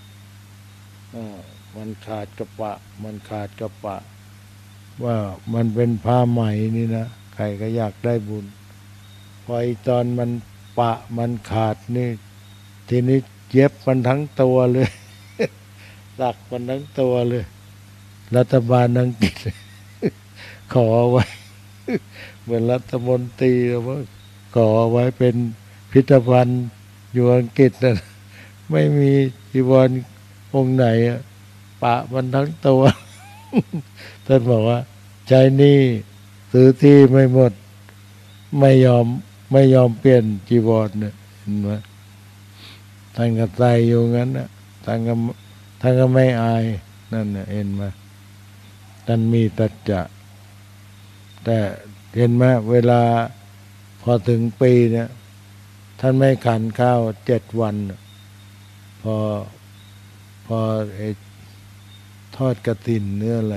A: มันขาดกระปะมันขาดกระปะว่ามันเป็นผ้าไหมนี่นะใครก็อยากได้บุญพออีตอนมันปะมันขาดนี่ทีนี้เย็บมันทั้งตัวเลยสักมันทั้งตัวเลยรัฐบาลอังกฤษขอไว้เหมือนรัฐมนตรีว่าขอไว้เป็นพิพิธภัณฑ์อยู่อังกฤษนะไม่มีจีวรองค์ไหนปะมันทั้งตัวท่านบอกว่าใจนี่ซื้อที่ไม่หมดไม่ยอมไม่ยอมเปลี่ยนจีวรเนี่ยเห็นไหมท่านก็ใส่อยู่งั้นนะท่านก็ท่านก็ไม่อายนั่นนะเห็นไหมท่านมีตัจจะแต่เห็นไหมเวลาพอถึงปีเนี่ยท่านไม่ขันข้าวเจ็ดวันพอพอไอ้ทอดกฐินเนื้ออะไร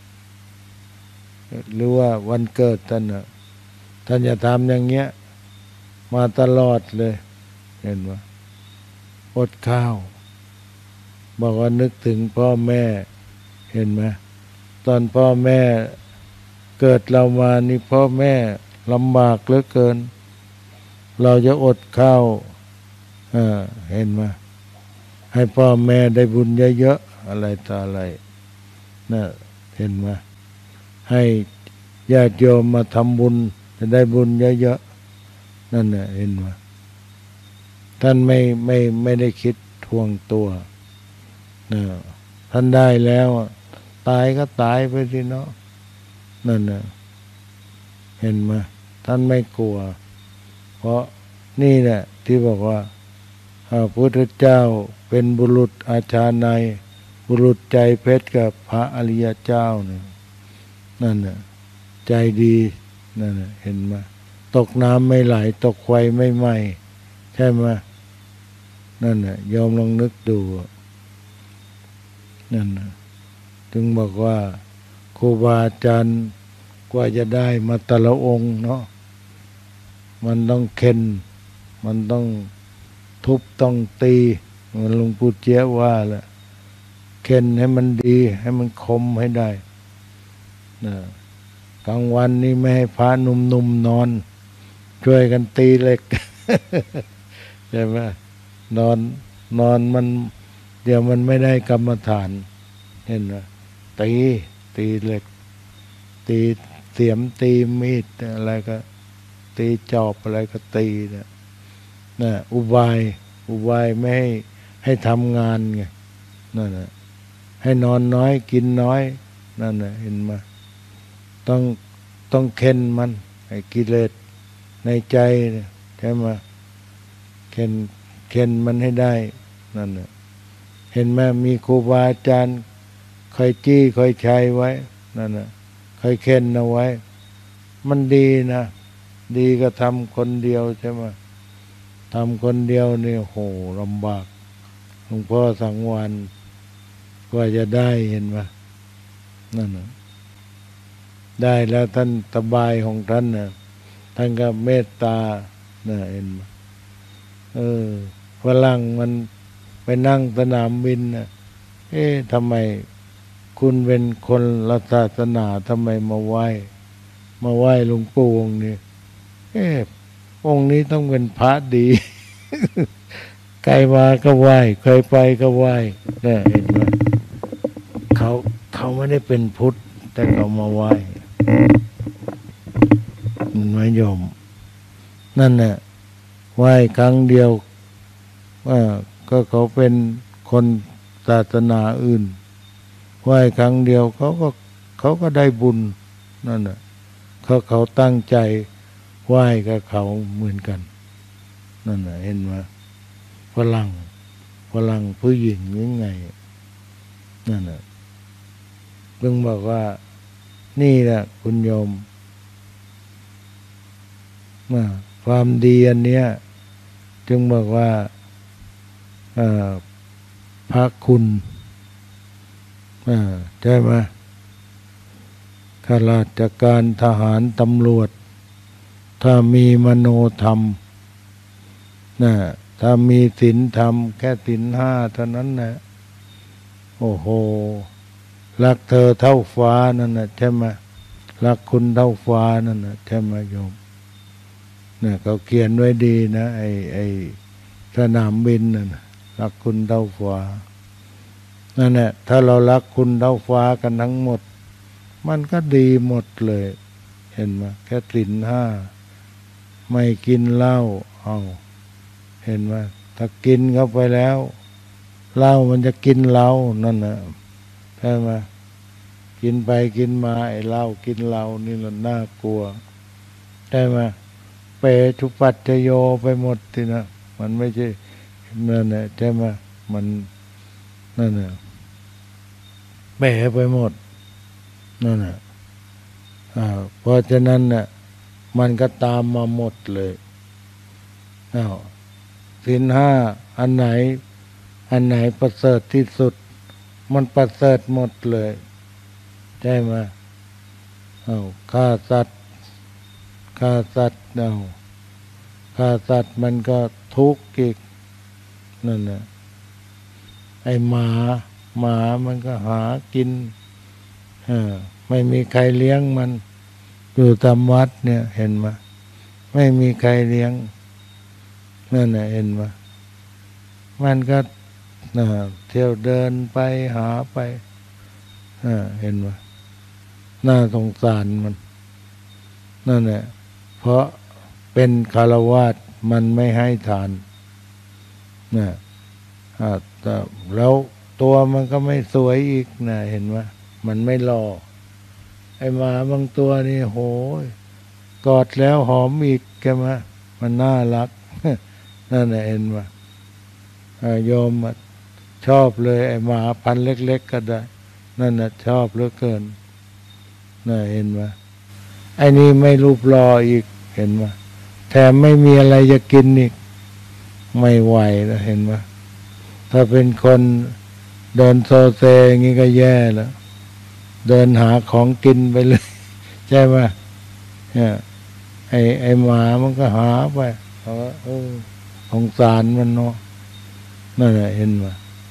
A: หรือว่าวันเกิดท่านน่ะท่านจะทำอย่างเงี้ยมาตลอดเลยเห็นไหมอดข้าวบอกว่านึกถึงพ่อแม่เห็นไหมตอนพ่อแม่เกิดเรามานี่พ่อแม่ลำบากเหลือเกินเราจะอดข้าวเออเห็นไหมให้พ่อแม่ได้บุญเยอะๆอะไรต่ออะไรน่ะเห็นไหมให้ญาติโยมมาทำบุญจะได้บุญเยอะๆนั่นน่ะเห็นไหมท่านไม่ไม่ไม่ได้คิดทวงตัวนะท่านได้แล้วตายก็ตายไปสิเนาะนั่นน่ะเห็นไหมท่านไม่กลัวเพราะนี่แหละที่บอกว่าพระพุทธเจ้าเป็นบุรุษอาชาในบุรุษใจเพชรกับพระอริยเจ้าเนี่ยนั่นน่ะใจดีนั่นน่ะเห็นไหมตกน้ำไม่ไหลตกไฟไม่ไหม้ใช่ไหมนั่นน่ะยอมลองนึกดูนั่นน่ะถึงบอกว่าครูบาอาจารย์กว่าจะได้มาแต่ละองค์เนาะมันต้องเค้นมันต้องทุบต้องตีเหมือนหลวงปู่เจี๊ยบว่าแหละเค้นให้มันดีให้มันคมให้ได้นะกลางวันนี่ไม่ให้พระหนุ่มๆ น, นอนช่วยกันตีเหล็ก ใช่ไหมนอนนอนมันเดี๋ยวมันไม่ได้กรรมฐานเห็นไหมตีตีเหล็กตีเสียมตีมีดอะไรก็ตีจอบอะไรก็ตีนะนะอุบายอุบายไม่ให้ให้ทำงานไงนั่นแหละให้นอนน้อยกินน้อยนั่นแหละเห็นไหมต้องต้องเค้นมันไอ้กิเลสในใจใช่ไหมเค้นเค้นมันให้ได้นั่นแหละเห็นไหมมีครูบาอาจารย์คอยจี้คอยชัยไว้นั่นแหละคอยเค้นเอาไว้มันดีนะดีก็ทำคนเดียวใช่ไหมทำคนเดียวนี่โหลำบากหลวงพ่อสังวรกว่าจะได้เห็นไหมนั่นนะได้แล้วท่านสบายของท่านนะท่านก็เมตตาน่ะเห็นไหมเออฝรั่งมันไปนั่งสนามบินนะเอ๊ะทำไมคุณเป็นคนละศาสนาทำไมมาไหว้มาไหว้หลวงปู่องค์นี้เอ๊ะองค์นี้ต้องเป็นพระดี ใครมาก็ไหว้ใครไปก็ไหว้เนี่ยเห็นไหมเขาเขาไม่ได้เป็นพุทธแต่เขามาไหว้มันไม่ยอมนั่นแหละไหว้ครั้งเดียวว่าก็เขาเป็นคนศาสนาอื่นไหว้ครั้งเดียวเขาก็เขาก็ได้บุญนั่นแหละเขาเขาตั้งใจไหว้กับเขาเหมือนกันนั่นแหละเห็นไหมฝรั่งฝรั่งผู้หญิงยังไงนั่นแหละเพิ่งบอกว่านี่แหละคุณโยมความดีอันเนี้ยจึงบอกว่าพระคุณใช่ไหมข้าราชการทหารตำรวจถ้ามีมโนธรรมนะถ้ามีศีลธรรมแค่ศีลห้าเท่านั้นนะโอ้โหรักเธอเท่าฟ้านั่นนะใช่ไหมรักคุณเท่าฟ้านั่นนะใช่ไหมโยมเนี่ยเขาเขียนไว้ดีนะไอ้ไอ้สนามบินน่ะรักคุณเท่าฟ้านั่นแหละถ้าเรารักคุณเท่าฟ้ากันทั้งหมดมันก็ดีหมดเลยเห็นไหมแค่ศีลห้าไม่กินเหล้าเอาเห็นไหมถ้ากินเข้าไปแล้วเหล้ามันจะกินเรานั่นนะใช่ไหมกินไปกินมาไอ้เหล้ากินเรานี่มันน่ากลัวใช่ไหมเปชุปัจจโยไปหมดทีนะมันไม่ใช่นั่นแหละใช่ไหมมันนั่นแหละเปไปหมดนั่นแหละอ่าเพราะฉะนั้นน่ะมันก็ตามมาหมดเลยอ้าวศีลห้าอันไหนอันไหนประเสริฐที่สุดมันประเสริฐหมดเลยใช่ไหมอ้าวฆ่าสัตว์ฆ่าสัตว์เอาฆ่าสัตว์มันก็ทุกข์อีกนั่นน่ะไอ้หมาหมามันก็หากินอ่าไม่มีใครเลี้ยงมันอยู่ตามวัดเนี่ยเห็นไหมไม่มีใครเลี้ยงนั่นน่ะเห็นไหมมันก็เที่ยวเดินไปหาไปเห็นไหมน่าสงสารมันนั่นแหละเพราะเป็นคฤหัสถ์มันไม่ให้ทานนะแต่แล้วตัวมันก็ไม่สวยอีกนะเห็นไหมมันไม่หล่อไอ้หมาบางตัวนี่โหยกอดแล้วหอมอีกแกมามันน่ารักนั่นแหละเห็นไหมโยมชอบเลยไอ้หมาพันธุ์เล็กๆก็ได้นั่นน่ะชอบเหลือเกินน่ะเห็นไหมไอ้นี่ไม่รูปรออีกเห็นไหมแถมไม่มีอะไรจะกินอีกไม่ไหวแล้วเห็นไหมถ้าเป็นคนเดินโซเซอย่างนี้ก็แย่แล้วเดินหาของกินไปเลยใช่ไหมเนี่ยไอ้ไอ้หมามันก็หาไปเพราะเออสงสารมันเนาะนั่นแหละเห็นไหม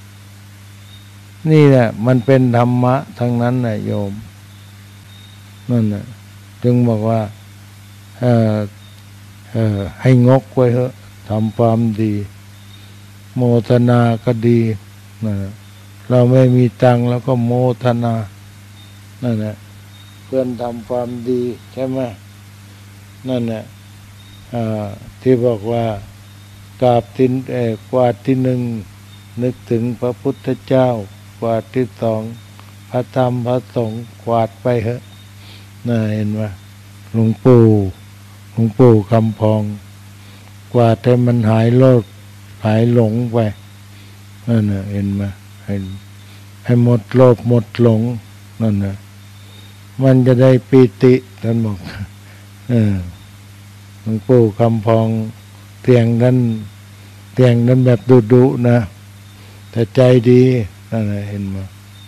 A: นี่แหละมันเป็นธรรมะทั้งนั้นนะโยมนั่นแหละจึงบอกว่าเออเออให้งกไว้เถอะทำความดีโมทนาก็ดีนะเราไม่มีตังค์แล้วก็โมทนานั่นแหละเพื่อนทำความดีใช่ไหมนั่นแหละที่บอกว่ากราบทินเอกกวาดที่หนึ่งนึกถึงพระพุทธเจ้ากวาดที่สองพระธรรมพระสงฆ์กวาดไปเถอะน่าเห็นไหมหลวงปู่หลวงปู่คำพองกวาดให้มันหายโลภหายหลงไปนั่นน่ะเห็นไหมให้ให้หมดโลภหมดหลงนั่นน่ะมันจะได้ปีติท่านบอกเออหลวงปู่คำพองเสียงนั้นเสียงนั้นแบบดุๆนะแต่ใจดีนั่นแหละเห็นไหม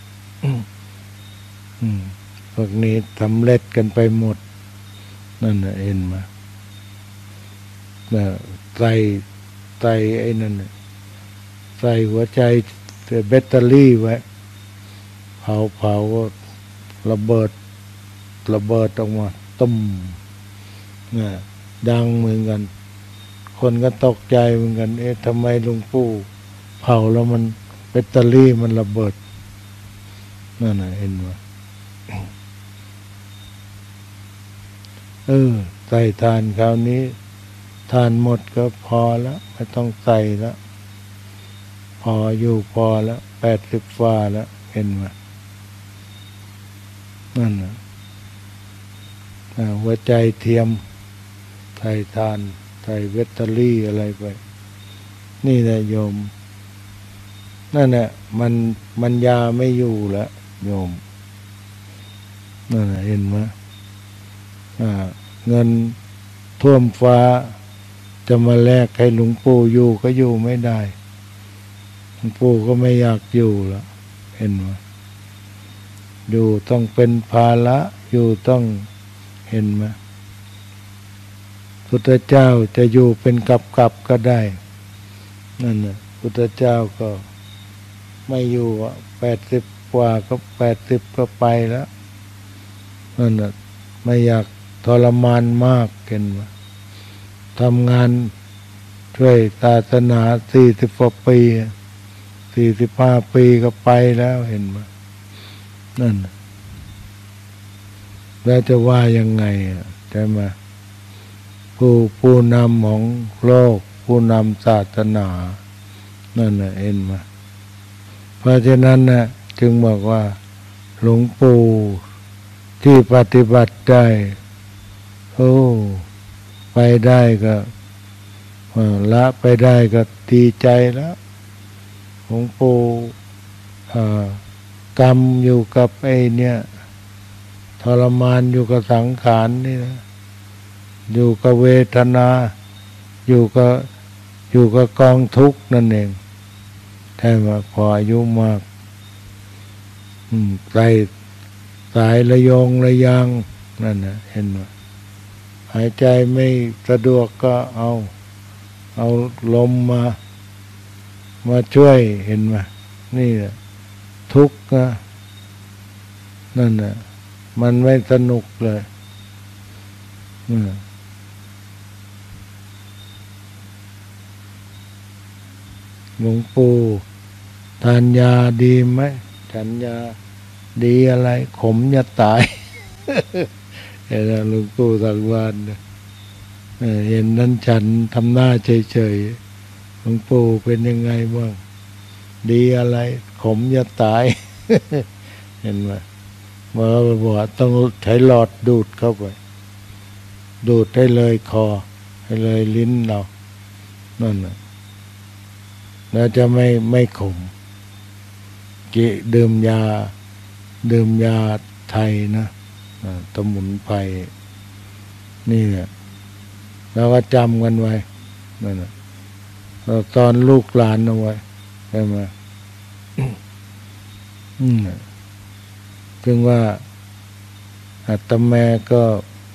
A: พวกนี้สำเร็จกันไปหมดนั่นแหละเห็นไหมใส่ใส่ไอ้นั่นใส่หัวใจแบตเตอรี่ไว้เผาเผาก็ระเบิดระเบิดออกมาตุ้มเนี่ยดังเหมือนกันคนก็ตกใจเหมือนกันเอ๊ะทำไมหลวงปู่เผาแล้วมันแบตเตอรี่มันระเบิดนั่นน่ะเห็นไหมเออใส่ทานคราวนี้ทานหมดก็พอแล้วไม่ต้องใส่แล้วพออยู่พอแล้วแปดสิบฟ้าแล้วเห็นไหมนั่นนะหัวใจเทียมใส่ทานใส่แบตเตอรี่อะไรไปนี่แหละโยมนั่นแหละมันมันยาไม่อยู่แล้วโยมนั่นแหละเห็นไหมเงินท่วมฟ้าจะมาแลกให้หลวงปู่อยู่ก็อยู่ไม่ได้หลวงปู่ก็ไม่อยากอยู่แล้วเห็นไหมอยู่ต้องเป็นภาระอยู่ต้องเห็นไหมพุทธเจ้าจะอยู่เป็นกับกับก็ได้นั่นน่ะพุทธเจ้าก็ไม่อยู่อ่ะแปดสิบกว่าก็แปดสิบก็ไปแล้วนั่นน่ะไม่อยากทรมานมากเห็นไหมทำงานช่วยศาสนาสี่สิบกว่าปีสี่สิบห้าปีก็ไปแล้วเห็นไหมนั่นแล้วจะว่ายังไงใช่ไหมผู้ผู้นำของโลกผู้นำศาสนานั่นน่ะเห็นไหมเพราะฉะนั้นน่ะจึงบอกว่าหลวงปู่ที่ปฏิบัติได้โอ้ไปได้ก็ละไปได้ก็ดีใจแล้วหลวงปู่กรรมอยู่กับไอ้เนี่ยทรมานอยู่กับสังขารนี่นะอยู่กับเวทนาอยู่กับอยู่กับกองทุกข์นั่นเองแท้ว่าพออายุมากใส่สายระยงระยางนั่นนะเห็นไหมหายใจไม่สะดวกก็เอาเอาลมมามาช่วยเห็นไหมนี่แหละทุกข์นะนั่นน่ะมันไม่สนุกเลยหลวงปู่ทานยาดีไหมฉันยาดีอะไรขมจะตายเห็นหลวงปู่สังวานเห็นนั้นฉันทำหน้าเฉยๆหลวงปู่เป็นยังไงบ้างดีอะไรขมจะตาย เห็นไหมเมื่อบอกต้องใช้หลอดดูดเข้าไปดูดให้เลยคอให้เลยลิ้นเรานั่นน่ะแล้วจะไม่ไม่ขมกิดื่มยาดื่มยาไทยนะสมุนไพรนี่แหละแล้วก็จำกันไว้นั่นน่ะตอนลูกหลานเอาไว้ใช่ไหมอืมจึงว่าอาตมาก็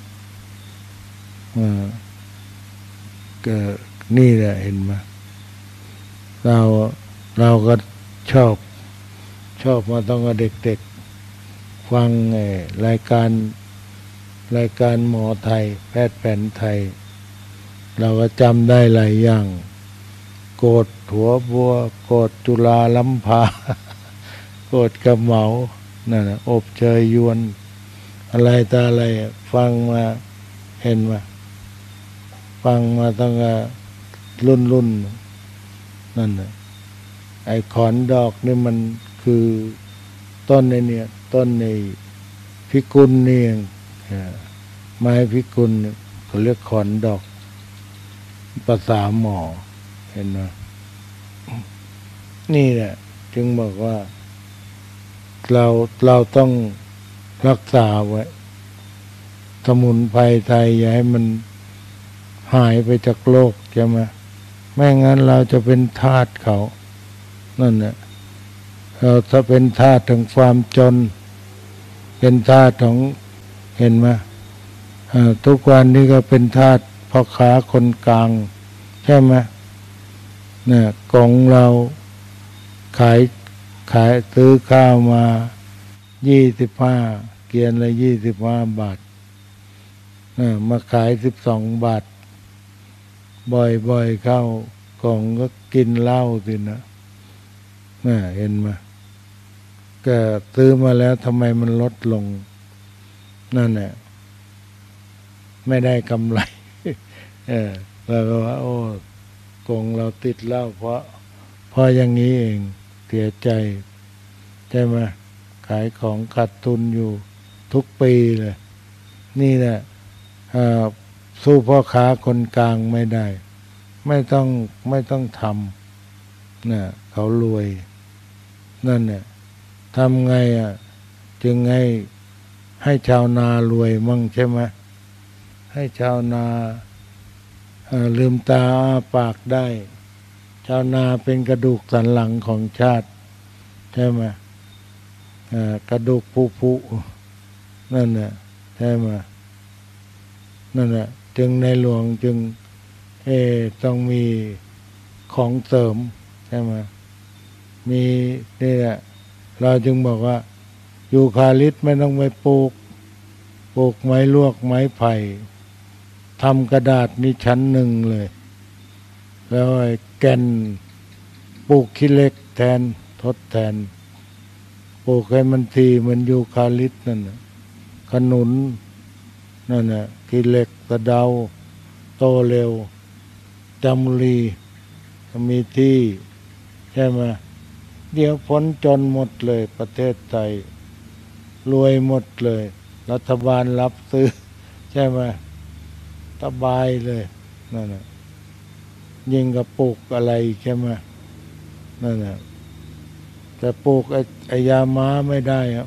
A: ก็นี่แหละเห็นไหมเราเราก็ชอบชอบมาตั้งแต่เด็กๆฟังรายการรายการหมอไทยแพทย์แผนไทยเราก็จำได้หลายอย่างโกดหัวบัวโกดจุฬาลัมพาโกดกระเหมานั่นนะอบเชยยวนอะไรตาอะไรฟังมาเห็นมาฟังมาตั้งแต่รุ่นรุ่นนั่นนะไอ้ขอนดอกนี่มันคือต้นในเนี่ยต้นในพิกุลนี่เองไม้พิกุลเขาเรียกขอนดอกภาษาหมอเห็นไหมนี่แหละจึงบอกว่าเราเราต้องรักษาไว้สมุนไพรไทยอย่าให้มันหหายไปจากโลกใช่ไหมไม่งั้นเราจะเป็นทาสเขานั่นแหละเราถ้าเป็นทาสของความจนเป็นทาสของเห็นไหมทุกวันนี้ก็เป็นทาสพ่อค้าคนกลางใช่ไหมเนี่ยกองเราขายขายซื้อข้าวมายี่สิบห้าเกียนละยี่สิบห้าบาทเนี่ยมาขายสิบสองบาทบ่อยๆเข้ากล่องก็กินเหล้าสินะน่ะเห็นไหมก็ซื้อมาแล้วทำไมมันลดลงนั่นแหละไม่ได้กำไรเออแล้วก็ว่าโอ้กงเราติดเหล้าเพราะเพราะอย่างนี้เองเสียใจใช่ไหมขายของขาดทุนอยู่ทุกปีเลยนี่แหละสู้พ่อค้าคนกลางไม่ได้ไม่ต้องไม่ต้องทำนะเขารวยนั่นเนี่ยทำไงอ่ะจึงให้ให้ชาวนารวยมั่งใช่ไหมให้ชาวนาลืมตาอ้าปากได้ชาวนาเป็นกระดูกสันหลังของชาติใช่ไหมกระดูกผุๆนั่นแหละใช่ไหมนั่นแหละจึงในหลวงจึงเอต้องมีของเสริมใช่ไหมมีนี่แหละเราจึงบอกว่ายูคาลิปต์ไม่ต้องไปปลูกปลูกไม้ลวกไม้ไผ่ทำกระดาษนี่ชั้นหนึ่งเลยแล้วไอ้แก่นปลูกขี้เหล็กแทนทดแทนปลูกให้มันทีเหมือนยูคาลิปต์นั่นขนุนนั่นน่ะขี้เหล็กตะเดาโตเร็วจำรีมีที่ใช่ไหมเดี๋ยวพ้นจนหมดเลยประเทศไทยรวยหมดเลยรัฐบาลรับซื้อใช่ไหมสบายเลยนั่นแหละยิ่งกับปลูกอะไรใช่ไหมนั่นแหละแต่ปลูกไอ้ไอ้ยาม้าไม่ได้ครับ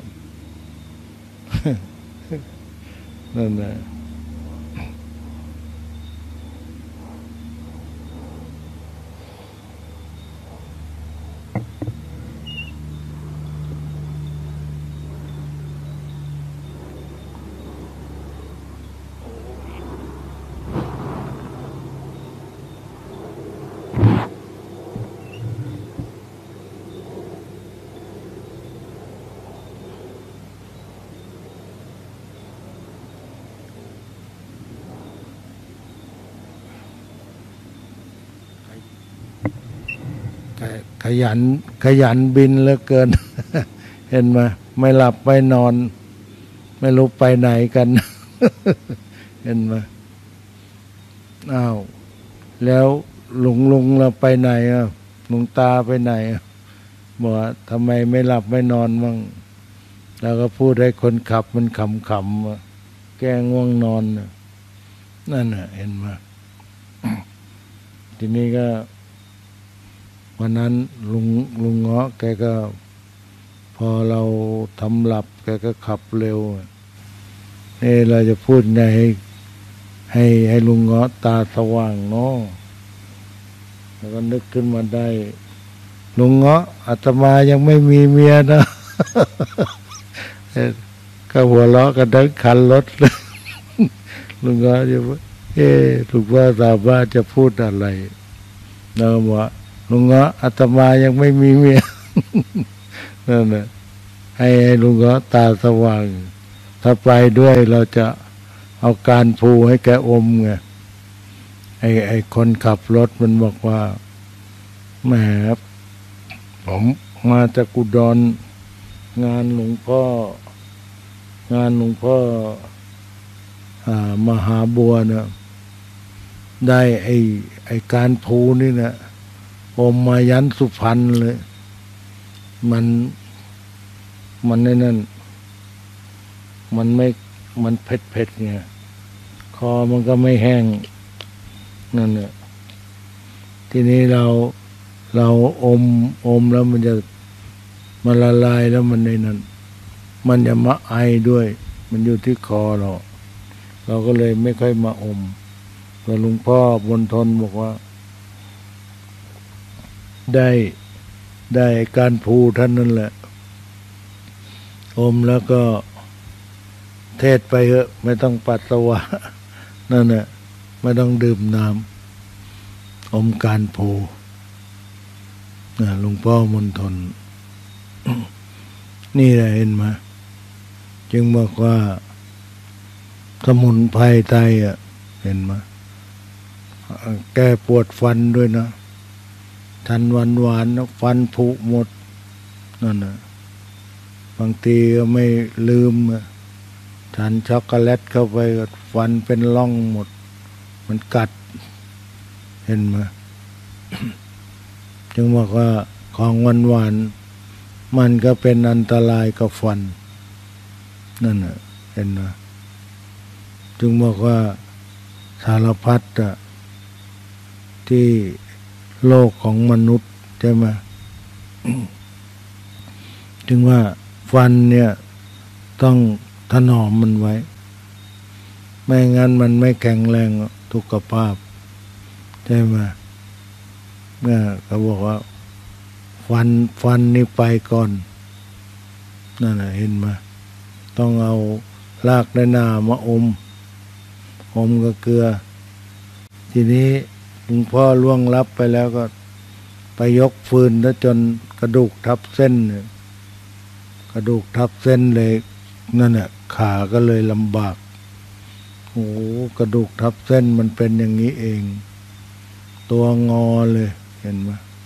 A: นั่นแหละขยันขยันบินเหลือเกิน เห็นไหมไม่หลับไม่นอนไม่รู้ไปไหนกัน เห็นไหมอ้าวแล้วลุงลุงเราไปไหนอ่ะลุงตาไปไหนอ่ะบอกว่าทำไมไม่หลับไม่นอนมั่งแล้วก็พูดให้คนขับมันขำๆแก้ง่วงนอนนั่นน่ะเห็นไหม ทีนี้ก็วันนั้นลุงลุงเงาะแกก็พอเราทำหลับแกก็ขับเร็วเออเราจะพูดไงให้ให้ให้ลุงเงาะตาสว่างเนาะแล้วก็นึกขึ้นมาได้ลุงเงาะอาตมายังไม่มีเมียนะ ก็หัวเราะกันทั้งคันรถเลย ลุงเงาะจะว่าเออถูกว่าสามารถจะพูดอะไรเราบอกลุงเงาะอาตมายังไม่มีเมีย นั่นแหละให้ลุงเงาะตาสว่างถ้าไปด้วยเราจะเอาการภูให้แกอมไงไอ้ไอ้คนขับรถมันบอกว่าแหมผมมาจากกุดรงานหลวงพ่องานหลวงพ่ออ่ามหาบัวเนี่ยได้ไอ้ไอ้การภูนี่นะอมมายันสุพรรณเลยมันมันในนั่นมันไม่มันเผ็ดเผ็ดไงคอมันก็ไม่แห้งนั่นเนี่ยทีนี้เราเราอมอมแล้วมันจะมันละลายแล้วมันในนั้นมันจะมาไอด้วยมันอยู่ที่คอเราเราก็เลยไม่ค่อยมาอมก็หลวงพ่อบนทนบอกว่าได้ได้การภูท่านนั่นแหละอมแล้วก็เทศไปเถอะไม่ต้องปัสสาวะนั่นแหละไม่ต้องดื่มน้ำอมการภูหลวงพ่อมนทน นี่แหละเห็นไหมจึงบอกว่าสมุนไพรไทยอ่ะเห็นไหมแก้ปวดฟันด้วยนะทันหวานหวานนะฟันผุหมดนั่นนะบางทีก็ไม่ลืมทานช็อกโกแลตเข้าไปฟันเป็นร่องหมดมันกัดเห็นไหม จึงบอกว่าของหวานหวานมันก็เป็นอันตรายกับฟันนั่นน่ะเห็นไหมจึงบอกว่าสารพัดอะที่โลกของมนุษย์ใช่ไหม จึงว่าฟันเนี่ยต้องถนอมมันไว้ไม่งั้นมันไม่แข็งแรงสุขภาพใช่ไหมเมื่อเขาบอกว่าฟันฟันนี่ไปก่อนนั่นแหละเห็นไหมต้องเอารากในนามาอมอมกับเกลือทีนี้หลวงพ่อล่วงลับไปแล้วก็ไปยกฟืนแล้วจนกระดูกทับเส้นเนี่ยกระดูกทับเส้นเลยนั่นแหละขาก็เลยลำบากโอ้กระดูกทับเส้นมันเป็นอย่างนี้เองตัวงอเลยเห็นไหม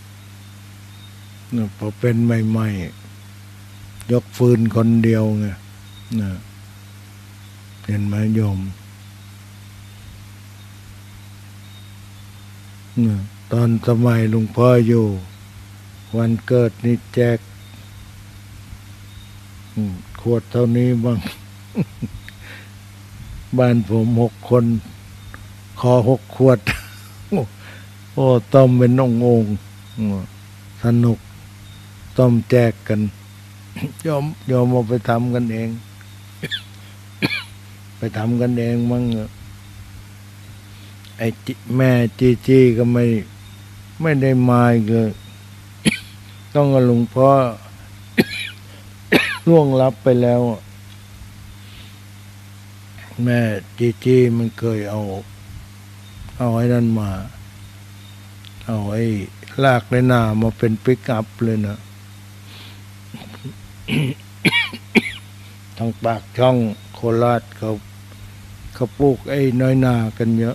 A: พอเป็นใหม่ๆยกฟืนคนเดียวไงนะเห็นไหมโยมนะตอนสมัยหลวงพ่ออยู่วันเกิดนี่แจกขวดเท่านี้บ้าง บ้านผมหกคนขอหกขวด โอ้ต้มเป็นององสนุกต้มแจกกันยอมยอมเอาไปทำกันเอง ไปทำกันเองมั่งไอ้แม่จีจีก็ไม่ไม่ได้มาเลย ต้องกับหลวงพ่อ ล่วงลับไปแล้วแม่จีจีมันเคยเอาเอาไอ้นั่นมาเอาไอ้ลากในนามาเป็นปิกอัพเลยนะ ทางปากช่องโคราชเขาเขาปลูกไอ้น้อยนากันเยอะ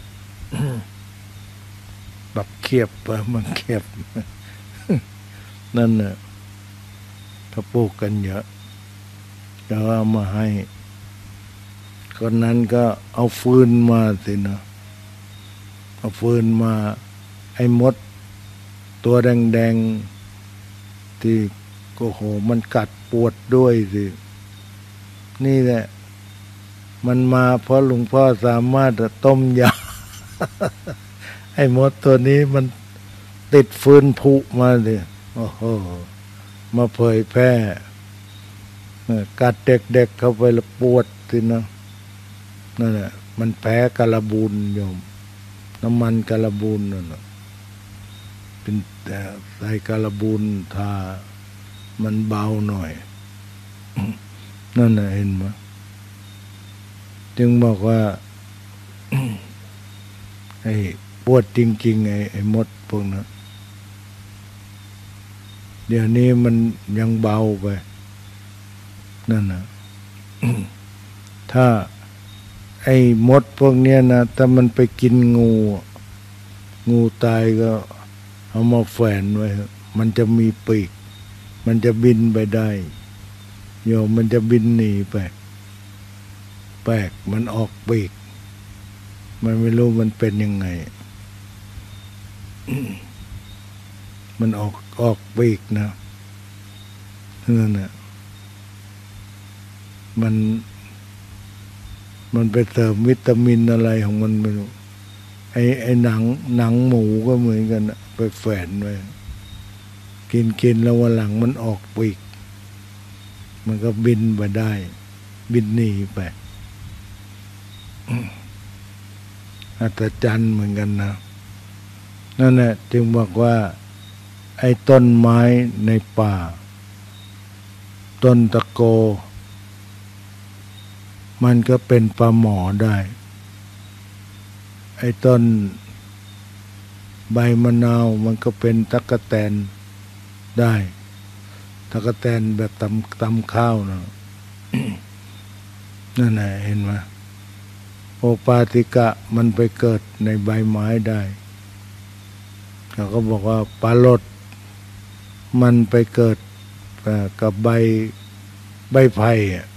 A: แบบเขียบมันเขียบ นั่นน่ะเขาปลูกกันเยอะก็เอามาให้คนนั้นก็เอาฟืนมาสินะเอาฟืนมาไอ้มดตัวแดงๆที่โอ้โหมันกัดปวดด้วยสินี่แหละมันมาเพราะหลวงพ่อสามารถต้มยา ไอ้มดตัวนี้มันติดฟืนผุมาสิโอ้โหมาเผยแพร่กัดเด็กๆเข้าไปแล้วปวดสินะนั่นแหละมันแพ้กระบูนโยมน้ำมันกระบูนนั่นแหละเป็นแต่ใส่กระบูนทามันเบาหน่อย นั่นแหละเห็นไหมจึงบอกว่า ไอ้ปวดจริงๆไอ้ไอ้มดพวกนั้นเดี๋ยวนี้มันยังเบาไปนั่นนะ ถ้าไอ้มดพวกเนี้ยนะถ้ามันไปกินงูงูตายก็เอามาแฝนไว้มันจะมีปีกมันจะบินไปได้โยมมันจะบินหนีไปแปลกมันออกปีกมันไม่รู้มันเป็นยังไง มันออกออกปีกนะนั่นแหละมันมันไปเติมวิตามินอะไรของมันไม่รู้ไอ้ไอ้หนังหนังหมูก็เหมือนกันไปแฝนไว้กินกินแล้ววันหลังมันออกปีกมันก็บินไปได้บินหนีไป ออัศจรรย์เหมือนกันนะนั่นแหละจึงบอกว่าไอ้ต้นไม้ในป่าต้นตะโกมันก็เป็นปลาหมอได้ไอ้ต้นใบมะนาวมันก็เป็นตั๊กแตนได้ตั๊กแตนแบบตำตำข้าวนะ นั่นแหละเห็นไหมโอปาติกะมันไปเกิดในใบไม้ได้เขาก็บอกว่าปลาลดมันไปเกิดกับใบใบไผ่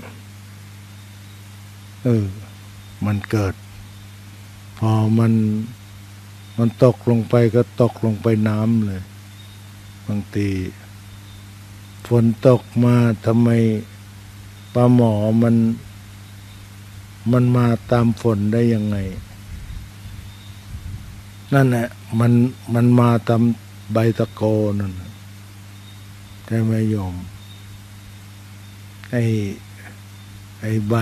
A: เออมันเกิดพอมันมันตกลงไปก็ตกลงไปน้ำเลยบางทีฝนตกมาทำไมปลาหมอมันมันมาตามฝนได้ยังไงนั่นแหละมันมันมาตามใบตะโกนั่นใช่ไหมโยมไอ้ไอ้ใบ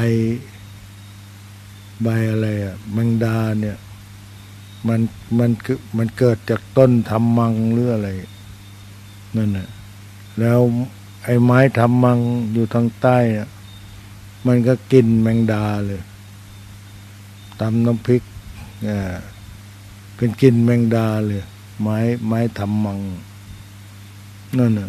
A: ใบอะไรอ่ะแมงดาเนี่ยมันมันคือมันเกิดจากต้นทำมังหรืออะไรนั่นน่ะแล้วไอ้ไม้ทำมังอยู่ทางใต้อ่ะมันก็กินแมงดาเลยตำน้ำพริกอ่าเป็นกินแมงดาเลยไม้ไม้ทำมังนั่นน่ะ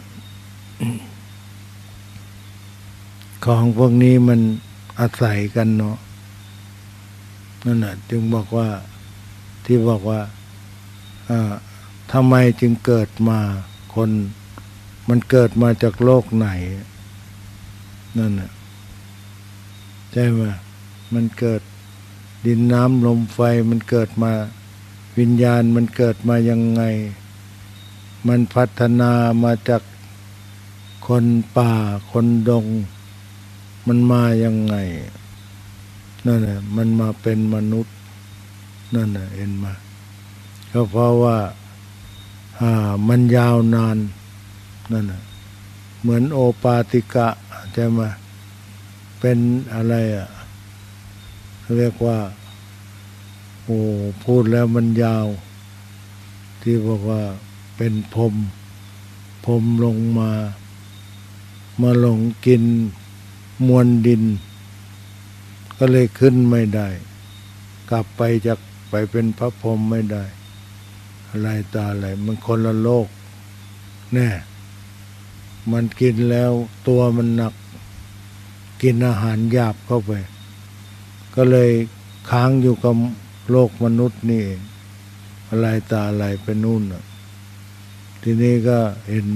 A: ของพวกนี้มันอาศัยกันเนาะนั่นน่ะจึงบอกว่าที่บอกว่าทำไมจึงเกิดมาคนมันเกิดมาจากโลกไหนนั่นน่ะใช่ไหมมันเกิดดินน้ำลมไฟมันเกิดมาวิญญาณมันเกิดมายังไงมันพัฒนามาจากคนป่าคนดงมันมายังไงนั่นแหละมันมาเป็นมนุษย์นั่นแหละเห็นไหมก็เพราะว่าอ่ามันยาวนานนั่นแหละเหมือนโอปาติกะใช่ไหมเป็นอะไรอ่ะเรียกว่าโอ้พูดแล้วมันยาวที่บอกว่าเป็นพรหมพรหมลงมามาหลงกินมวลดินก็เลยขึ้นไม่ได้กลับไปจากไปเป็นพระพรหมไม่ได้อะไรตาอะไรมันคนละโลกแน่มันกินแล้วตัวมันหนักกินอาหารหยาบเข้าไปก็เลยค้างอยู่กับโลกมนุษย์นี่เองอะไรตาอะไรไปนู่นทีนี้ก็เห็นไหม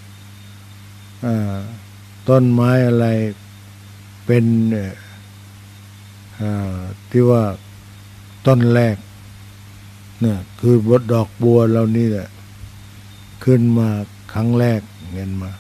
A: ต้นไม้อะไรเป็นที่ว่าต้นแรกเนี่ยคือบดดอกบัวเรานี่แหละขึ้นมาครั้งแรกเห็นมา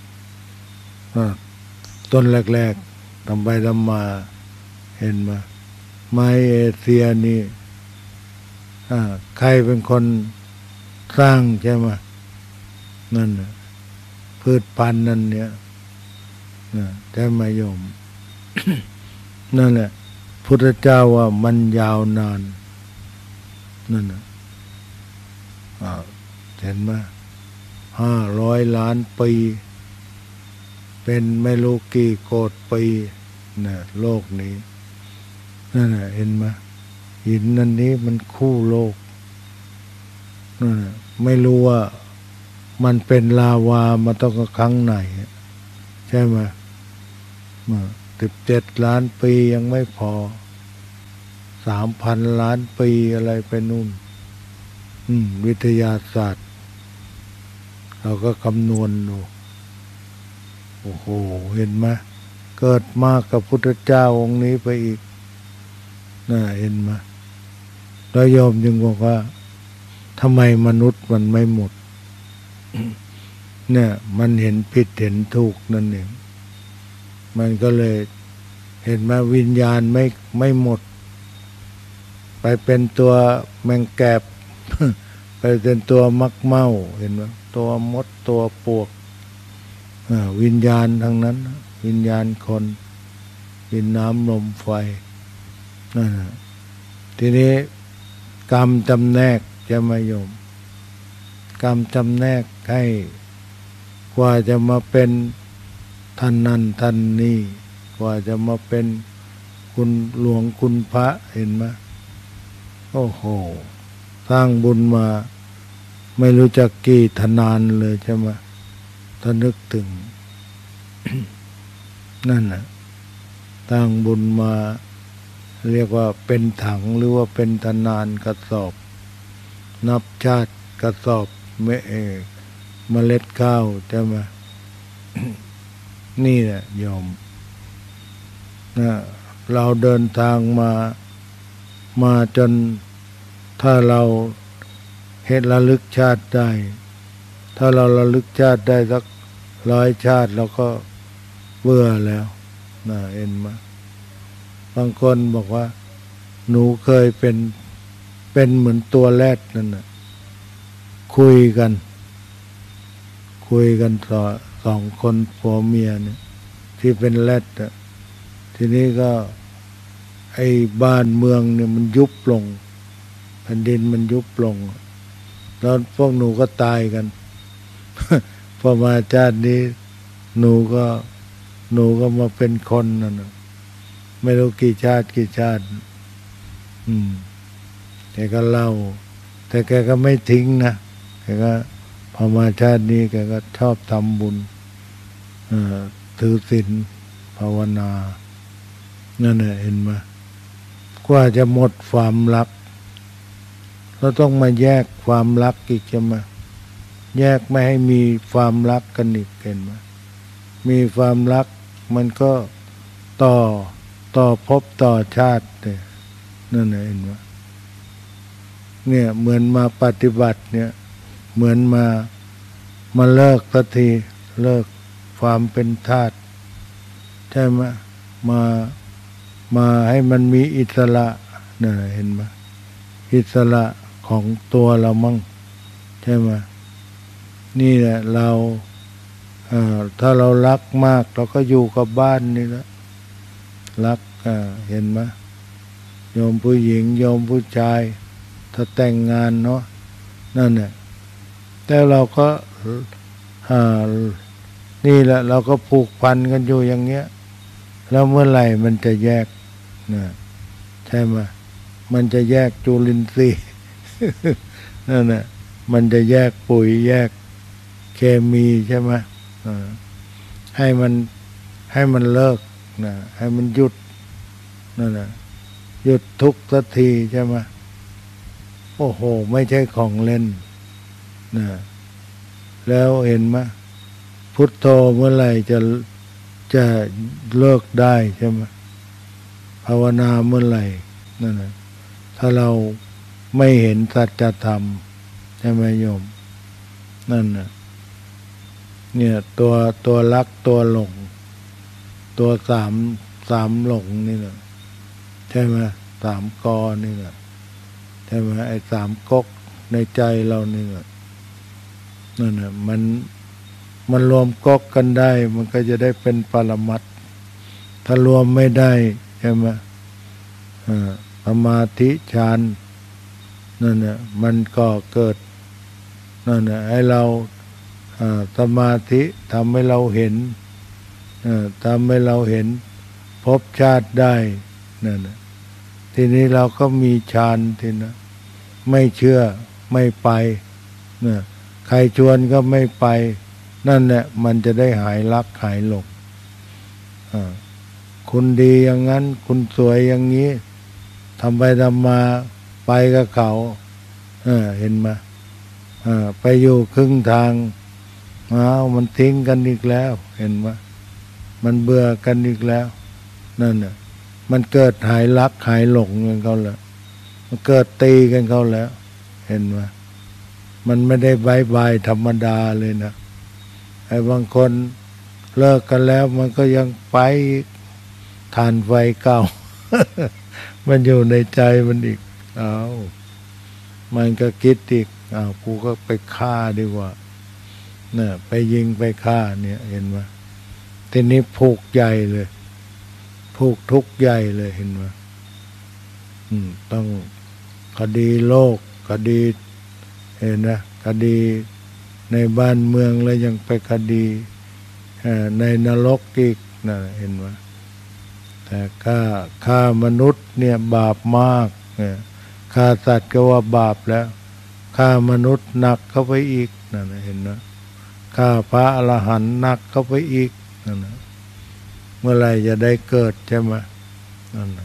A: ต้นแรกๆทำไปทำมาเห็นมาไม้เอเชียนี่ใครเป็นคนสร้างใช่ไหมนั่นพืชพันธุ์นั่นเนี่ยใช่ไหมโยม นั่นแหละพุทธเจ้าว่ามันยาวนานนั่นน่ะเห็นไหมห้าร้อยล้านปีเป็นไม่รู้กี่โกฏปีเนี่ยโลกนี้นั่นน่ะเห็นไหมหินนั่นนี้มันคู่โลกนั่นน่ะไม่รู้ว่ามันเป็นลาวามาต้องครั้งไหนใช่ไหมสิบเจ็ดล้านปียังไม่พอสามพันล้านปีอะไรไปนู่นวิทยาศาสตร์เราก็คำนวณดูโอ้โหเห็นไหมเกิดมากกับพุทธเจ้าองค์นี้ไปอีกน่าเห็นไหมแล้วโยมจึงบอกว่าทำไมมนุษย์มันไม่หมด เนี่ยมันเห็นผิดเห็นถูกนั่นเองมันก็เลยเห็นมาวิญญาณไม่ไม่หมดไปเป็นตัวแมงแกบ ไปเป็นตัวมักเมาเห็นไหมตัวมดตัวปวกวิญญาณทั้งนั้นวิญญาณคนดินน้ำลมไฟนั่นทีนี้กรรมจำแนกจะมาโยมกรรมจำแนกให้กว่าจะมาเป็นท่านนั้นท่านนี้กว่าจะมาเป็นคุณหลวงคุณพระเห็นไหมโอ้โหสร้างบุญมาไม่รู้จักกี่ทนานเลยใช่ไหมถ้านึกถึง นั่นน่ะสร้างบุญมาเรียกว่าเป็นถังหรือว่าเป็นทนานกระสอบนับชาติกระสอบเมเอเมล็ดข้าวใช่ไหม นี่แหละโยมนะเราเดินทางมามาจนถ้าเราเห็นระลึกชาติได้ถ้าเราระลึกชาติได้สักร้อยชาติเราก็เบื่อแล้วนะเห็นไหมบางคนบอกว่าหนูเคยเป็นเป็นเหมือนตัวแรดนั่นน่ะคุยกันคุยกันสอสองคนผัวเมียเนี่ยที่เป็นแรดอ่ะทีนี้ก็ไอ้บ้านเมืองเนี่ยมันยุบลงแผ่นดินมันยุบลงแล้วพวกหนูก็ตายกัน พอมาชาตินี้หนูก็หนูก็มาเป็นคนนั่นน่ะไม่รู้กี่ชาติกี่ชาติอืมแกก็เล่าแต่แกก็ไม่ทิ้งนะแกก็พอมาชาตินี้แกก็ชอบทำบุญถือศีลภาวนานั่นแหละเห็นไหมกว่าจะหมดความรักเราต้องมาแยกความรักอีกใช่ไหมแยกไม่ให้มีความรักกันอีกเห็นไหมมีความรักมันก็ต่อต่อภพต่อชาติเลยนั่นแหละเห็นไหมเนี่ยเหมือนมาปฏิบัติเนี่ยเหมือนมามาเลิกสักทีเลิกความเป็นทาสใช่ไหมมามาให้มันมีอิสระเนี่ยเห็นไหมอิสระของตัวเรามั่งใช่ไหมนี่แหละเราเอ่อถ้าเรารักมากเราก็อยู่กับบ้านนี่แหละรักอ่าเห็นไหมโยมผู้หญิงโยมผู้ชายถ้าแต่งงานเนาะนั่นแหละแต่เราก็อ่านี่แหละเราก็ผูกพันกันอยู่อย่างเงี้ยแล้วเมื่อไหร่มันจะแยกนะใช่ไหมมันจะแยกจุลินทรีย์ นั่นแหละมันจะแยกปุ๋ยแยกเคมีใช่ไหมให้มันให้มันเลิกนะให้มันหยุดนั่นแหละหยุดทุกข์สักทีใช่ไหมโอ้โหไม่ใช่ของเล่นนะแล้วเห็นไหมพุทโธเมื่อไหร่จะจะเลิกได้ใช่ไหมภาวนาเมื่อไหร่นั่นนะถ้าเราไม่เห็นสัจธรรมใช่ไหมโยมนั่นนะเนี่ยตัวตัวรักตัวหลงตัวสามสามหลงนี่แหละใช่ไหมสามกอนี่แหละใช่ไหมไอ้สามก๊กในใจเรานี่แหละนั่นนะมันมันรวมก๊กกันได้มันก็จะได้เป็นปรมัตถ์ถ้ารวมไม่ได้ใช่ไหมสมาธิฌานนั่นน่ะมันก็เกิดนั่นน่ะให้เราสมาธิทำให้เราเห็นทำให้เราเห็นภพชาติได้นั่นน่ะทีนี้เราก็มีฌานทีนะไม่เชื่อไม่ไปนะใครชวนก็ไม่ไปนั่นแหละมันจะได้หายรักหายหลงคุณดีอย่างนั้นคุณสวยอย่างนี้ทำไปทำมาไปกับเขาเออเห็นไหมเออไปอยู่ครึ่งทางอ้าวมันทิ้งกันอีกแล้วเห็นไหมมันเบื่อกันอีกแล้วนั่นน่ะมันเกิดหายรักหายหลงกันเขาแล้วมันเกิดตีกันเขาแล้วเห็นไหมมันไม่ได้บายบายธรรมดาเลยนะไอ้บางคนเลิกกันแล้วมันก็ยังไปทานไฟเก่า มันอยู่ในใจมันอีกอ้าวมันก็คิดอีกอ้าวกูก็ไปฆ่าดีกว่าเนี่ยไปยิงไปฆ่าเนี่ยเห็นไหมทีนี้ผูกใหญ่เลยผูกทุกข์ใหญ่เลยเห็นไหมอืมต้องคดีโลกคดีเห็นนะคดีในบ้านเมืองแล้วยังไปคดีในนรกอีกนะเห็นไหมแต่ฆ่าฆ่ามนุษย์เนี่ยบาปมากเนี่ยฆ่าสัตว์ก็ว่าบาปแล้วฆ่ามนุษย์หนักเข้าไปอีกนั่นเห็นนะฆ่าพระอรหันต์หนักเข้าไปอีกนั่นนะเมื่อไรจะได้เกิดใช่ไหมนั่นนะ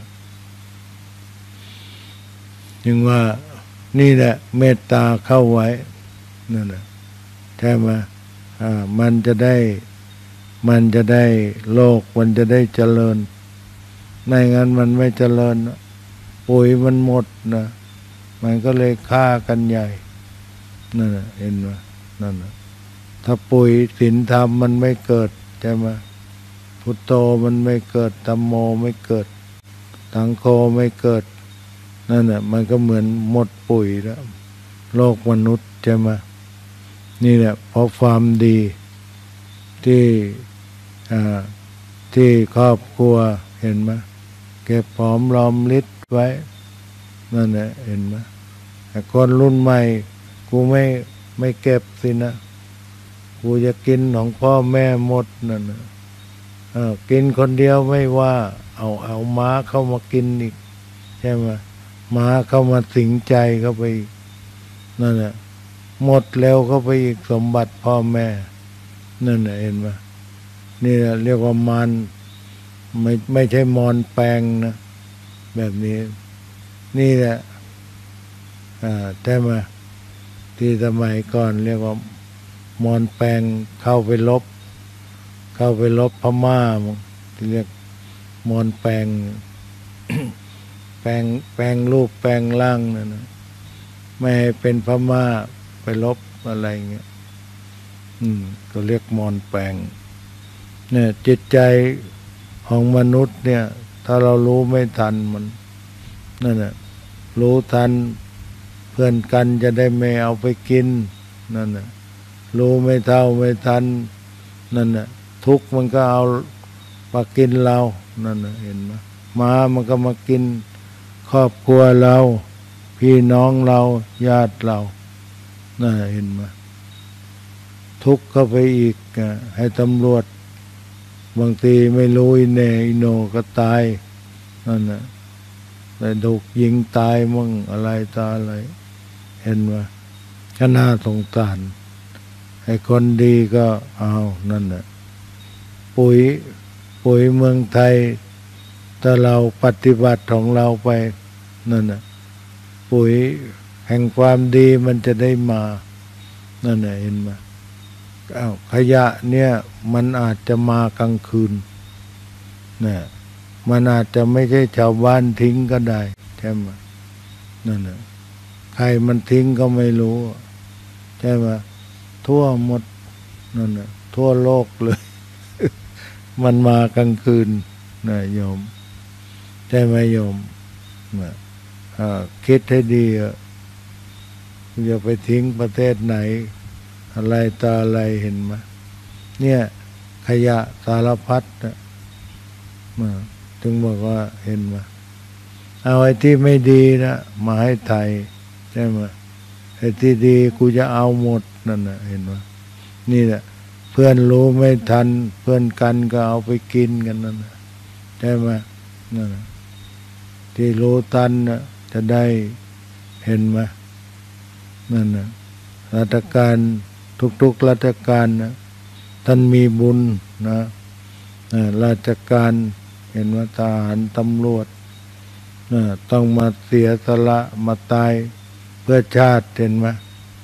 A: ยังว่านี่แหละเมตตาเข้าไว้นั่นนะใช่ไหมอ่ามันจะได้มันจะได้โลกมันจะได้เจริญไม่งั้นมันไม่เจริญปุ๋ยมันหมดนะมันก็เลยฆ่ากันใหญ่นั่นนะเห็นไหมนั่นนะถ้าปุ๋ยศีลธรรมมันไม่เกิดใช่ไหมพุทโธมันไม่เกิดธัมโมไม่เกิดสังโฆไม่เกิดนั่นน่ะมันก็เหมือนหมดปุ๋ยแล้วโลกมนุษย์ใช่ไหมนี่แหละเพราะความดีที่อ่าที่ครอบครัวเห็นไหมเก็บหอมรอมริบไว้นั่นแหละเห็นไหมแต่คนรุ่นใหม่กูไม่ไม่เก็บสินะกูจะกินของพ่อแม่หมดนั่นนะเออกินคนเดียวไม่ว่าเอาเอาม้าเข้ามากินอีกใช่ไหมม้าเข้ามาสิงใจเข้าไปอีกนั่นแหละหมดแล้วเข้าไปอีกสมบัติพ่อแม่นั่นแหละเห็นไหมนี่แหละเรียกว่ามารไม่ไม่ใช่มารแปลงนะแบบนี้นี่แหละอ่าใช่ไหมที่สมัยก่อนเรียกว่ามารแปลงเข้าไปลบเข้าไปลบพม่าที่เรียกมารแปลง แปลงแปลงรูปแปลงร่างนั่นนะไม่ให้เป็นพม่าไปลบอะไรเงี้ยอืมก็เรียกมารแปลงเนี่ยจิตใจของมนุษย์เนี่ยถ้าเรารู้ไม่ทันมันนั่นแหละรู้ทันเพื่อนกันจะได้ไม่เอาไปกินนั่นแหละรู้ไม่เท่าไม่ทันนั่นแหละทุกข์มันก็เอามากินเรานั่นแหละเห็นไหมม้ามันก็มากินครอบครัวเราพี่น้องเราญาติเราน่าเห็นไหมทุกข์เข้าไปอีกให้ตำรวจบางทีไม่รู้อิเนอิโนก็ตายนั่นนะแต่ถูกยิงตายมั่งอะไรตาอะไรเห็นไหมก็น่าสงสารให้คนดีก็เอานั่นแหละปุ๋ยปุ๋ยเมืองไทยถ้าเราปฏิบัติของเราไปนั่นน่ะปุ๋ยแห่งความดีมันจะได้มานั่นน่ะเห็นไหมอ้าวขยะเนี่ยมันอาจจะมากลางคืนเนี่ยมันอาจจะไม่ใช่ชาวบ้านทิ้งก็ได้ใช่ไหมนั่นน่ะใครมันทิ้งก็ไม่รู้ใช่ไหมทั่วหมดนั่นน่ะทั่วโลกเลย มันมากลางคืนนะโยมใช่ไหมโยมนะคิดให้ดีอย่าไปทิ้งประเทศไหนอะไรตาอะไรเห็นไหมเนี่ยขยะสารพัดนะถึงบอกว่าเห็นไหมเอาไอ้ที่ไม่ดีนะมาให้ไทยใช่ไหมไอ้ที่ดีกูจะเอาหมดนั่นนะเห็นไหมนี่แหละเพื่อนรู้ไม่ทันเพื่อนกันก็เอาไปกินกันนั่นนะใช่ไหมนั่นนะที่รู้ทันนะจะได้เห็นไหมนั่นนะราชการทุกๆราชการนะท่านมีบุญนะราชการเห็นว่าทหารตำรวจนะต้องมาเสียสละมาตายเพื่อชาติเห็นไหม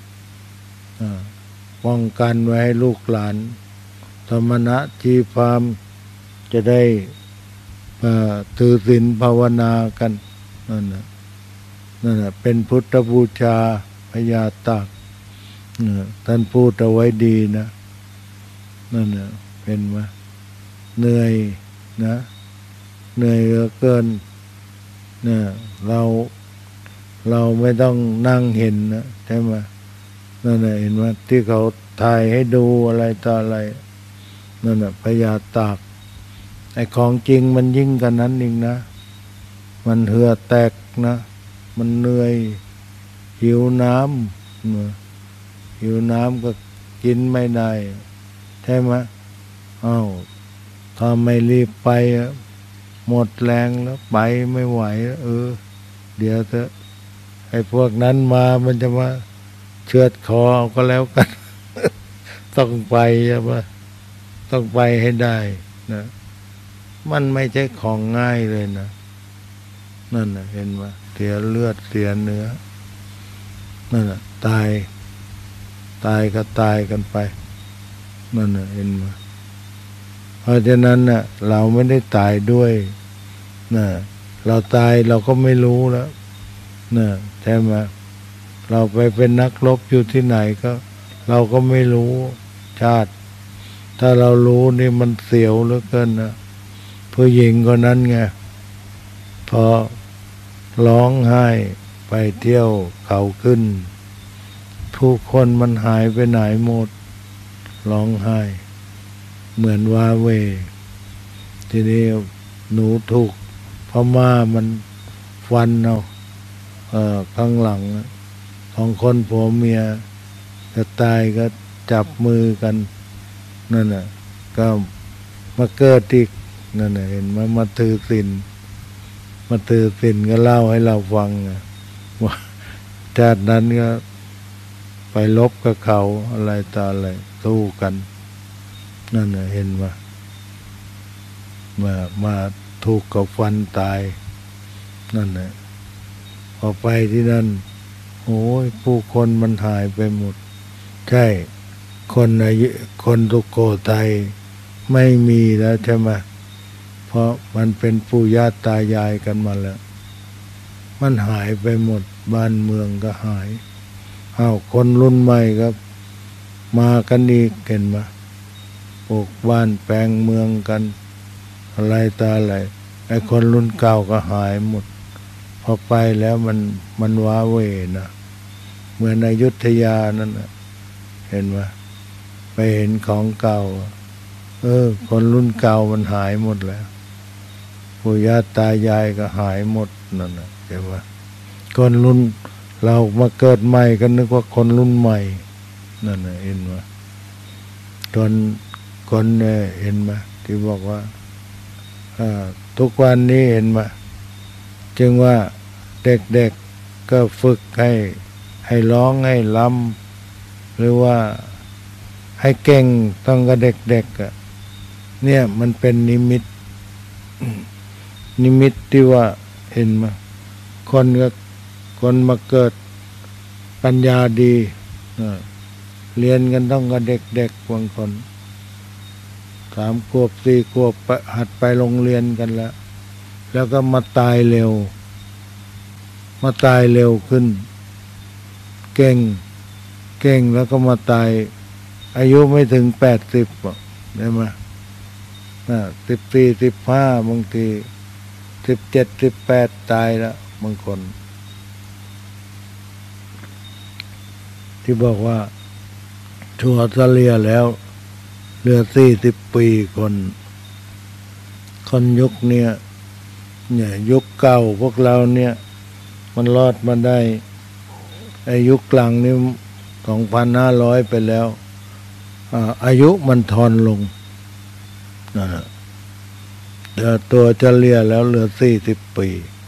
A: ป้องกันไว้ให้ลูกหลานสมณะชีพราหมณ์จะได้ถือศีลภาวนากันนั่นนะนั่นนะเป็นพุทธบูชาพญาตากท่านพูดเอาไว้ดีนะนั่นนะเป็นว่าเหนื่อยนะเหนื่อยเหลือเกินเนี่ยเราเราไม่ต้องนั่งเห็นนะใช่ไหมนั่นน่ะเห็นว่าที่เขาถ่ายให้ดูอะไรต่ออะไรนั่นน่ะพญาตากไอ้ของจริงมันยิ่งกันนั้นเองนะมันเหือแตกนะมันเหนื่อยหิวน้ำหิวน้ำก็กินไม่ได้ใช่ไหมอ้าวถ้าไม่รีบไปหมดแรงแล้วไปไม่ไหวเออเดี๋ยวเถอะไอ้พวกนั้นมามันจะมาเชือดคอเอาก็แล้วกัน ต้องไปใช่ไหมต้องไปให้ได้นะมันไม่ใช่ของง่ายเลยนะนั่นนะเห็นไหมเสียเลือดเสียเนื้อนั่นนะตายตายก็ตายกันไปนั่นนะเห็นไหมเพราะฉะนั้นน่ะเราไม่ได้ตายด้วยนะเราตายเราก็ไม่รู้แล้วนะใช่ไหมเราไปเป็นนักรบอยู่ที่ไหนก็เราก็ไม่รู้ชาติถ้าเรารู้นี่มันเสียวเหลือเกินนะผู้หญิงคนนั้นไงพอร้องไห้ไปเที่ยวเขาขึ้นผู้คนมันหายไปไหนหมดร้องไห้เหมือนว่าเวทีนี้หนูถูกพม่ามันฟันเอาเอ่อข้างหลังสองคนผัวเมียจะตายก็จับมือกันนั่นน่ะก็มาเกิดอีกนั่นน่ะเห็นไหมมาถือศีลมาถือศีลก็เล่าให้เราฟังว่าชาตินั้นก็ไปลบกับเขาอะไรต่ออะไรสู้กันนั่นน่ะเห็นว่ามามาถูกกับฟันตายนั่นน่ะพอไปที่นั่นโอ้ยผู้คนมันหายไปหมดใช่คนอายุคนสุโขทัยไม่มีแล้วใช่ไหมเพราะมันเป็นปู่ย่าตายายกันมาแล้วมันหายไปหมดบ้านเมืองก็หายอ้าวคนรุ่นใหม่ก็มากันอีกเห็นไหมปลูกบ้านแปลงเมืองกันอะไรตาอะไรไอ้คนรุ่นเก่าก็หายหมดพอไปแล้วมันมันว้าเหวนะเหมือนอยุธยานั่นนะเห็นไหมไปเห็นของเก่าเออคนรุ่นเก่ามันหายหมดแล้วปู่ย่าตายายก็หายหมดนั่นนะเห็นไหมคนรุ่นเรามาเกิดใหม่ก็นึกว่าคนรุ่นใหม่นั่นนะเห็นไหมคนคนเนี่ยเห็นไหมที่บอกว่าทุกวันนี้เห็นไหมจึงว่าเด็กๆก็ฝึกให้ให้ร้องให้รำหรือว่าให้เก่งต้องกับเด็กๆอ่ะเนี่ยมันเป็นนิมิตนิมิตที่ว่าเห็นไหมคนก็คนมาเกิดปัญญาดีเรียนกันต้องกับเด็กๆบางคนสามขวบสี่ขวบหัดไปโรงเรียนกันแล้วแล้วก็มาตายเร็วมาตายเร็วขึ้นเก่งเก่งแล้วก็มาตายอายุไม่ถึงแปดสิบได้ไหมสิบสี่สิบห้าบางทีสิบเจ็ดสิบแปดตายแล้วบางคนที่บอกว่าชัวเฉลี่ยแล้วเหลือสี่สิบปีคนคนยุคเนี้ยเนี่ยยุคเก่าพวกเราเนี่ยมันรอดมาได้อายุกลางนี่สองพันห้าร้อยไปแล้วอายุมันทอนลงนะแต่ตัวเฉลี่ยแล้วเหลือสี่สิบปี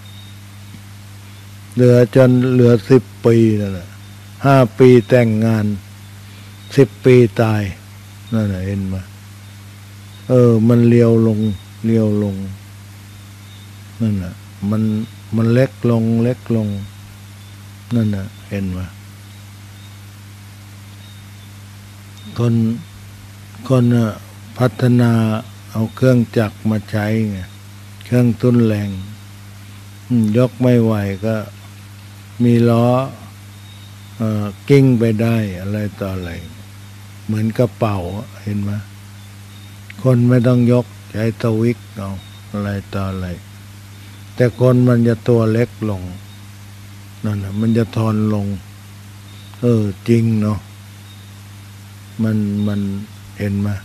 A: เหลือจนเหลือสิบปีนั่นแหละห้าปีแต่งงานสิบปีตายนั่นเห็นไหมเออมันเลี้ยวลงเลี้ยวลงนั่นน่ะมันมันเล็กลงเล็กลงนั่นน่ะเห็นไหมคนคนพัฒนาเอาเครื่องจักรมาใช้ไงเครื่องทุนแรงยกไม่ไหวก็มีล้อเอ่อกิ้งไปได้อะไรต่ออะไรเหมือนกระเป๋าเห็นไหมคนไม่ต้องยกใช้ตะวิกเอาอะไรต่ออะไรแต่คนมันจะตัวเล็กลงนั่นนะมันจะทอนลงเออจริงเนาะมันมันเห็นไหม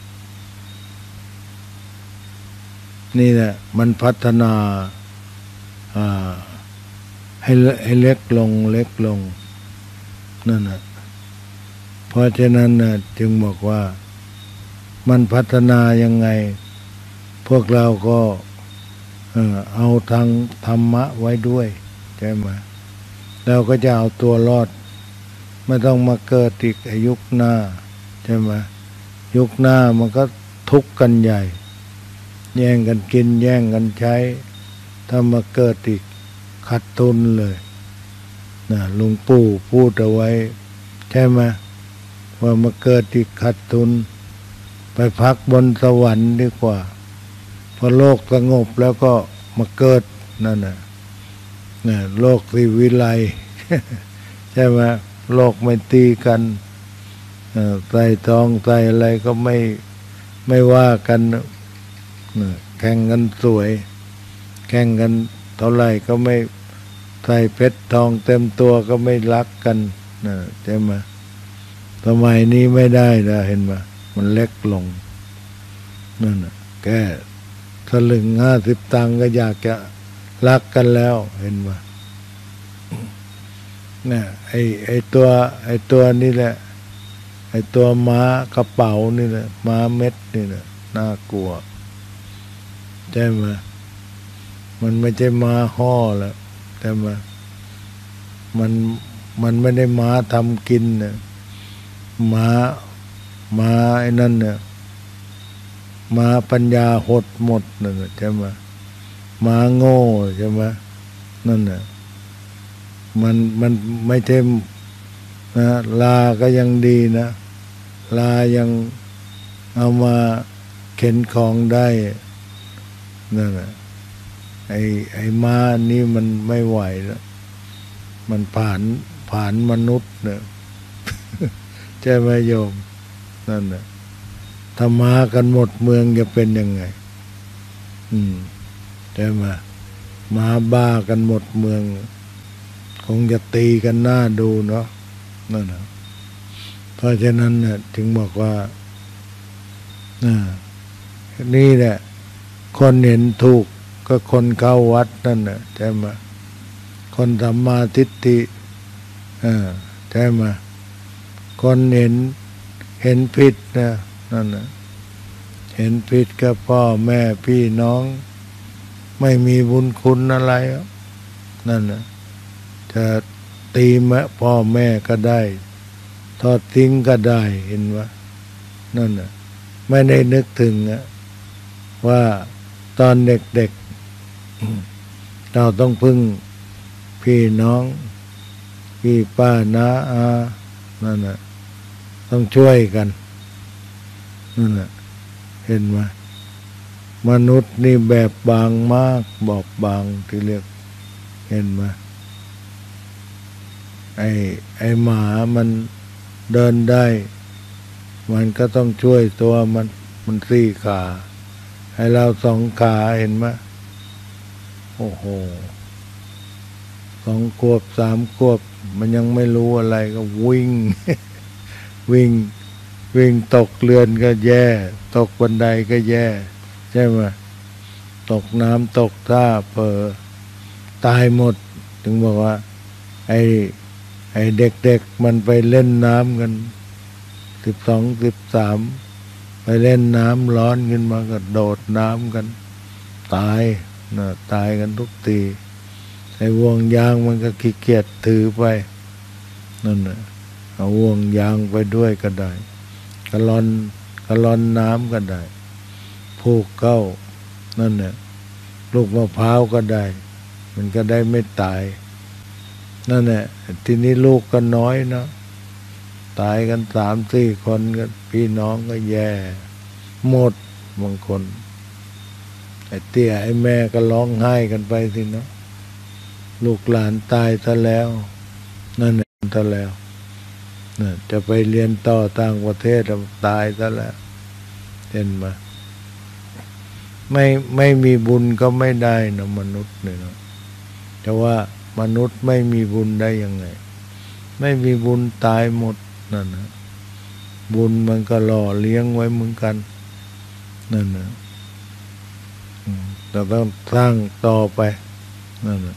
A: นี่แหละมันพัฒนาอ่าให้ให้เล็กลงเล็กลงนั่นนะเพราะฉะนั้นนะจึงบอกว่ามันพัฒนายังไงพวกเราก็เออเอาทางธรรมะไว้ด้วยใช่ไหมเราก็จะเอาตัวรอดไม่ต้องมาเกิดอีกยุคหน้าใช่ไหมยุคหน้ามันก็ทุกข์กันใหญ่แย่งกันกินแย่งกันใช้ถ้ามาเกิดอีกขาดทุนเลยนะหลวงปู่พูดเอาไว้ใช่ไหมว่ามาเกิดอีกขาดทุนไปพักบนสวรรค์ดีกว่าพอโลกสงบแล้วก็มาเกิดนั่นน่ะนะโลกสิวิไล ใช่ไหมโลกไม่ตีกันใส่ทองใส่อะไรก็ไม่ไม่ว่ากันแข่งกันสวยแข่งกันเท่าไหร่ก็ไม่ใส่เพชรทองเต็มตัวก็ไม่รักกันนะใช่ไหมสมัยนี้ไม่ได้นะเห็นไหมมันเล็กลงนั่นนะแค่สลึงห้าสิบตังค์ก็อยากจะรักกันแล้วเห็นไหมเนี่ยไอไอตัวไอตัวนี่แหละไอตัวม้ากระเป๋านี่แหละม้าเม็ดนี่แหละน่ากลัวใช่ไหมมันไม่ใช่ม้าห่อแล้วใช่ไหมมันมันไม่ได้ม้าทำกินนะม้าม้าไอ้นั่นเนี่ยม้าปัญญาหดหมดนั่นใช่ไหมม้าโง่ใช่ไหมนั่นน่ะมันมันไม่ใช่นะลาก็ยังดีนะลายังเอามาเข็นของได้นั่นแหละไอ้ไอ้ม้านี่มันไม่ไหวแล้วมันผ่านผ่านมนุษย์เนี่ย ใช่ไหมโยมนั่นแหละถ้ามากันหมดเมืองจะเป็นยังไงอืมใช่ไหมมาบ้ากันหมดเมืองคงจะตีกันหน้าดูเนาะนั่นนะเพราะฉะนั้นเนี่ยถึงบอกว่านี่แหละคนเห็นถูกก็คนเข้าวัดนั่นน่ะใช่ไหมคนสัมมาทิฏฐิใช่ไหมคนเห็นเห็นผิดนะนั่นน่ะเห็นผิดกับพ่อแม่พี่น้องไม่มีบุญคุณอะไรนั่นน่ะจะตีแม่พ่อแม่ก็ได้ทอดทิ้งก็ได้เห็นว่านั่นน่ะไม่ได้นึกถึงอะว่าตอนเด็กๆเราต้องพึ่งพี่น้องพี่ป้าน้าอานั่นน่ะต้องช่วยกันนั่นน่ะเห็นไหมมนุษย์นี่แบบบางมากบอบบางที่เรียกเห็นไหมไอ้ไอ้หมามันเดินได้มันก็ต้องช่วยตัวมันมันสี่ขาให้เราสองขาเห็นไหมโอ้โหสองขวบสามขวบมันยังไม่รู้อะไรก็วิ่ง วิ่งวิ่งตกเรือนก็แย่ตกบันไดก็แย่ใช่ไหมตกน้ำตกท่าเผลอตายหมดถึงบอกว่าไอ้ไอ้เด็กๆมันไปเล่นน้ำกันสิบสองสิบสามไปเล่นน้ำร้อนขึ้นมาก็โดดน้ำกันตายนะตายกันทุกทีไอ้วงยางมันก็ขี้เกียจถือไปนั่นน่ะเอาวงยางไปด้วยก็ได้กะลอนกะลอนน้ำก็ได้ผูกเข้านั่นน่ะลูกมะพร้าวก็ได้มันก็ได้ไม่ตายนั่นแหละทีนี้ลูกก็น้อยเนาะตายกันสามสี่คนก็พี่น้องก็แย่หมดบางคนไอ้เตี้ยไอ้แม่ก็ร้องไห้กันไปสิเนาะลูกหลานตายซะแล้วนั่นแหละซะแล้วเนี่ยจะไปเรียนต่อต่างประเทศตายซะแล้วเห็นไหมไม่ไม่มีบุญก็ไม่ได้นะมนุษย์เนี่ยเนาะแต่ว่ามนุษย์ไม่มีบุญได้ยังไงไม่มีบุญตายหมดนั่นนะบุญมันก็หล่อเลี้ยงไว้เหมือนกันนั่นนะเราต้องสร้างต่อไปนั่นนะ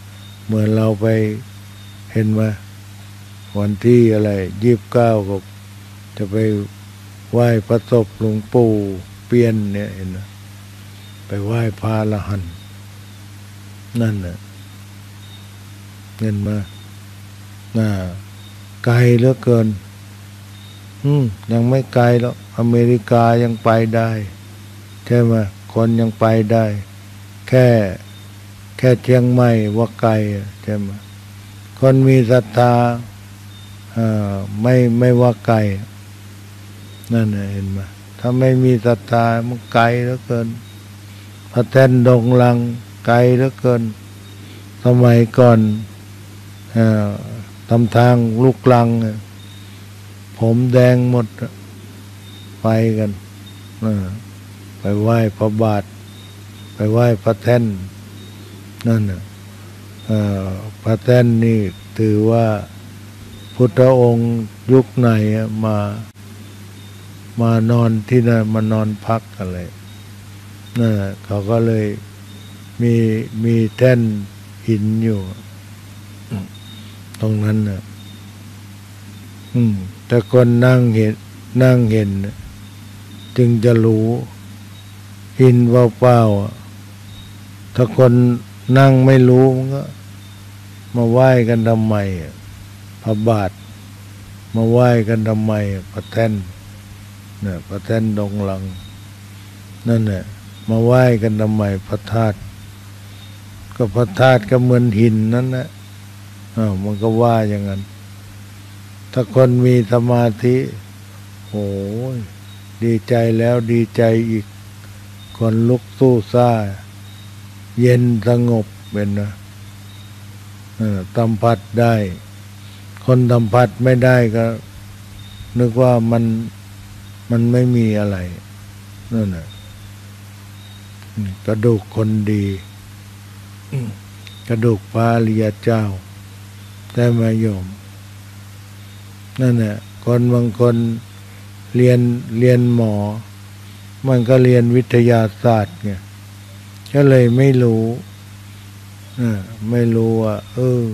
A: เหมือนเราไปเห็นไหมวันที่อะไรยี่สิบเก้าก็จะไปไหว้พระศพหลวงปู่เปียนเนี่ยเห็นไหมไปไหว้พระอรหันต์นั่นน่ะเห็นไหมน่าไกลเหลือเกินอืมยังไม่ไกลหรอกอเมริกายังไปได้ใช่ไหมคนยังไปได้ แค่แค่เชียงใหม่ว่าไกลใช่ไหมคนมีศรัทธาไม่ไม่ว่าไกลนั่นเห็นไหมถ้าไม่มีศรัทธามันไกลเหลือเกินพระแท่นดงลังไกลเหลือเกินสมัยก่อนทำทางลูกลังผมแดงหมดไปกันไปไหว้พระบาทไปไหว้พระแท่นนั่นน่ะพระแท่นนี่ถือว่าพุทธองค์ยุคไหนมามานอนที่นั่นมานอนพักอะไรนั่นเขาก็เลยมีมีแท่นหินอยู่ตรงนั้นน่ะอืมแต่คนนั่งเห็นนั่งเห็นจึงจะรู้หินเปล่าๆถ้าคนนั่งไม่รู้มันก็มาไหว้กันทำไมพระบาทมาไหว้กันทำไมพระแท่นเนี่ยพระแท่นดงลังนั่นแหละมาไหว้กันทำไมพระธาตุก็พระธาตุก็เหมือนหินนั่นแหละอ้าวมันก็ว่าอย่างนั้นถ้าคนมีสมาธิโอ้ยดีใจแล้วดีใจอีกคนลุกสู้ซ่าเย็นสงบเป็นนะสัมผัสได้คนสัมผัสไม่ได้ก็นึกว่ามันมันไม่มีอะไรนั่นน่ะกระดูกคนดีกระดูกพระอริยเจ้าได้มาโยมนั่นแหละคนบางคนเรียนเรียนหมอมันก็เรียนวิทยาศาสตร์ไงก็เลยไม่รู้ไม่รู้ว่าเออ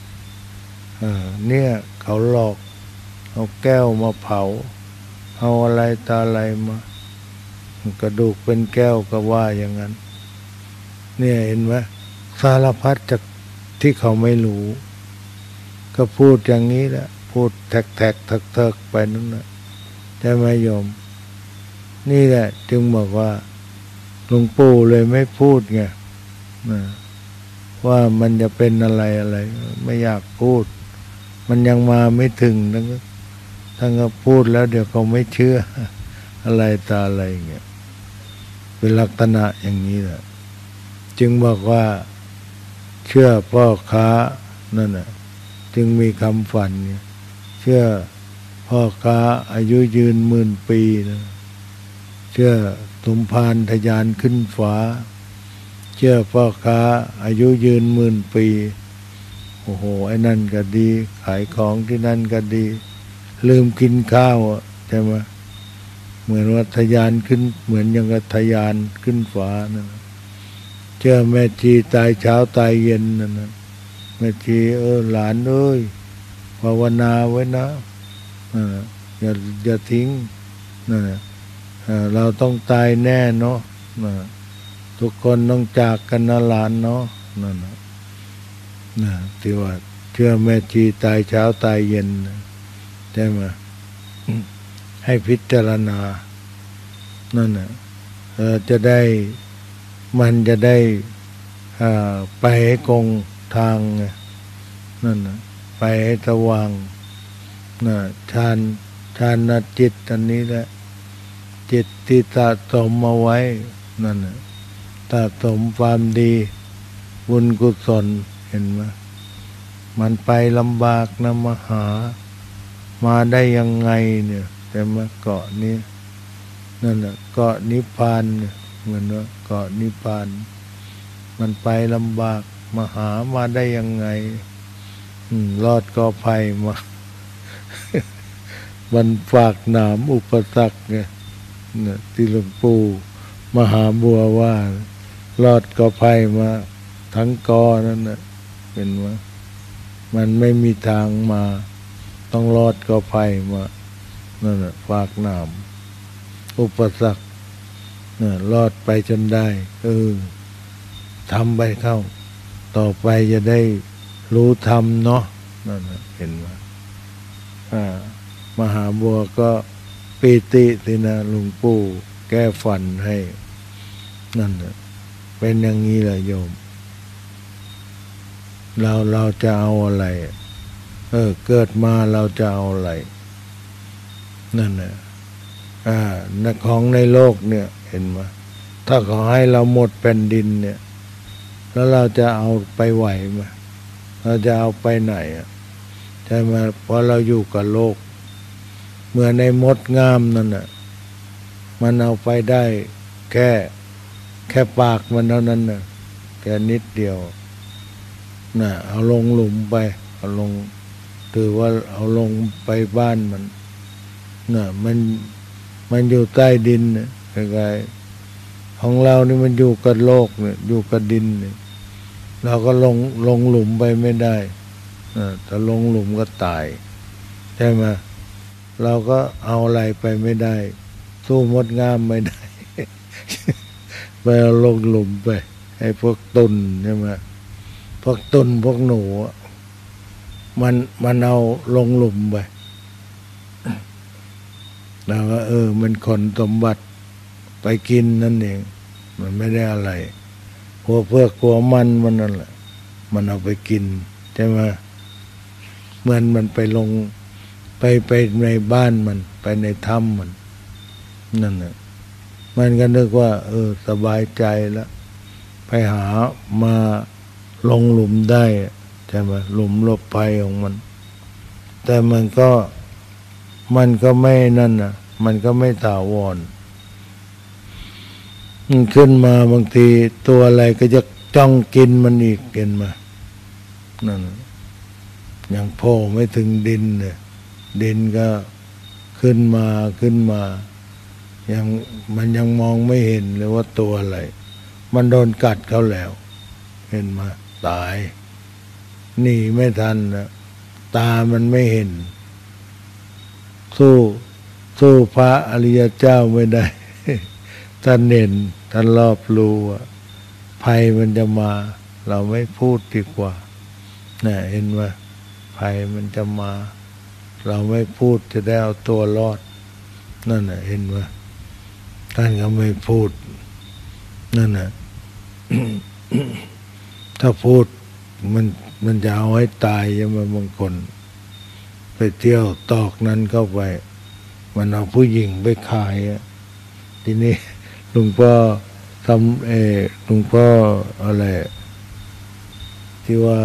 A: เนี่ยเขาหลอกเอาแก้วมาเผาเอาอะไรตาอะไรมากระดูกเป็นแก้วก็ว่าอย่างนั้นเนี่ยเห็นไหมสารพัดจากที่เขาไม่รู้ก็พูดอย่างนี้แหละพูดแทกแทกเถิกเถิกไปนั่นแหละใช่ไหมโยมนี่แหละจึงบอกว่าหลวงปู่เลยไม่พูดไงว่ามันจะเป็นอะไรอะไรไม่อยากพูดมันยังมาไม่ถึงทั้งทั้งก็พูดแล้วเดี๋ยวเขาไม่เชื่ออะไรตาอะไรเงี้ยเป็นลักษณะอย่างนี้แหละจึงบอกว่าเชื่อพ่อค้านั่นน่ะจึงมีคำฝันเชื่อพ่อค้าอายุยืนหมื่นปีนะเชื่อสมภารทะยานขึ้นฟ้าเชื่อพ่อค้าอายุยืนหมื่นปีโอ้โหไอ้นั่นก็ดีขายของที่นั่นก็ดีลืมกินข้าวใช่ไหมเหมือนว่าทะยานขึ้นเหมือนยังกับทะยานขึ้นฟ้านะเชื่อแม่ชีตายเช้าตายเย็นนั่นนะแม่ชีเออหลานเอ้ยภาวนาไว้นะอย่าอย่าทิ้งนะเราต้องตายแน่เนาะทุกคนต้องจากกันนะหลานเนาะนั่นนะที่ว่าเชื่อแม่ชีตายเช้าตายเย็นใช่ไหมให้พิจารณานั่นน่ะจะได้มันจะได้ไปให้คงทางนั่นน่ะไปให้สว่างน่ะฌานฌานจิตอันนี้แหละจิตที่สะสมมาไว้นั่นน่ะสะสมความดีบุญกุศลเห็นไหมมันไปลำบากนะมาหามาได้ยังไงเนี่ยแต่มาเกาะนี้นั่นแหละเกาะนิพพานเนี่ยเหมือนว่าเกาะนิพพานมันไปลำบากมาหามาได้ยังไงรอดกอไผ่มา มันฝากหนามอุปสรรคไงเนี่ยที่หลวงปู่มหาบัวว่ารอดกอไผ่มาทั้งกอนั่นน่ะเป็นว่ามันไม่มีทางมาต้องรอดก็ภัยมานั่นแหละฝากน้ำอุปสรรคเนี่ยรอดไปจนได้เออทำไปเข้าต่อไปจะได้รู้ธรรมเนาะนั่นแหละเห็นว่าอ่ามหาบัวก็ปีติตินะหลวงปู่แก้ฝันให้นั่นแหละเป็นอย่างนี้แหละโยมเราเราจะเอาอะไรเออเกิดมาเราจะเอาอะไรนั่นแหละอ่าในของในโลกเนี่ยเห็นไหมถ้าขอให้เราหมดแผ่นดินเนี่ยแล้วเราจะเอาไปไหวไหมเราจะเอาไปไหนอ่ะใช่ไหมเพราะเราอยู่กับโลกเมื่อในมดงามนั่นน่ะมันเอาไปได้แค่แค่ปากมันเท่านั้นน่ะแค่นิดเดียวน่ะเอาลงหลุมไปเอาลงถือว่าเอาลงไปบ้านมันน่ะมันมันอยู่ใต้ดินเนี่ยคล้ายๆของเรานี่มันอยู่กับโลกเนี่ยอยู่กับดินเนี่ยเราก็ลงลงหลุมไปไม่ได้น่ะถ้าลงหลุมก็ตายใช่ไหมเราก็เอาอะไรไปไม่ได้สู้มดงามไม่ได้ ไปเอาลงหลุมไปให้พวกตุนใช่ไหมพวกตุนพวกหนูมันมันเอาลงหลุมไปแล้วก็เออมันขนสมบัติไปกินนั่นเองมันไม่ได้อะไรพวกเพื่อกลัวมันมันนั่นแหละมันเอาไปกินใช่ไหมเหมือนมันไปลงไปไปในบ้านมันไปในถ้ำมันนั่นแหละมันก็นึกว่าเออสบายใจแล้วไปหามาลงหลุมได้ใช่ไหมหลุมหลบภัยของมันแต่มันก็มันก็ไม่นั่นน่ะมันก็ไม่ถาวรมันขึ้นมาบางทีตัวอะไรก็จะจ้องกินมันอีกเกินมานั่นอย่างโผล่ไม่ถึงดินเนี่ยดินก็ขึ้นมาขึ้นมายังมันยังมองไม่เห็นเลยว่าตัวอะไรมันโดนกัดเขาแล้วเห็นมาตายหนีไม่ทันนะตามันไม่เห็นสู้สู้พระอริยเจ้าไม่ได้ ท่านเห็นท่านรอบรู้ว่าภัยมันจะมาเราไม่พูดดีกว่าเนี่ยเห็นว่าภัยมันจะมาเราไม่พูดจะได้เอาตัวรอดนั่นน่ะเห็นว่าท่านก็ไม่พูดนั่นน่ะ ถ้าพูดมันมันจะเอาให้ตายยังมาบางคนไปเที่ยวตอกนั้นเข้าไปมันเอาผู้หญิงไปขายทีนี้หลวงพ่อทำเออหลวงพ่ออะไรที่ว่า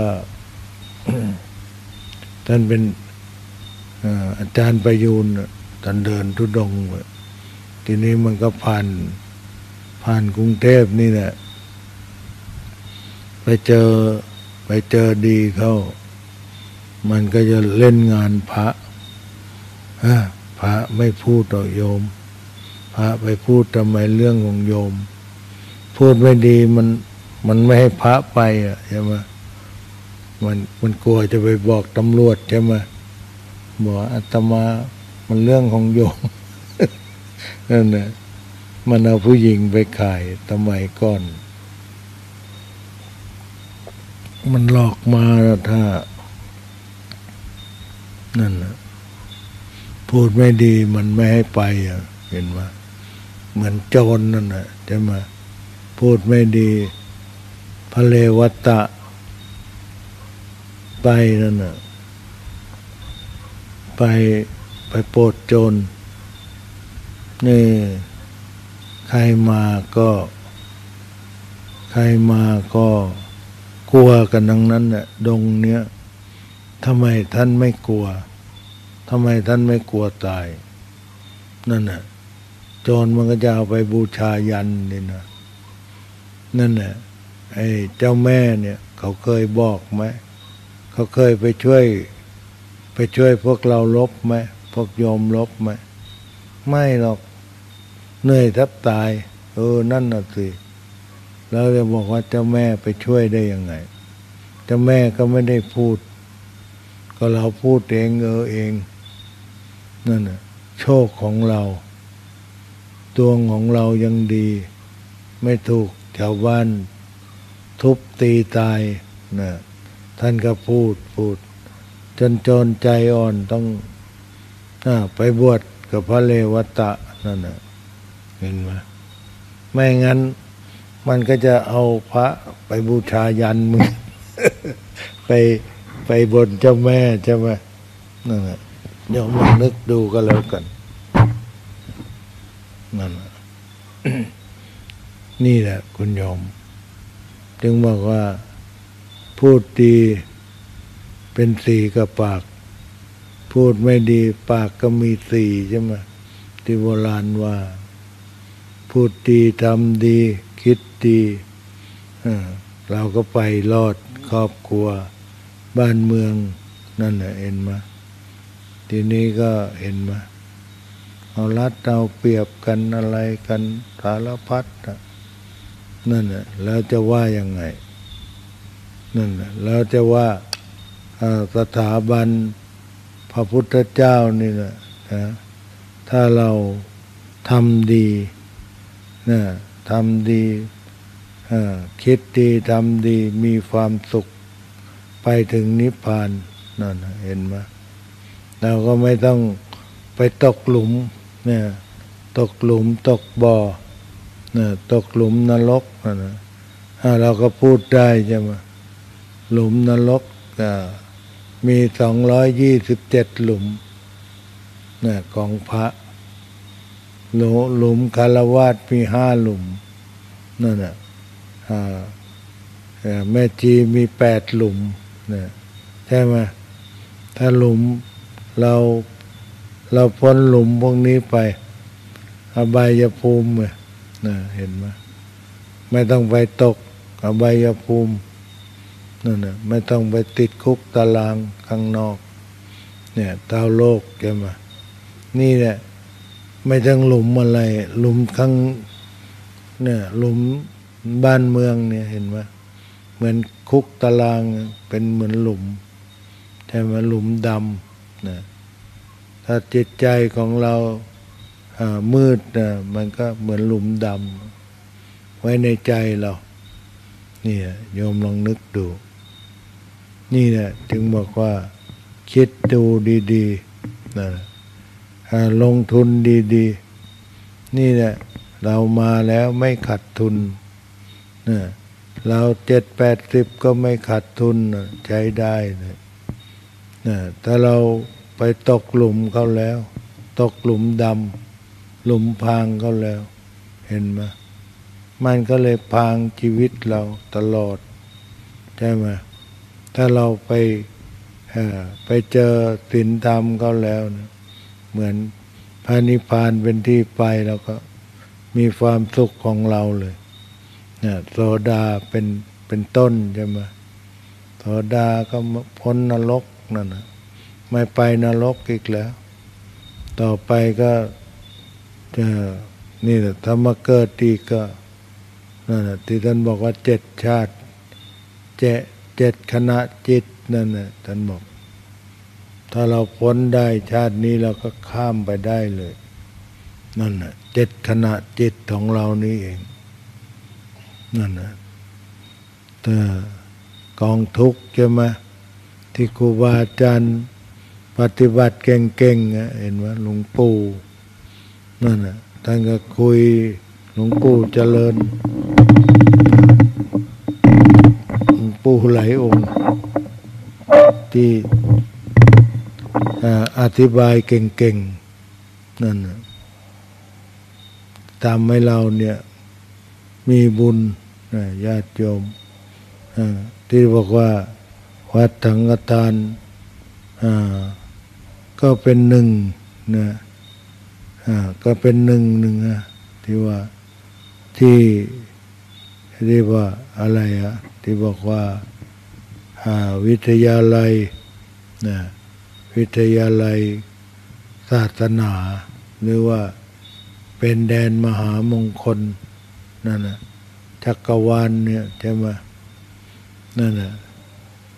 A: ท่านเป็นอาจารย์ประยูนท่านเดินทุดงค์ทีนี้มันก็ผ่านผ่านกรุงเทพนี่แหละไปเจอไปเจอดีเข้ามันก็จะเล่นงานพระพระไม่พูดต่อโยมพระไปพูดทำไมเรื่องของโยมพูดไม่ดีมันมันไม่ให้พระไปอ่ะใช่ไหมมันมันกลัวจะไปบอกตำรวจใช่ไหมบอกอาตมามันเรื่องของโยม นั่นแหละมันเอาผู้หญิงไปขายสมัยก่อนมันหลอกมาถ้านั่นแหละพูดไม่ดีมันไม่ให้ไปอ่ะเห็นไหมเหมือนโจรนั่นแหละใช่ไหมพูดไม่ดีพระเลวัตตะไปนั่นน่ะไปไปโปรดโจรนี่ใครมาก็ใครมาก็กลัวกันทั้งนั้นน่ะดงเนี้ยทำไมท่านไม่กลัวทำไมท่านไม่กลัวตายนั่นน่ะโจรมันก็จะเอาไปบูชายันนี่นะนั่นน่ะไอ้เจ้าแม่เนี่ยเขาเคยบอกไหมเขาเคยไปช่วยไปช่วยพวกเราลบไหมพวกโยมลบไหมไม่หรอกเหนื่อยแทบตายเออนั่นน่ะสิแล้วจะบอกว่าเจ้าแม่ไปช่วยได้ยังไงเจ้าแม่ก็ไม่ได้พูดก็เราพูดเองเออเองนั่นน่ะโชคของเราดวงของเรายังดีไม่ถูกชาวบ้านทุบตีตายนะท่านก็พูดพูดจนโจรใจอ่อนต้องอ่าไปบวชกับพระเลวัตะนั่นน่ะเห็นไหมไม่งั้นมันก็จะเอาพระไปบูชายันมึง ไปไปบนเจ้าแม่ใช่ไหมนั่นแหละเดี๋ยวมานึกดูก็แล้วกันนั่น นี่แหละคุณโยมจึงบอกว่าพูดดีเป็นสีกับปากพูดไม่ดีปากก็มีสีใช่ไหมที่โบราณว่าพูดดีทำดีคิดดีเราก็ไปรอดครอบครัวบ้านเมืองนั่นแหละเห็นไหมทีนี้ก็เห็นไหมเอารัดเอาเปรียบกันอะไรกันสารพัดนั่นแหละแล้วจะว่ายังไงนั่นแหละแล้วจะว่าสถาบันพระพุทธเจ้านี่แหละนะถ้าเราทำดีนะทำดีคิดดีทำดีมีความสุขไปถึงนิพพานนั่นเห็นไหมเราก็ไม่ต้องไปตกหลุมเนี่ยตกหลุมตกบ่อเนี่ยตกหลุมนรกนะเราก็พูดได้ใช่ไหมหลุมนรกมีสองร้อยยี่สิบเจ็ดหลุมเนี่ยของพระหลุมคฤหัสถ์มีห้าหลุมนั่นน่ะแม่ชีมีแปดหลุมเนี่ยใช่ไหมถ้าหลุมเราเราพ้นหลุมพวกนี้ไปอบายภูมิเนี่ยเห็นไหมไม่ต้องไปตกอบายภูมินั่นน่ะไม่ต้องไปติดคุกตารางข้างนอกเนี่ยดาวโลกใช่ไหมนี่แหละไม่ต้องหลุมอะไรหลุมข้างเนี่ยหลุมบ้านเมืองเนี่ยเห็นไหมเหมือนคุกตารางเป็นเหมือนหลุมใช่ไหมหลุมดำนะถ้าจิตใจของเรามืดนะมันก็เหมือนหลุมดำไว้ในใจเรานี่โยมลองนึกดูนี่แหละถึงบอกว่าคิดดูดีๆนะลงทุนดีๆนี่แหละเรามาแล้วไม่ขาดทุนนะเราเจ็ดแปดสิบก็ไม่ขาดทุนนะใช้ได้นะนะถ้าเราไปตกหลุมเขาแล้วตกหลุมดำหลุมพรางเขาแล้วเห็นไหมมันก็เลยพรางชีวิตเราตลอดใช่ไหมถ้าเราไปไปเจอศีลธรรมเขาแล้วนะเหมือนพระนิพพานเป็นที่ไปเราก็มีความสุขของเราเลยเนี่ยโสดาเป็นเป็นต้นใช่ไหมโสดาก็พ้นนรกนั่นนะไม่ไปนรกอีกแล้วต่อไปก็จะนี่แหละถ้ามาเกิดอีกก็นั่นแหละที่ท่านบอกว่าเจ็ดชาติเจ็ดเจ็ดคณะจิตนั่นแหละท่านบอกถ้าเราพ้นได้ชาตินี้เราก็ข้ามไปได้เลยนั่นแหละเจ็ดคณะจิตของเรานี่เองนั่นนะแต่กองทุกข์ใช่ไหมที่ครูบาอาจารย์ปฏิบัติเก่งๆเห็นไหมหลวงปู่นั่นน่ะท่านก็คุยหลวงปู่เจริญหลวงปู่หลายองค์ที่อธิบายเก่งๆนั่นน่ะทำให้เราเนี่ยมีบุญญาติโยมที่บอกว่าวัดสังฆทานก็เป็นหนึ่งนะก็เป็นหนึ่งหนึ่งนะที่ว่าที่เรียกว่าอะไรอะที่บอกว่าวิทยาลัยนะวิทยาลัยศาสนาหรือว่าเป็นแดนมหามงคลนั่นนะจักรวาลเนี่ยใช่ไหมนั่นนะ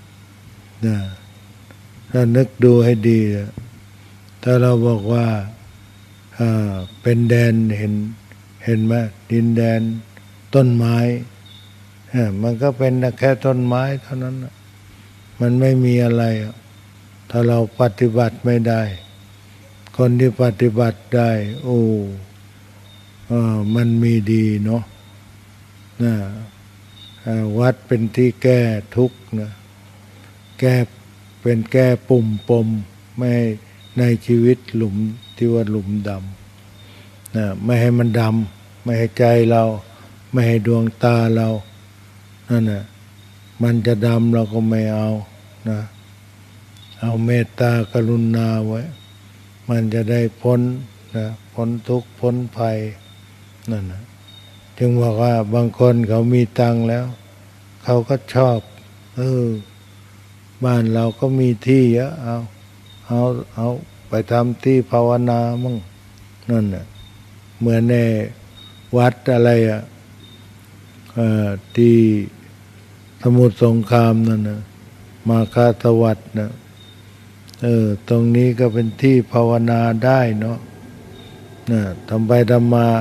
A: นะถ้านึกดูให้ดีถ้าเราบอกว่าเป็นแดนเห็นเห็นไหมดินแดนต้นไม้มันก็เป็นแค่ต้นไม้เท่านั้นมันไม่มีอะไรถ้าเราปฏิบัติไม่ได้คนที่ปฏิบัติได้โอ้เออมันมีดีเนาะนะวัดเป็นที่แก้ทุกข์นะแก้เป็นแก้ปุ่มปมไม่ให้ในชีวิตหลุมที่ว่าหลุมดำนะไม่ให้มันดำไม่ให้ใจเราไม่ให้ดวงตาเรานั่นน่ะมันจะดำเราก็ไม่เอานะเอาเมตตากรุณาไว้มันจะได้พ้นนะพ้นทุกข์พ้นภัยนั่นนะจึงบอกว่าบางคนเขามีตังค์แล้วเขาก็ชอบเออบ้านเราก็มีที่เยอะเอาเอาเอาไปทำที่ภาวนามั่งนั่นน่ะเหมือนในวัดอะไรอ่ะเอ่อที่สมุทรสงครามนั่นน่ะมาคาสวัสดิ์นะเออตรงนี้ก็เป็นที่ภาวนาได้เนาะนะทำไปทำมา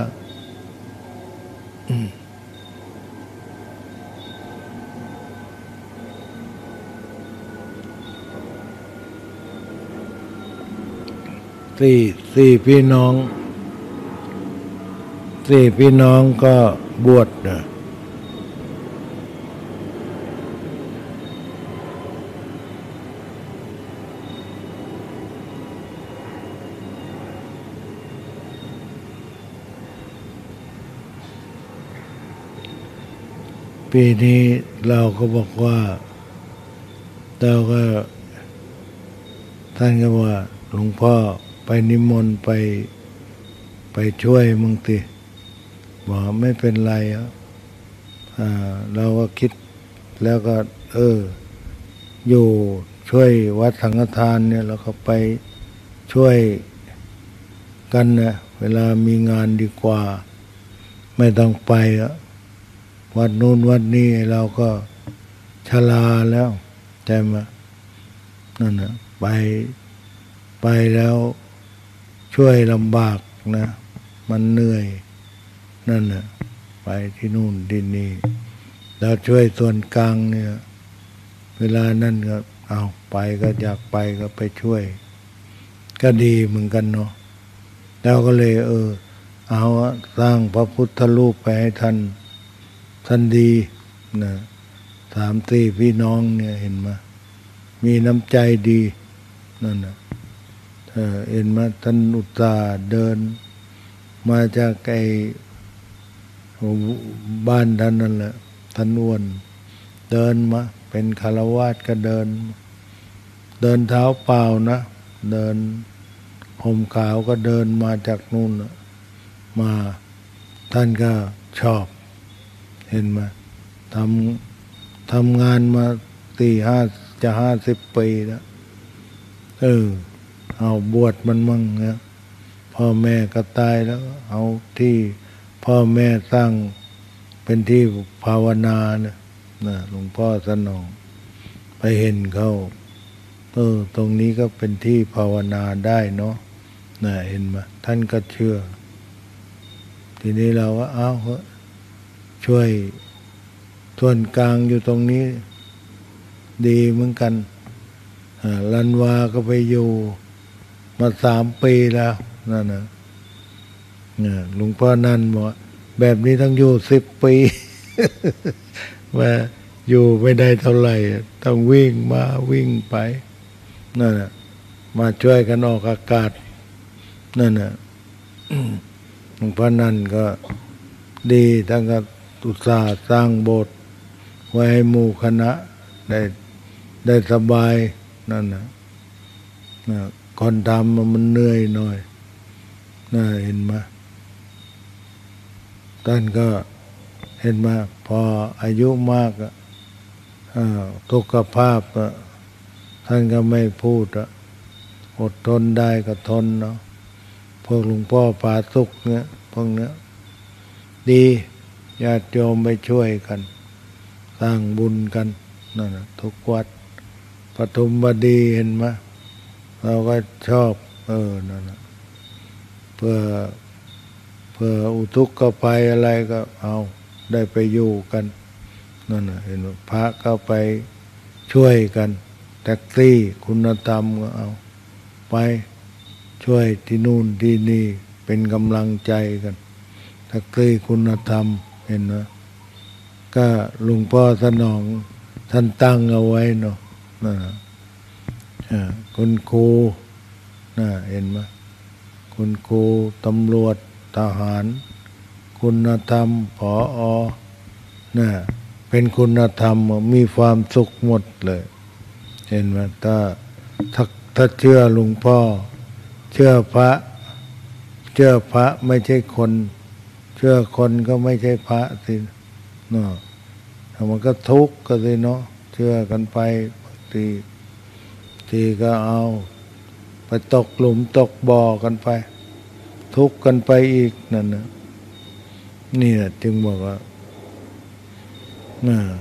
A: สี่สี่พี่น้องสี่พี่น้องก็บวชนะปีนี้เราก็บอกว่าเราก็ท่านก็ว่าหลวงพ่อไปนิมนต์ไปไปช่วยมึงติบอกไม่เป็นไรอ่ะเราก็คิดแล้วก็เอออยู่ช่วยวัดสังฆทานเนี่ยเราก็ไปช่วยกันนะเวลามีงานดีกว่าไม่ต้องไปอ่ะวัดนู้นวัดนี้เราก็ชราแล้วใช่ไหมนั่นนะไปไปแล้วช่วยลำบากนะมันเหนื่อยนั่นนะไปที่นู่นที่นี่แล้วช่วยส่วนกลางเนี่ยเวลานั่นก็เอาไปก็อยากไปก็ไปช่วยก็ดีเหมือนกันเนาะแล้วก็เลยเออเอาสร้างพระพุทธรูปไปให้ท่านท่านดีนะสามสี่พี่น้องเนี่ยเห็นไหมมีน้ำใจดีนั่นนะเห็นไหมท่านอุตส่าห์เดินมาจากไอ้บ้านท่านนั่นแหละท่านอ้วนเดินมาเป็นฆราวาสก็เดินเดินเท้าเปล่านะเดินห่มขาวก็เดินมาจากนู่นมาท่านก็ชอบเห็นไหมทำทำงานมาสี่ห้าจะห้าสิบปีแล้วเออเอาบวชมันมั่งเนี่ยพ่อแม่ก็ตายแล้วเอาที่พ่อแม่สร้างเป็นที่ภาวนาเนี่ยนะหลวงพ่อสนองไปเห็นเขาเออตรงนี้ก็เป็นที่ภาวนาได้เนาะนะเห็นไหมท่านก็เชื่อทีนี้เราก็เอาเถอะช่วยส่วนกลางอยู่ตรงนี้ดีเหมือนกันลันวาก็ไปอยู่มาสามปีแล้วนั่นนะหลวงพ่อนั่นบอกแบบนี้ต้องอยู่สิบปี มาอยู่ไม่ได้เท่าไหร่ต้องวิ่งมาวิ่งไปนั่นนะมาช่วยกันออกอากาศนั่นนะหลวงพ่อนั่นก็ดีทั้งก็อุตส่าห์สร้างโบสถ์ไว้ให้หมู่คณะได้ได้สบายนั่นนะคนทำมันเหนื่อยหน่อยน่าเห็นไหมท่านก็เห็นไหมพออายุมากอ่ะทุกขภาพอ่ะท่านก็ไม่พูดอ่ะอดทนได้ก็ทนเนาะพวกหลวงพ่อผาสุกเนี่ยพวกเนี้ยดีญาติโยมไปช่วยกันสร้างบุญกันนั่นนะทุกวัดไปทุมบดีเห็นไหมเราก็ชอบเออนั่นนะเพื่อเพื่ออุทุกภัยอะไรก็เอาได้ไปอยู่กันนั่นนะเห็นไหมพระก็ไปช่วยกันแท็กซี่คุณธรรมก็เอาไปช่วยที่นู่นที่นี่เป็นกำลังใจกันแท็กซี่คุณธรรมเห็นไหมก็หลวงพ่อสนองท่านตั้งเอาไว้เนาะนั่นนะคุณครูน่ะเห็นไหมคุณครูตำรวจทหารคุณธรรมผอน่ะเป็นคุณธรรมมีความสุขหมดเลยเห็นไหมถ้าถ้าถ้าเชื่อหลวงพ่อเชื่อพระเชื่อพระไม่ใช่คนเชื่อคนก็ไม่ใช่พระสิเนาะมันก็ทุกข์ก็สิเนาะเชื่อกันไปบางทีทีก็เอาไปตกหลุมตกบ่อกันไปทุกข์กันไปอีกนั่นนะนี่แหละจึงบอกว่าน่ะ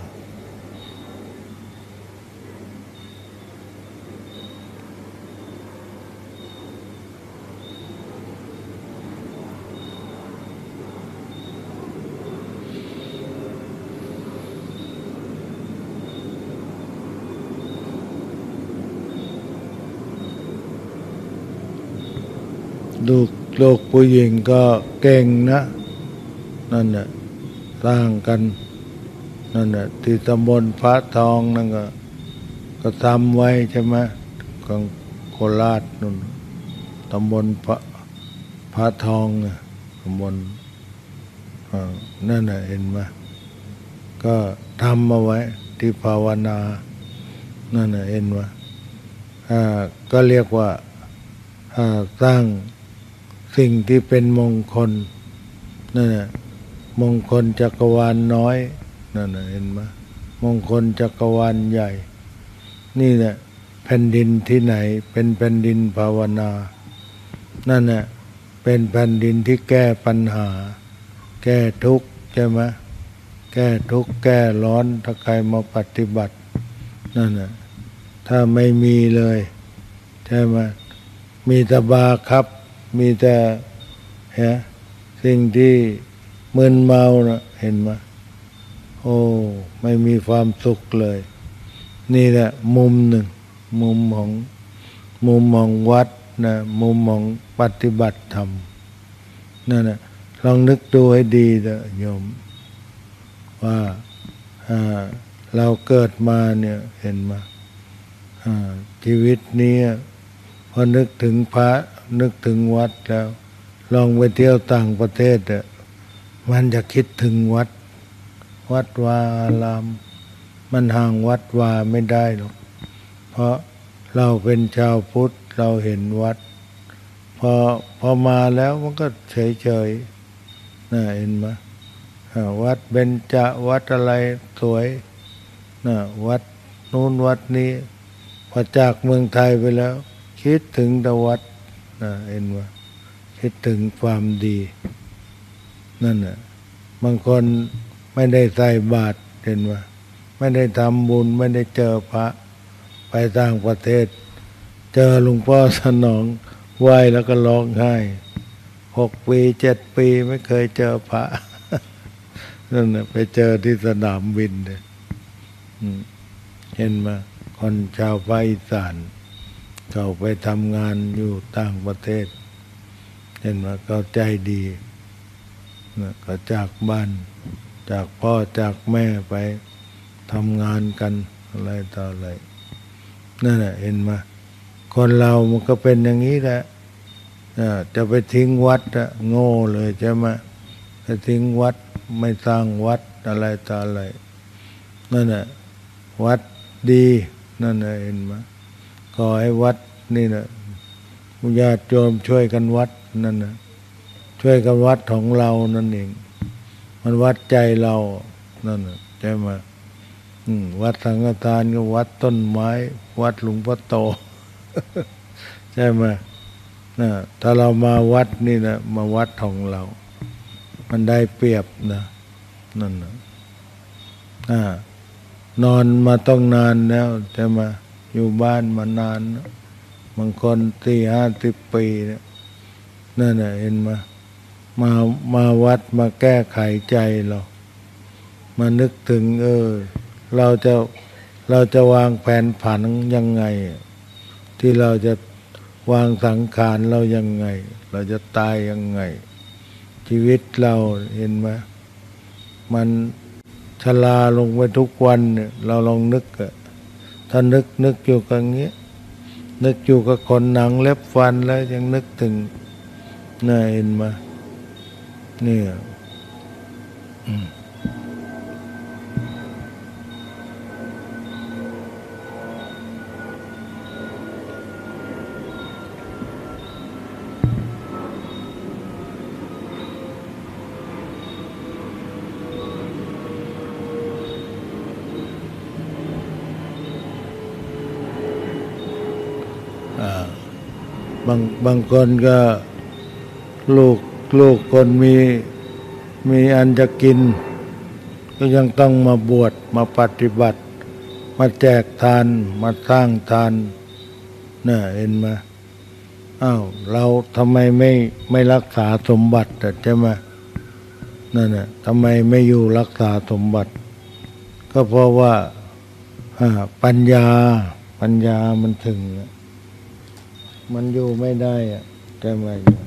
A: ลูกลูกผู้หญิงก็เก่งนะนั่นแหละสร้างกันนั่นแหละที่ตำบลพระทองนั่นก็ก็ทำไว้ใช่ไหมของโคราชนู่นตำบลพระพระทองน่ะตำบลนั่นน่ะเห็นไหมก็ทำเอาไว้ที่ภาวนานั่นน่ะเห็นไหมก็เรียกว่าสร้างสิ่งที่เป็นมงคลนั่นแหละมงคลจักรวาลน้อยนั่นเห็นไหมมงคลจักรวาลใหญ่นี่แหละแผ่นดินที่ไหนเป็นแผ่นดินภาวนานั่นแหละเป็นแผ่นดินที่แก้ปัญหาแก้ทุกข์ใช่ไหมแก้ทุกข์แก้ร้อนถ้าใครมาปฏิบัตินั่นแหละถ้าไม่มีเลยใช่ไหมมีแต่บาปครับมีแต่ฮะสิ่งที่มึนเมานะเห็นไหมโอ้ไม่มีความสุขเลยนี่แหละมุมหนึ่งมุมของมุมของวัดนะมุมของปฏิบัติธรรมนั่นนะลองนึกดูให้ดีเถอะโยมว่าเราเกิดมาเนี่ยเห็นไหมชีวิตนี้พอนึกถึงพระนึกถึงวัดแล้วลองไปเที่ยวต่างประเทศอ่ะมันจะคิดถึงวัดวัดวาอารามมันห่างวัดวาไม่ได้หรอกเพราะเราเป็นชาวพุทธเราเห็นวัดพอพอมาแล้วมันก็เฉยเฉยน่ะเห็นไหมวัดเบญจวัดอะไรสวยน่ะวัดนู้นวัดนี้พอจากเมืองไทยไปแล้วคิดถึงแต่วัดน่ะเห็นไหมคิดถึงความดีนั่นน่ะบางคนไม่ได้ใส่บาตรเห็นไหมไม่ได้ทำบุญไม่ได้เจอพระไปต่างประเทศเจอหลวงพ่อสนองไหว้แล้วก็ร้องไห้หกปีเจ็ดปีไม่เคยเจอพระนั่นน่ะไปเจอที่สนามบินเลยเห็นไหมคนชาวภาคอีสานเขาไปทำงานอยู่ต่างประเทศเห็นไหมเขาใจดีก็จากบ้านจากพ่อจากแม่ไปทำงานกันอะไรต่ออะไรนั่นแหละเห็นไหมคนเรามันก็เป็นอย่างนี้แหละจะไปทิ้งวัดอะโง่เลยใช่ไหมจะทิ้งวัดไม่สร้างวัดอะไรต่ออะไรนั่นแหละวัดดีนั่นแหละเห็นไหมขอให้วัดนี่นะญาติโยมช่วยกันวัดนั่นนะช่วยกันวัดของเรานั่นเองมันวัดใจเรานั่นนะใช่ไหมวัดสังฆทานก็วัดต้นไม้วัดหลวงพ่อโต ใช่ไหมนะถ้าเรามาวัดนี่นะมาวัดของเรามันได้เปรียบนะนั่นนะนอนมาต้องนานแล้วใช่ไหมอยู่บ้านมานานนะบางคนสี่ห้าสิบปีนะนั่นน่ะเห็นไหมมามาวัดมาแก้ไขใจเรามานึกถึงเออเราจะเราจะวางแผนผันยังไงที่เราจะวางสังขารเรายังไงเราจะตายยังไงชีวิตเราเห็นไหมมันชราลงไปทุกวันเนี่ยเราลองนึกอะถ้านึกนึกอยู่กับเงี้ยนึกอยู่กับคนหนังเล็บฟันแล้วยังนึกถึงน่าเห็นไหมเนี่ยอืมบางบางคนก็ลูกลูกคนมีมีอันจะกินก็ยังต้องมาบวชมาปฏิบัติมาแจกทานมาสร้างทานน่ะเห็นไหมอ้าวเราทำไมไม่ไม่รักษาสมบัติใช่ไหมนั่นน่ะทำไมไม่อยู่รักษาสมบัติ ก็เพราะว่าปัญญาปัญญามันถึงมันอยู่ไม่ได้อะใช่ไหม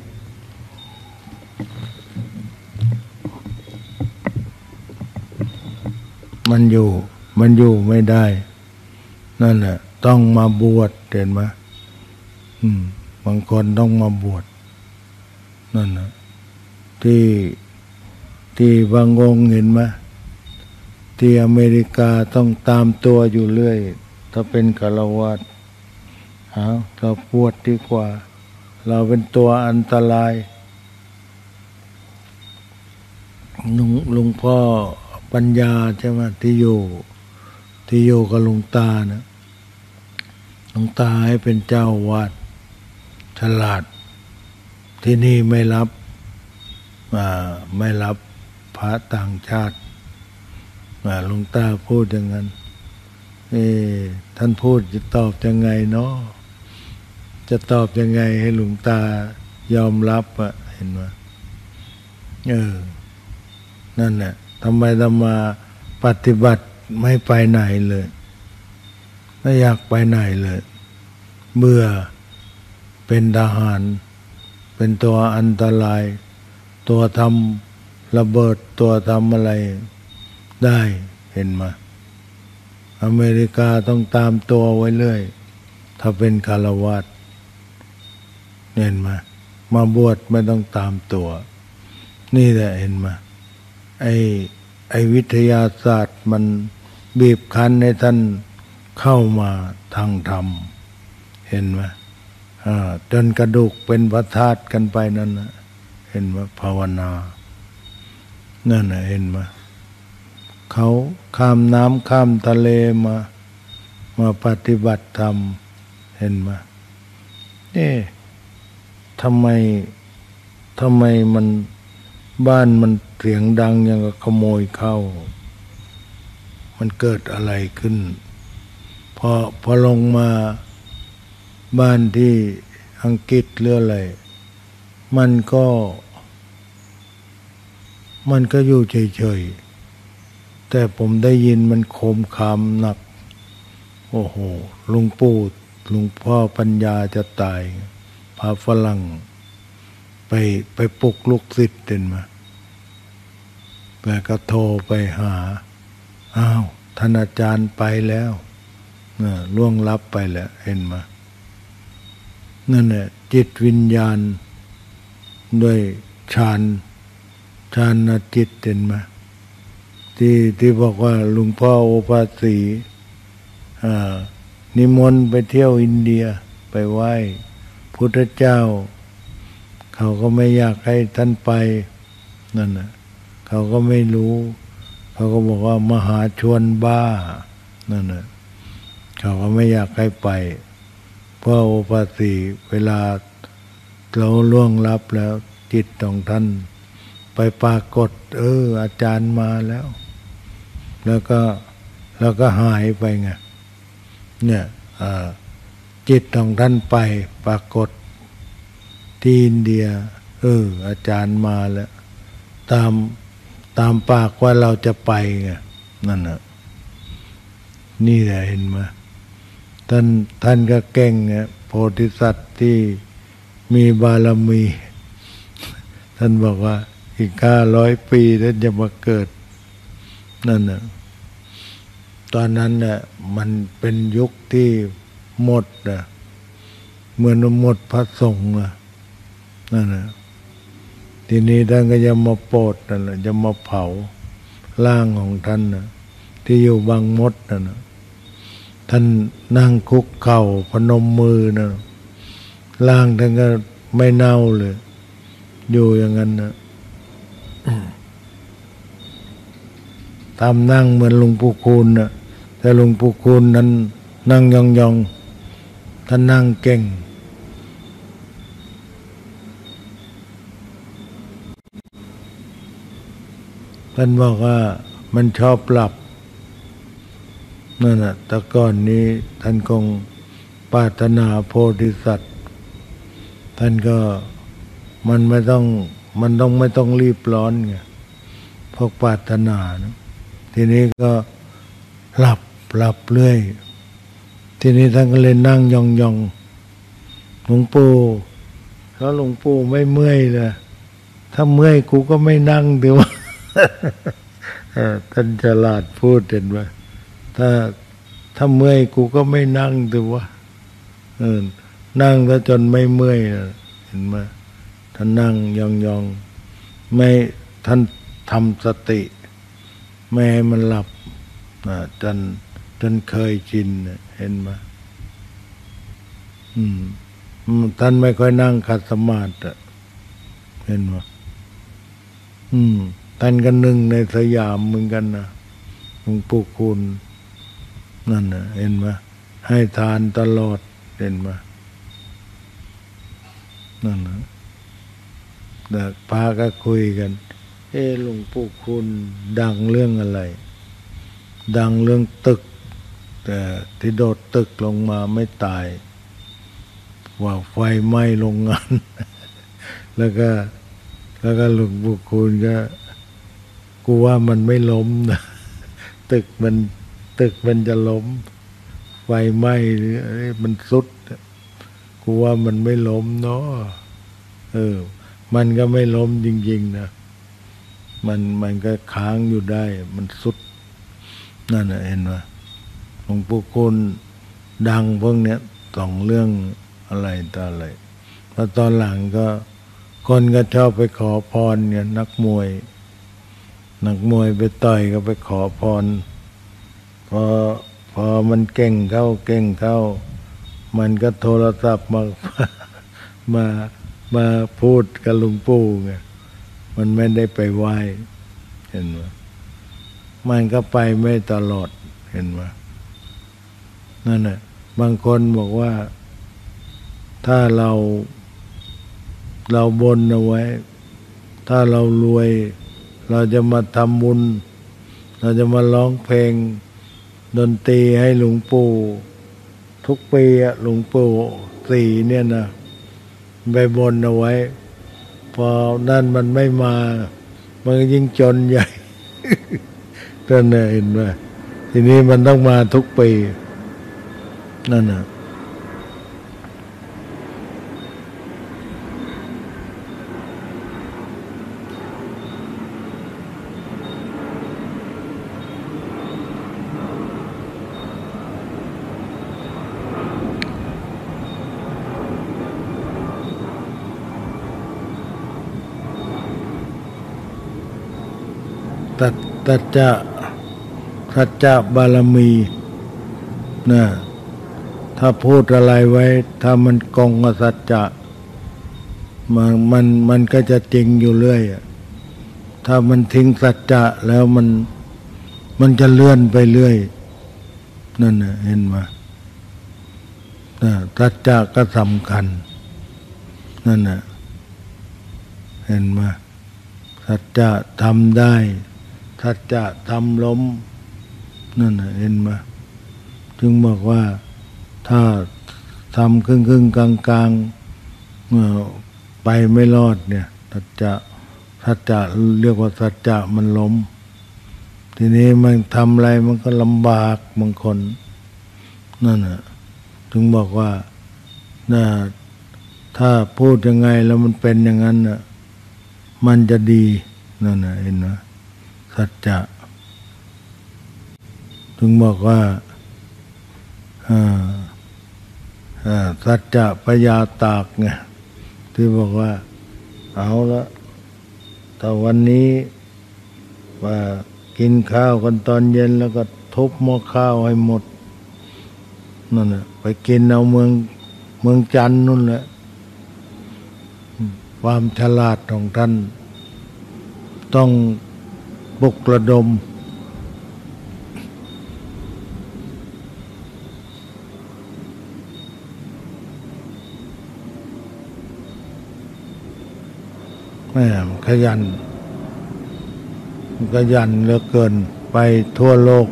A: มันอยู่มันอยู่ไม่ได้นั่นแหละต้องมาบวชเห็นไหมอืมบางคนต้องมาบวชนั่นนะที่ที่บางองค์เห็นไหมที่อเมริกาต้องตามตัวอยู่เรื่อยถ้าเป็นฆราวาสเอาเราบวชดีกว่าเราเป็นตัวอันตรายลุงลุงพ่อปัญญาใช่ไหมที่อยู่ที่อยู่กับลุงตานะลุงตาให้เป็นเจ้าวาดฉลาดที่นี่ไม่รับอ่าไม่รับพระต่างชาติอ่าลุงตาพูดอย่างนั้นเออท่านพูดจะตอบยังไงเนาะจะตอบยังไงให้ลุงตายอมรับอะเห็นไหมเออนั่นแหละทำไมทำมาปฏิบัติไม่ไปไหนเลยไม่อยากไปไหนเลยเมื่อเป็นทหารเป็นตัวอันตรายตัวทำระเบิดตัวทำอะไรได้เห็นไหมอเมริกาต้องตามตัวไว้เรื่อยถ้าเป็นฆราวาสเห็นไหมมาบวชไม่ต้องตามตัวนี่แหละเห็นไหมไอ้ไอ้วิทยาศาสตร์มันบีบคั้นให้ท่านเข้ามาทางธรรมเห็นไหมอ่าจนกระดูกเป็นพระธาตุกันไปนั่นนะเห็นไหมภาวนานั่นนะเห็นไหมเขาข้ามน้ำข้ามทะเลมามาปฏิบัติธรรมเห็นไหมเอ๊ะทำไมทำไมมันบ้านมันเสียงดังอย่างกับขโมยเข้ามันเกิดอะไรขึ้นพอพอลงมาบ้านที่อังกฤษหรืออะไรมันก็มันก็อยู่เฉยๆแต่ผมได้ยินมันโคมคามหนักโอ้โหลุงปู่ลุงพ่อปัญญาจะตายพาฝรั่งไปไปปลุกลูกศิษย์เห็นไหมแต่ก็โทรไปหาอ้าวท่านอาจารย์ไปแล้วน่ะล่วงลับไปแล้วเห็นไหมนั่นแหละจิตวิญญาณด้วยฌานฌานจิตเห็นไหมที่ที่บอกว่าหลวงพ่อโอภาสีอ่านิมนต์ไปเที่ยวอินเดียไปไหว้พุทธเจ้าเขาก็ไม่อยากให้ท่านไปนั่นน่ะเขาก็ไม่รู้เขาก็บอกว่ามหาชวนบ้านั่นน่ะเขาก็ไม่อยากให้ไปเพราะโอภาสีเวลาเราล่วงลับแล้วจิตของท่านไปปรากฏเอออาจารย์มาแล้วแล้วก็แล้วก็หายไปไงเนี่ยจิตของท่านไปปรากฏที่อินเดียเอออาจารย์มาแล้วตามตามปากว่าเราจะไปไงนั่นน่ะนี่แหละเห็นไหมท่านท่านก็เก่งเนี่ยโพธิสัตว์ที่มีบารมีท่านบอกว่าอีกห้าร้อยปีท่านจะมาเกิดนั่นน่ะตอนนั้นน่ะมันเป็นยุคที่หมดน่ะเหมือนหมดพระสงฆ์น่ะนั่นน่ะทีนี้ท่านก็จะมาโปรดนั่นแหละจะมาเผาร่างของท่านน่ะที่อยู่บางมดนั่นน่ะท่านนั่งคุกเข่าพนมมือน่ะร่างท่านก็ไม่เน่าเลยอยู่อย่างนั้นน่ะทำนั่งเหมือนหลวงปู่คูณน่ะแต่หลวงปู่คูณนั้นนั่งยองๆท่านนั่งเก่งท่านบอกว่ามันชอบหลับนั่นน่ะแต่ก่อนนี้ท่านคงปรารถนาโพธิสัตว์ท่านก็มันไม่ต้องมันต้องไม่ต้องรีบร้อนไงพวกปรารถนานะทีนี้ก็หลับหลับเรื่อยทีนี้ท่านก็เลยนั่งยองๆหลวงปู่แล้วหลวงปู่ไม่เมื่อยเลยถ้าเมื่อยกูก็ไม่นั่งดีวะ ท่านฉลาดพูดเห็นไหมถ้าถ้าเมื่อยกูก็ไม่นั่งดีวะนั่งแล้วจนไม่เมื่อยเห็นไหมท่านนั่งยองๆไม่ท่านทำสติไม่ให้มันหลับจนจนเคยชินเห็นไหมอืมท่านไม่ค่อยนั่งขัดสมาธิเห็นไหมอืมท่านก็หนึ่งในสยามเหมือนกันนะหลวงปู่คูณนั่นนะเห็นไหมให้ทานตลอดเห็นไหมนั่นนะแต่พาก็คุยกันเออหลวงปู่คุณดังเรื่องอะไรดังเรื่องตึกแต่ที่โดดตึกลงมาไม่ตายว่าไฟไหม้โรงงาน แล้วก็แล้วก็หลวงปู่คุณก็กูว่ามันไม่ล้มนะ ตึกมันตึกมันจะล้มไฟไหม้หรือมันสุดกูว่ามันไม่ล้มเนาะเออมันก็ไม่ล้มจริงๆนะมันมันก็ค้างอยู่ได้มันสุดนั่นน่ะเห็นไหมหลวงปู่คุณดังพวกเนี้ยสองเรื่องอะไรต่ออะไรแล้วตอนหลังก็คนก็ชอบไปขอพรเนี่ยนักมวยนักมวยไปต่อยก็ไปขอพรพอพอมันเก่งเข้าเก่งเข้ามันก็โทรศัพท์มามามาพูดกับหลวงปู่ไงมันไม่ได้ไปไหว้เห็นไหมมันก็ไปไม่ตลอดเห็นไหมนั่นแหละบางคนบอกว่าถ้าเราเราบนเอาไว้ถ้าเรารวยเราจะมาทำบุญเราจะมาร้องเพลงดนตรีให้หลวงปู่ทุกปีอะหลวงปู่สี่เนี่ยนะไปบนเอาไว้พอนั่นมันไม่มามันยิ่งจนใหญ่ ก็เนี่ยเห็นไหมทีนี้มันต้องมาทุกปีนั่นน่ะตัดตัดจะสัจจะบารมีนะถ้าพูดอะไรไว้ถ้ามันกงกับสัจจะมันมันมันก็จะจริงอยู่เรื่อยถ้ามันทิ้งสัจจะแล้วมันมันจะเลื่อนไปเรื่อยนั่นน่ะเห็นไหมนะสัจจะก็สำคัญนั่นน่ะเห็นไหมสัจจะทำได้สัจจะทำล้มนั่นน่ะเห็นไหมจึงบอกว่าถ้าทำครึ่งครึ่งกลางกลางไปไม่รอดเนี่ยสัจจะสัจจะเรียกว่าสัจจะมันล้มทีนี้มันทำอะไรมันก็ลำบากบางคนนั่นน่ะถึงบอกว่าน่ะถ้าพูดยังไงแล้วมันเป็นอย่างนั้นน่ะมันจะดีนั่นน่ะเห็นไหมสัจจะถึงบอกว่าอ่าอ่าสัจจะพยาตากไงที่บอกว่าเอาละแต่วันนี้ว่ากินข้าวกันตอนเย็นแล้วก็ทุบหม้อข้าวให้หมดนั่นน่ะไปกินเอาเมืองเมืองจันทร์นู่นแหละความฉลาดของท่านต้องปลุกระดมแม่ขยันขยันเหลือเกินไปทั่วโลก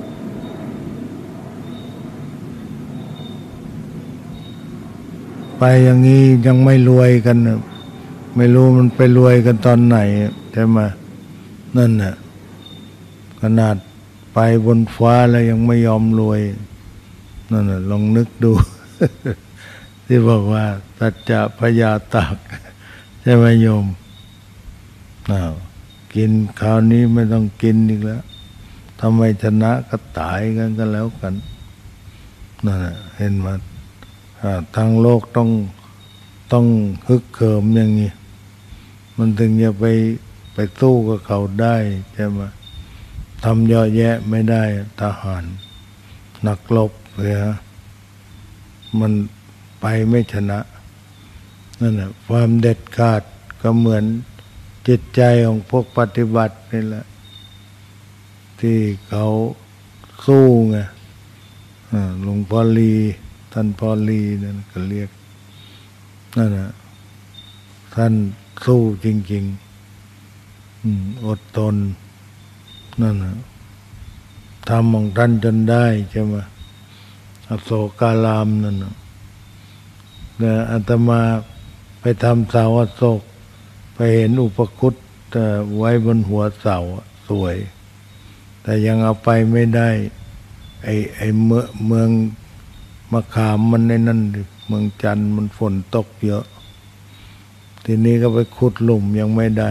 A: ไปอย่างนี้ยังไม่รวยกันไม่รู้มันไปรวยกันตอนไหนใช่ไหมนั่นน่ะขนาดไปบนฟ้าแล้วยังไม่ยอมรวยนั่นน่ะลองนึกดู ที่บอกว่าสัจจะพยาตากใช่ไหมโยมอ้าวกินคราวนี้ไม่ต้องกินอีกแล้วทำไมชนะก็ตายกันก็แล้วกันนั่นน่ะเห็นไหมทางโลกต้องต้องฮึกเหิมอย่างนี้มันถึงจะไปไปสู้กับเขาได้ใช่ไหมทำเยอะแยะไม่ได้ทหารนักรบเลยฮะมันไปไม่ชนะนั่นแหละความเด็ดขาดก็เหมือนจิตใจของพวกปฏิบัตินี่แหละที่เขาสู้ไงหลวงพ่อลีท่านพ่อลีนั่นก็เรียกนั่นนะท่านสู้จริงๆอดทนนั่นนะทำของท่านจนได้ใช่ไหมอโศการามนั่นนะเนี่ยอาตมาไปทำเสาอโศกไปเห็นอุปคุตไว้บนหัวเสาสวยแต่ยังเอาไปไม่ได้ไอ้ไอ้เมืองเมืองมะขามมันในนั่นเมืองจันทร์มันฝนตกเยอะทีนี้ก็ไปขุดหลุมยังไม่ได้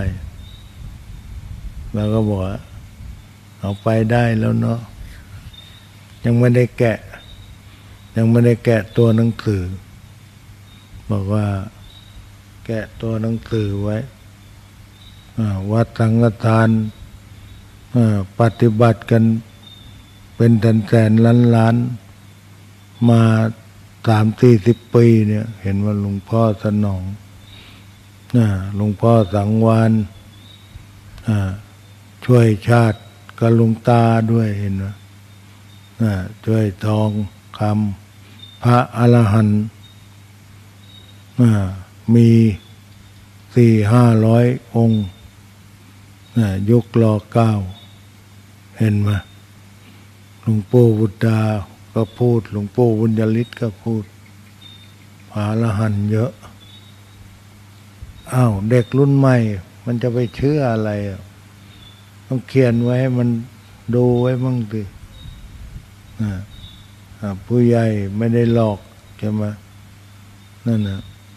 A: แล้วก็บอกเอาไปได้แล้วเนาะยังไม่ได้แกะยังไม่ได้แกะตัวหนังสือบอกว่าแกะตัวหนังสือไว้วัดสังฆทานปฏิบัติกันเป็นแสนแสนล้านล้านมาสามสี่สิบปีเนี่ยเห็นว่าหลวงพ่อสนองหลวงพ่อสังวานช่วยชาติกับหลวงตาด้วยเห็นไหมช่วยทองคำพระอรหันต์มีสี่ห้าร้อยองค์ยุครอเก้าเห็นไหมหลวงปู่บุตรดาก็พูดหลวงปู่บุญยฤทธิ์ก็พูดพระอรหันต์เยอะอ้าวเด็กรุ่นใหม่มันจะไปเชื่ออะไรต้องเขียนไว้ให้มันดูไว้บ้างสิผู้ใหญ่ไม่ได้หลอกใช่ไหมนั่นนะ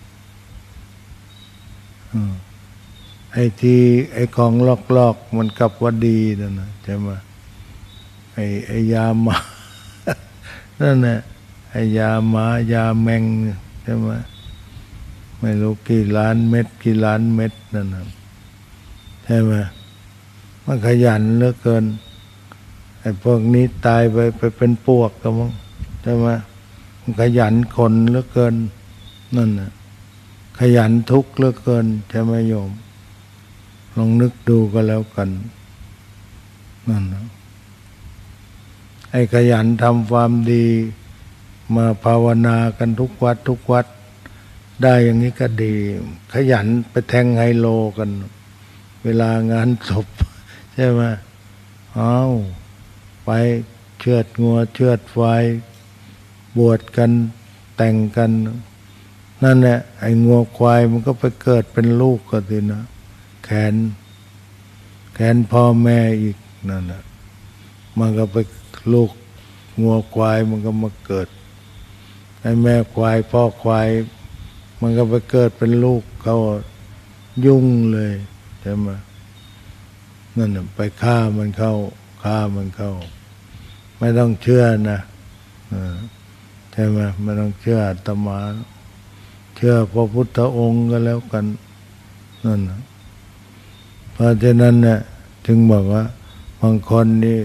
A: ไอ้ที่ไอ้ของลอกๆมันกลับว่าดีนั่นนะใช่ไหมไอ้ไอ้ยาหมา นั่นแหละไอ้ยาหมายาแมงใช่ไหมไม่รู้กี่ล้านเม็ดกี่ล้านเม็ดนั่นนะใช่ไหมมันขยันเหลือเกินไอ้พวกนี้ตายไปไปเป็นปวกก็มั้งใช่ไหมมันขยันคนเหลือเกินนั่นน่ะขยันทุกข์เหลือเกินใช่ไหมโยมลองนึกดูก็แล้วกันนั่นนะไอ้ขยันทำความดีมาภาวนากันทุกวัดทุกวัดได้อย่างนี้ก็ดีขยันไปแทงไฮโลกันเวลางานศพใช่ไหมอ้าวไปเชือดงัวเชือดควายบวชกันแต่งกันนั่นแหละไอ้งัวควายมันก็ไปเกิดเป็นลูกก็สินะแขนแขนพ่อแม่อีกนั่นแหละมันก็ไปลูกงัวควายมันก็มาเกิดไอ้แม่ควายพ่อควายมันก็ไปเกิดเป็นลูกเขายุ่งเลยใช่ไหมนั่นน่ะไปฆ่ามันเข้าฆ่ามันเข้าไม่ต้องเชื่อนะใช่ไหมไม่ต้องเชื่ออาตมาเชื่อพระพุทธองค์ก็แล้วกันนั่นนะเพราะฉะนั้นเนี่ยจึงบอกว่าบางคนนี่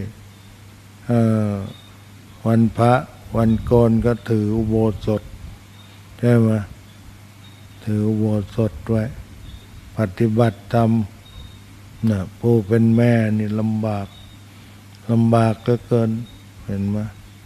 A: วันพระวันโกนก็ถืออุโบสถใช่ไหมถืออุโบสถไว้ปฏิบัติธรรมนะผู้เป็นแม่นี่ลำบากลำบากเหลือเกินเห็นไหม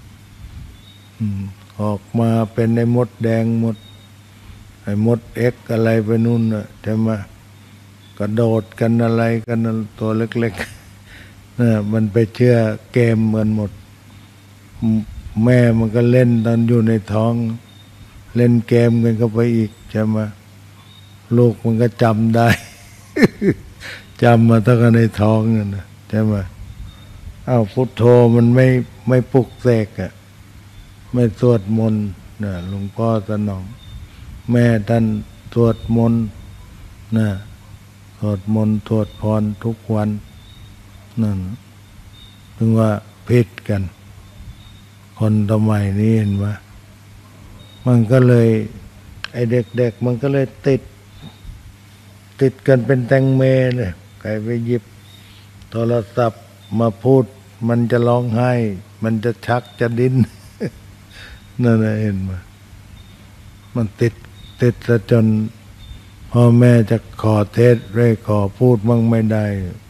A: ออกมาเป็นไอ้มดแดงหมดไอ้มดเอ็กอะไรไปนู่นน่ะใช่ไหมกระโดดกันอะไรกันตัวเล็กๆน่ะมันไปเชื่อเกมเหมือนหมดแม่มันก็เล่นตอนอยู่ในท้องเล่นเกมกันก็ไปอีกใช่ไหมลูกมันก็จำได้ จำมาตั้งแต่ในท้องนั่นนะใช่ไหมอ้าวพุทโธมันไม่ไม่ปลุกเสกอ่ะไม่สวดมนต์นะหลวงพ่อสนองแม่ท่านสวดมนต์นะสวดมนต์สวดพรทุกวันนั่นถึงว่าผิดกันคนสมัยนี้เห็นไหมมันก็เลยไอ้เด็กๆมันก็เลยติดติดกันเป็นแตงเมเลยใครไปหยิบโทรศัพท์มาพูดมันจะร้องไห้มันจะชักจะดิ้น นั่นนะเห็นไหมมันติดติดซะจนพ่อแม่จะขอเทศเร่ขอพูดมั่งไม่ได้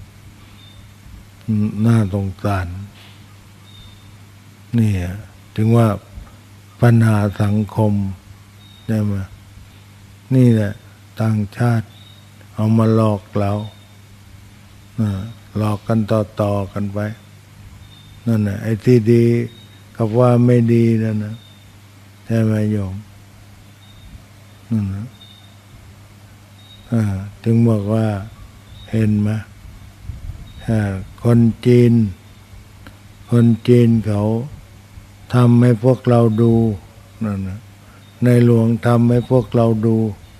A: น่าสงสารนี่ถึงว่าปัญหาสังคมใช่ไหมนี่แหละต่างชาติเอามาหลอกเราหลอกกันต่อๆกันไปนั่นแหละไอ้ที่ดีกับว่าไม่ดีนั่นนะใช่ไหมโยมนั่นนะถึงบอกว่าเห็นไหมคนจีนคนจีนเขาทำให้พวกเราดูนั่นนะในหลวงทำให้พวกเราดู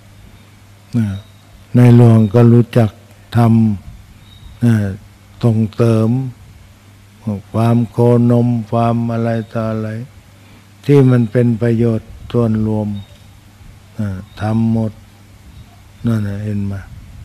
A: ในหลวงก็รู้จักทำส่งเสริมความโคนมความอะไรต่ออะไรที่มันเป็นประโยชน์ส่วนรวมทำหมดนั่นนะเห็นไหม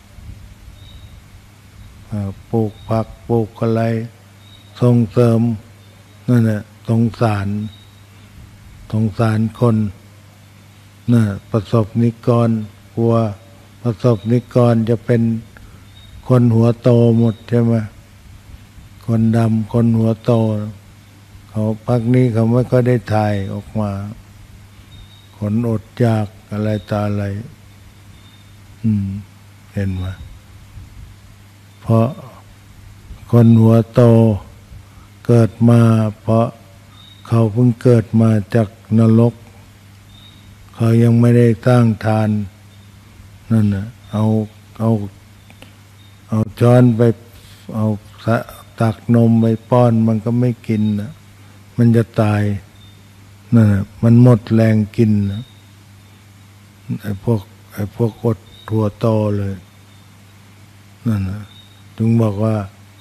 A: ปลูกผักปลูกอะไรส่งเสริมนั่นแหละสงสารสงสารคนน่ะประสบนิกรกลัวประสบนิกรจะเป็นคนหัวโตหมดใช่ไหมคนดำคนหัวโตเขาพักนี้เขาไม่ก็ได้ถ่ายออกมาคนอดอยากอะไรตาอะไรอืมเห็นไหมเพราะคนหัวโตเกิดมาเพราะเขาเพิ่งเกิดมาจากนรกเขายังไม่ได้สร้างทานนั่นน่ะเอาเอาเอาช้อนไปเอาตักนมไปป้อนมันก็ไม่กินนะมันจะตายนั่นน่ะมันหมดแรงกินนะไอ้พวกไอ้พวกอดถั่วโตเลยนั่นน่ะถึงบอกว่า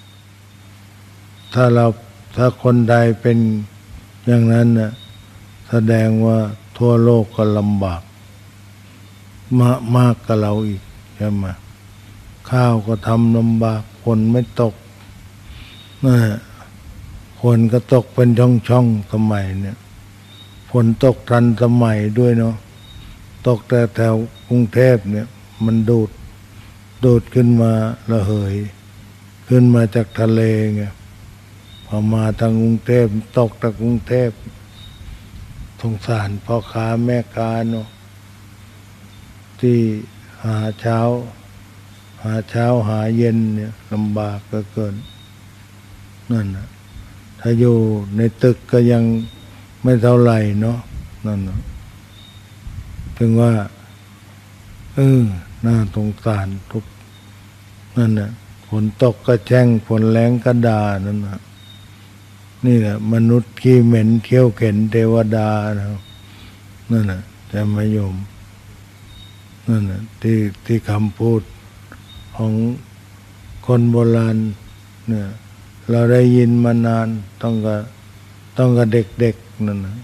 A: ถ้าเราถ้าคนใดเป็นอย่างนั้นน่ะแสดงว่าทั่วโลกก็ลำบากมากมากกับเราอีกใช่ไหมข้าวก็ทำลำบากฝนไม่ตกนะฝนก็ตกเป็นช่องๆสมัยเนี่ยฝนตกทันสมัยด้วยเนาะตกแต่แถวกรุงเทพเนี่ยมันดูดดูดขึ้นมาระเหยขึ้นมาจากทะเลไงพอมาทางกรุงเทพตกจากกรุงเทพสงสารพ่อค้าแม่ค้าเนาะที่หาเช้าหาเช้าหาเย็นเนี่ยลำบากเหลือเกินนั่นนะถ้าอยู่ในตึกก็ยังไม่เท่าไหร่เนาะนั่นนะถึงว่าเออน่าสงสารทุกนั่นนะฝนตกก็แช่งฝนแรงก็ด่านั่นนะนี่แหละมนุษย์ขี้เหม็นเขี้ยวเข็นเทวดานะนั่นนะแต่ไม่ยอมนั่นนะที่ที่คำพูดของคนโบราณเนี่ยเราได้ยินมานานต้องกับต้องกับเด็กๆนั่นนะ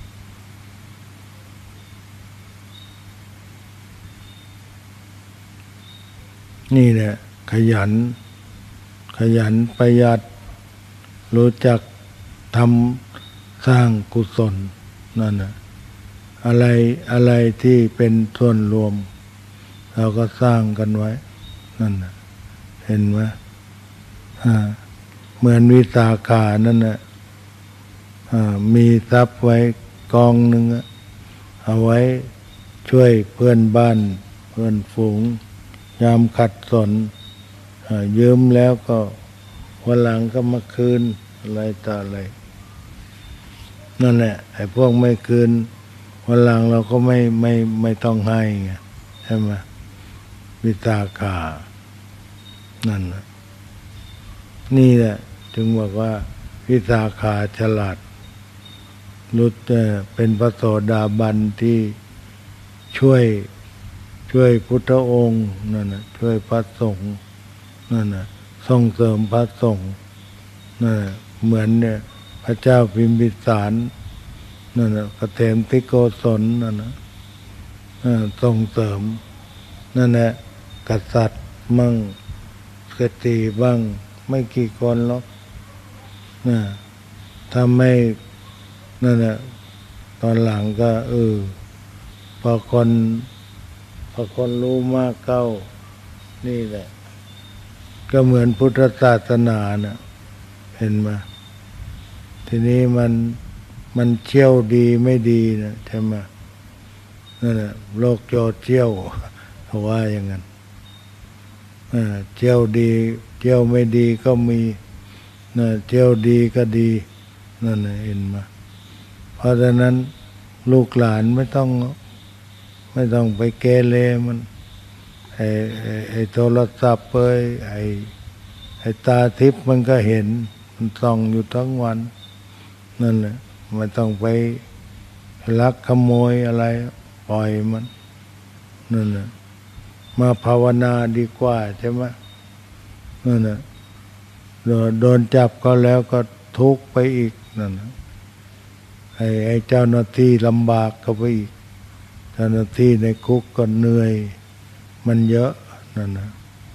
A: นี่แหละขยันขยันประหยัดรู้จักทำสร้างกุศลนั่นนะอะไรอะไรที่เป็นส่วนรวมเราก็สร้างกันไว้นั่นนะเห็นไหมอ่าเหมือนวิสาขานั่นนะอ่ามีทรัพย์ไว้กองหนึ่งเอาไว้ช่วยเพื่อนบ้านเพื่อนฝูงยามขัดสนยืมแล้วก็วันหลังก็มาคืนอะไรต่ออะไรนั่นแหละไอ้พวกไม่คืนวันหลังเราก็ไม่ไม่ไม่ต้องให้ไงใช่ไหมวิสาขานั่นนะนี่แหละจึงบอกว่าวิสาขาฉลาดรู้เป็นพระโสดาบันที่ช่วยช่วยพุทธองค์นั่นนะช่วยพระสงฆ์นั่นนะส่งเสริมพระสงฆ์นั่นนะเหมือนเนี่ยพระเจ้าพิมพิสารนั่นนะเกษมทิโกศลนั่นนะส่งเสริมนั่นแหละกษัตริย์มั่งเศรษฐีบ้างไม่กี่คนหรอกนะถ้าไม่นั่นแหละตอนหลังก็เออพอคนพอคนรู้มากเข้านี่แหละก็เหมือนพุทธศาสนานะเห็นไหมทีนี้มันมันเชี่ยวดีไม่ดีนะใช่ไหมนั่นแหละโลกโจเชี่ยวเขาว่าอย่างนั้นเชี่ยวดีเชี่ยวไม่ดีก็มีนะเชี่ยวดีก็ดีนั่นนะเห็นไหมเพราะฉะนั้นลูกหลานไม่ต้องไม่ต้องไปเกเรมันไอ้ไอ้โทรศัพท์เอ้ยไอ้ไอ้ตาทิพย์มันก็เห็นมันส่องอยู่ทั้งวันนั่นแหละไม่ต้องไปลักขโมยอะไรปล่อยมันนั่นแหละมาภาวนาดีกว่าใช่ไหมนั่นแหละโดนจับก็แล้วก็ทุกข์ไปอีกนั่นนะไอ้ไอ้เจ้าหน้าที่ลำบากก็ไปอีกเจ้าหน้าที่ในคุกก็เหนื่อยมันเยอะนั่นนะ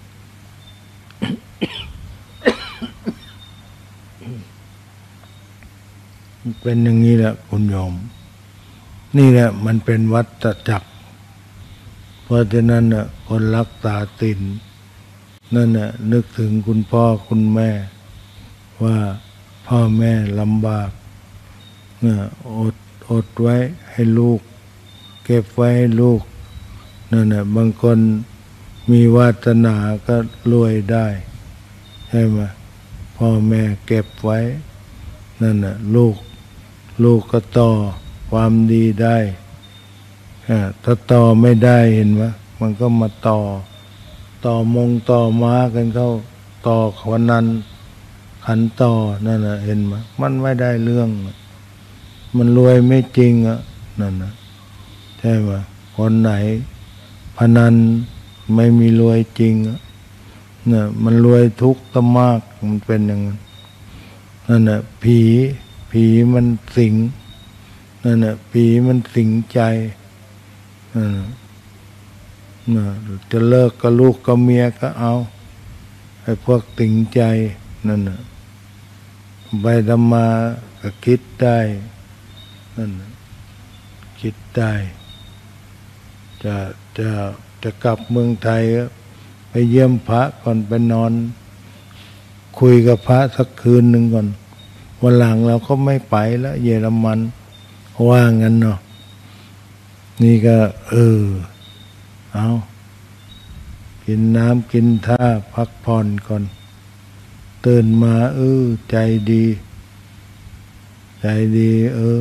A: เป็นอย่างนี้แหละคุณโยมนี่แหละมันเป็นวัฏจักรเพราะฉะนั้นน่ะคนรักษาศีลนั่นน่ะนึกถึงคุณพ่อคุณแม่ว่าพ่อแม่ลำบากเนี่ยอดอดไว้ให้ลูกเก็บไว้ให้ลูกนั่นน่ะบางคนมีวาสนาก็รวยได้ใช่ไหมพ่อแม่เก็บไว้นั่นน่ะลูกลูกก็ต่อความดีได้ถ้าต่อไม่ได้เห็นไหมมันก็มาต่อต่อมงต่อม้ากันเข้าต่อขวันันขันต่อนั่นน่ะเห็นไหมมันไม่ได้เรื่องมันรวยไม่จริงอ่ะนั่นน่ะใช่ไหมคนไหนพนันไม่มีรวยจริงอ่ะน่ะมันรวยทุกข์ก็มากมันเป็นอย่างนั้นนั่นน่ะผีผีมันสิงนั่นน่ะผีมันสิงใจนั่นน่ะจะเลิกกับลูกกับเมียก็เอาไอ้พวกสิงใจนั่นน่ะไปทำมาก็คิดได้นั่นน่ะคิดได้จะจะจะกลับเมืองไทยไปเยี่ยมพระก่อนไปนอนคุยกับพระสักคืนหนึ่งก่อนวันหลังเราก็ไม่ไปแล้วเยอรมันว่างั้นเนาะนี่ก็เออเอากินน้ำกินท่าพักผ่อนก่อนตื่นมาเออใจดีใจดีเออ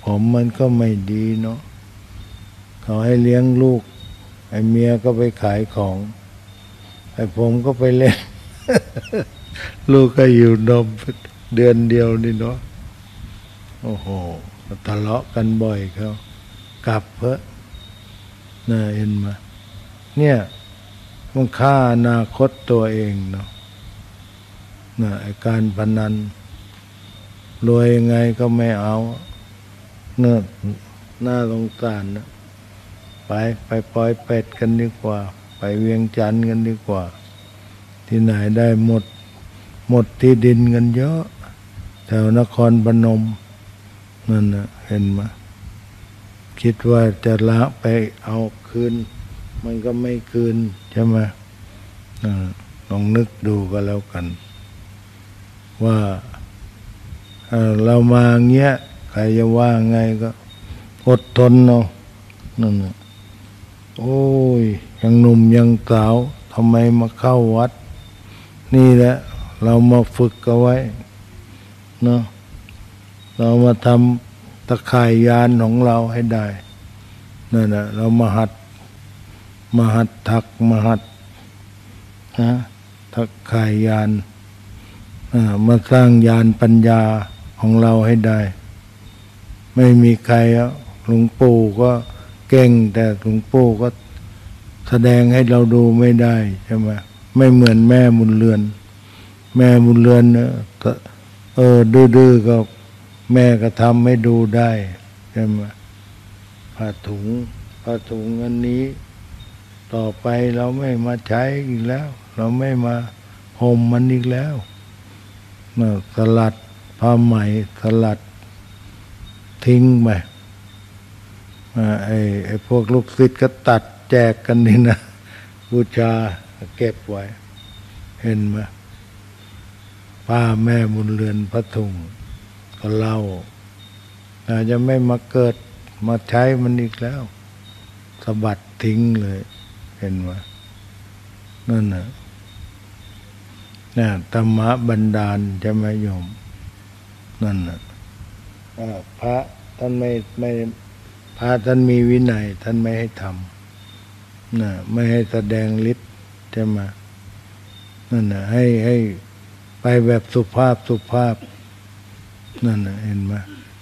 A: ผมมันก็ไม่ดีเนาะเขาให้เลี้ยงลูกไอ้เมียก็ไปขายของไอ้ผมก็ไปเล่น ลูกก็อยู่นมเดือนเดียวนี่เนาะโอ้โหทะเลาะกันบ่อยเขากลับเพอะน่าเห็นมาเนี่ยมันฆ่าอนาคตตัวเองเนาะน่ะไอ้การพนันรวยยังไงก็ไม่เอาเนื้อหน้าสงสารนะไปไปปล่อยเป็ดกันดีกว่าไปเวียงจันทร์กันดีกว่าที่ไหนได้หมดหมดที่ดินกันเยอะแถวนครพนมนั่นนะเห็นไหมคิดว่าจะละไปเอาคืนมันก็ไม่คืนใช่ไหมลองนึกดูก็แล้วกันว่าเรามาเงี้ยใครจะว่าไงก็อดทนเนาะนั่นนะโอ้ยยังหนุ่มยังสาวทำไมมาเข้าวัดนี่แหละเรามาฝึกเอาไว้เนาะเรามาทำตะข่ายยานของเราให้ได้นั่นแหละเรามาหัดมาหัดถักมาหัดนะทักข่ายยานมาสร้างยานปัญญาของเราให้ได้ไม่มีใครอ่ะหลวงปู่ก็เก่งแต่หลวงปู่ก็แสดงให้เราดูไม่ได้ใช่ไหมไม่เหมือนแม่บุญเรือนแม่บุญเรือนเนี่ยเออดื้อๆก็แม่ก็ทำให้ดูได้ใช่ไหมผ้าถุงผ้าถุงอันนี้ต่อไปเราไม่มาใช้อีกแล้วเราไม่มาห่มมันอีกแล้วสลัดผ้าไหมสลัดทิ้งไปไอ้ไอ้พวกลูกศิษย์ก็ตัดแจกกันนี่นะบูชาเก็บไว้เห็นไหมป้าแม่บุญเรือนพระถุงก็เล่าอาจจะไม่มาเกิดมาใช้มันอีกแล้วสะบัดทิ้งเลยเห็นไหมนั่นน่ะน่ะธรรมะบันดาลจะไม่ยอมนั่นน่ะพระท่านไม่ไม่พระท่านมีวินัยท่านไม่ให้ทำน่ะไม่ให้แสดงฤทธิ์ใช่ไหมนั่นน่ะให้ให้ไปแบบสุภาพสุภาพนั่นน่ะเห็นไหม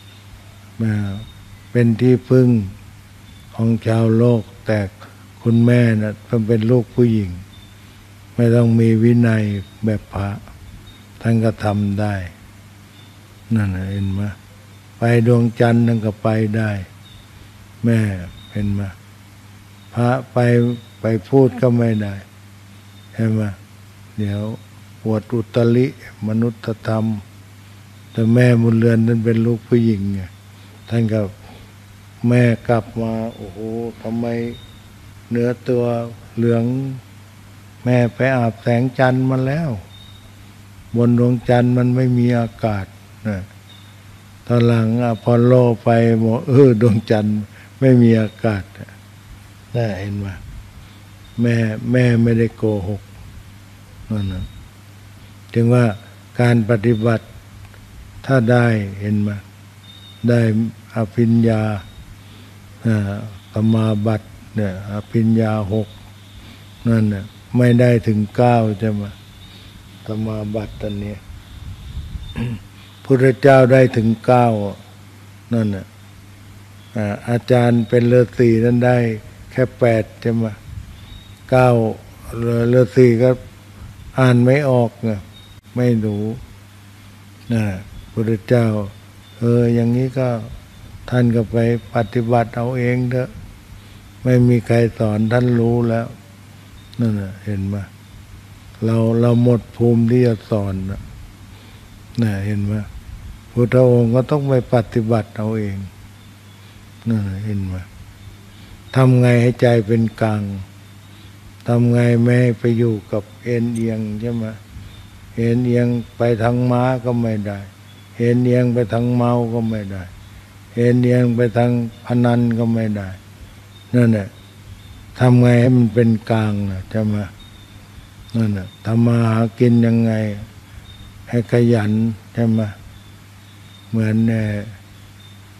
A: เป็นที่พึ่งของชาวโลกแต่คุณแม่น่ะเพิ่งเป็นลูกผู้หญิงไม่ต้องมีวินัยแบบพระท่านก็ทำได้นั่นน่ะเห็นไหมไปดวงจันทร์ท่านก็ไปได้แม่เห็นไหมพระไปไปพูดก็ไม่ได้เห็นไหมเดี๋ยวปวดอุตริมนุษยธรรมแต่แม่บุญเรือนนั้นเป็นลูกผู้หญิงไงท่านก็แม่กลับมาโอ้โหทำไมเนื้อตัวเหลืองแม่ไปอาบแสงจันทร์มาแล้วบนดวงจันทร์มันไม่มีอากาศนะตอนหลังอพอลโลไปบอกเออดวงจันทร์ไม่มีอากาศน่าเห็นไหมแม่แม่ไม่ได้โกหกนั่นนะจึงว่าการปฏิบัติถ้าได้เห็นไหมได้อภิญญาสมาบัติเนี่ยอภิญญาหกนั่นน่ะไม่ได้ถึงเก้าใช่ไหมสมาบัติตอนนี้ พุทธเจ้าได้ถึงเก้านั่นน่ะอาจารย์เป็นฤาษีนั้นได้แค่แปดใช่ไหมเก้าฤาษีก็อ่านไม่ออกไงไม่รู้นะพุทธเจ้าเอออย่างนี้ก็ท่านก็ไปปฏิบัติเอาเองเถอะไม่มีใครสอนท่านรู้แล้วนั่นน่ะเห็นไหมเราเราหมดภูมิที่จะสอนนะน่ะเห็นไหมพุทธองค์ก็ต้องไปปฏิบัติเอาเองนั่นน่ะเห็นไหมทำไงให้ใจเป็นกลางทำไงไม่ให้ไปอยู่กับเอ็นเอียงใช่ไหมเอ็นเอียงไปทางม้าก็ไม่ได้เอ็นเอียงไปทางเมาก็ไม่ได้เอ็นเอียงไปทางพนันก็ไม่ได้นั่นแหละทำไงให้มันเป็นกลางนะใช่ไหมนั่นแหละทำมาหากินยังไงให้ขยันใช่ไหมเหมือนเนี่ย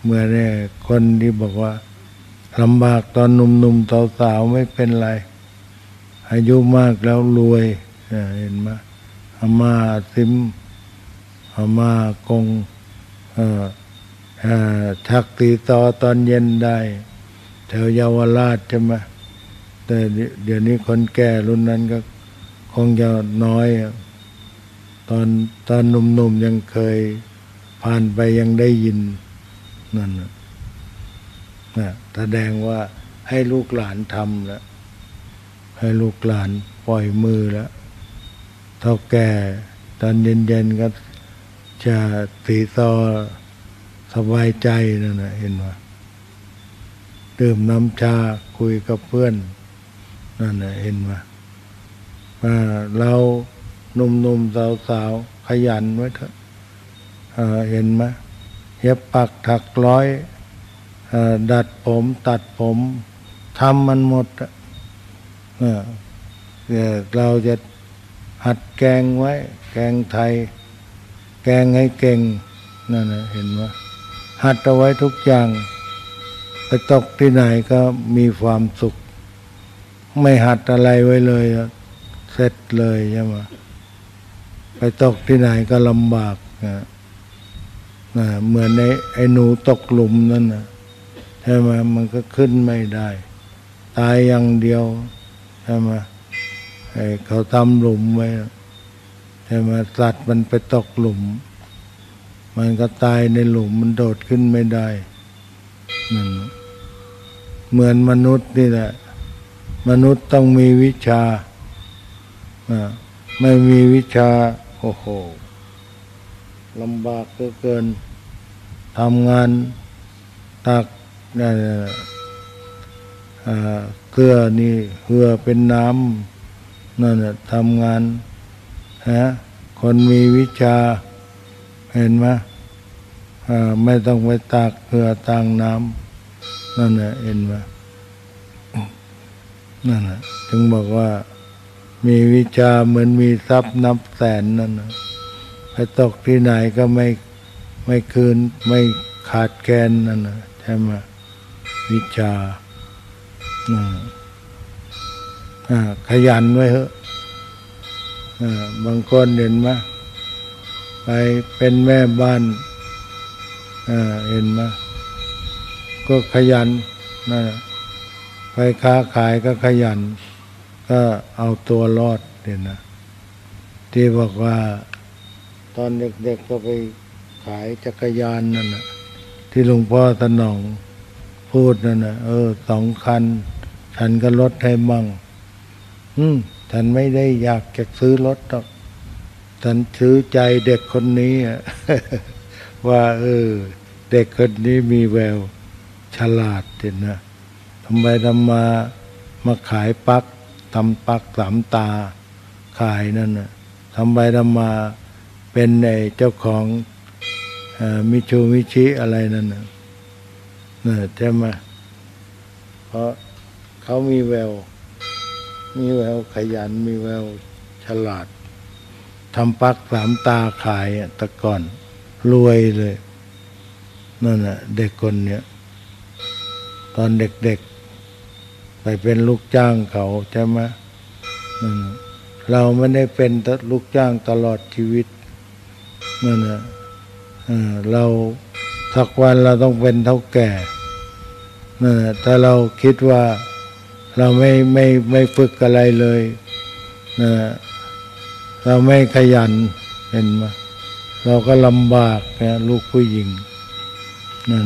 A: เมื่อเนี่ยคนที่บอกว่าลำบากตอนหนุ่มๆสาวๆไม่เป็นไรอายุมากแล้วรวยเห็นไหมอาม่าซิมอาม่ากงเอ่อเอ่อชักตีตอตอนเย็นได้แถวเยาวราชใช่ไหมแต่เดี๋ยวนี้คนแก่รุ่นนั้นก็คงจะน้อยตอนตอนหนุ่มๆยังเคยผ่านไปยังได้ยินนั่นนะแสดงว่าให้ลูกหลานทำแล้วให้ลูกหลานปล่อยมือแล้วเท่าแก่ตอนเย็นๆก็จะตีซอสบายใจนั่นนะเห็นว่าดื่มน้ำชาคุยกับเพื่อนนั่นนะเห็นว่าเราหนุ่มๆสาวๆขยันไว้เถอะเห็นไหมเย็บปักถักร้อยดัดผมตัดผมทำมันหมดเราจะหัดแกงไว้แกงไทยแกงให้เก่งนั่นนะเห็นว่าหัดเอาไว้ทุกอย่างไปตกที่ไหนก็มีความสุขไม่หัดอะไรไว้เลยเสร็จเลยใช่ไหมไปตกที่ไหนก็ลำบากนะนะเหมือนในไอ้หนูตกหลุมนั่นนะใช่ไหมมันก็ขึ้นไม่ได้ตายอย่างเดียวใช่ไหมไอ้เขาทำหลุมไว้ใช่ไหมสัตว์มันไปตกหลุมมันก็ตายในหลุมมันโดดขึ้นไม่ได้นั่นเหมือนมนุษย์นี่แหละมนุษย์ต้องมีวิชาไม่มีวิชาโอ้โหลำบากเหลือเกินทำงานตักนั่นเกลือนี่เหือเป็นน้ำนั่นทำงานฮะคนมีวิชาเห็นไหมไม่ต้องไปตากเกลือตากน้ำนั่นน่ะเห็นไหมนั่นน่ะจึงบอกว่ามีวิชาเหมือนมีทรัพย์นับแสนนั่นน่ะไปตกที่ไหนก็ไม่ไม่คืนไม่ขาดแคลนนั่นน่ะใช่ไหมวิชาขยันไว้เถอะบางคนเห็นไหมไปเป็นแม่บ้านเห็นไหมก็ขยันนะไปค้าขายก็ขยันก็เอาตัวรอดเห็นนะที่บอกว่าตอนเด็กๆก็ไปขายจักรยานนั่นนะที่หลวงพ่อสนองพูดนั่นนะเออสองคันฉันก็ลดให้มั่งอืมฉันไม่ได้อยากจะซื้อรถหรอกฉันซื้อใจเด็กคนนี้ ว่าเออเด็กคนนี้มีแววฉลาดเห็นนะทำไมทำมามาขายปักทำปักสามตาขายนั่นนะทำไมทำมาเป็นไอ้เจ้าของมิชูมิชิอะไรนั่นนะเนี่ยใช่ไหมเพราะเขามีแววมีแววขยันมีแววฉลาดทำปักสามตาขายแต่ก่อนรวยเลยนั่นน่ะเด็กคนเนี้ยตอนเด็กๆไปเป็นลูกจ้างเขาใช่ไหมนั่นเราไม่ได้เป็นลูกจ้างตลอดชีวิตนั่นน่ะเราสักวันเราต้องเป็นเฒ่าแก่นั่นน่ะถ้าเราคิดว่าเราไม่ไม่ไม่ฝึกอะไรเลยนะเราไม่ขยันเห็นไหมเราก็ลำบากนะลูกผู้หญิงนั่น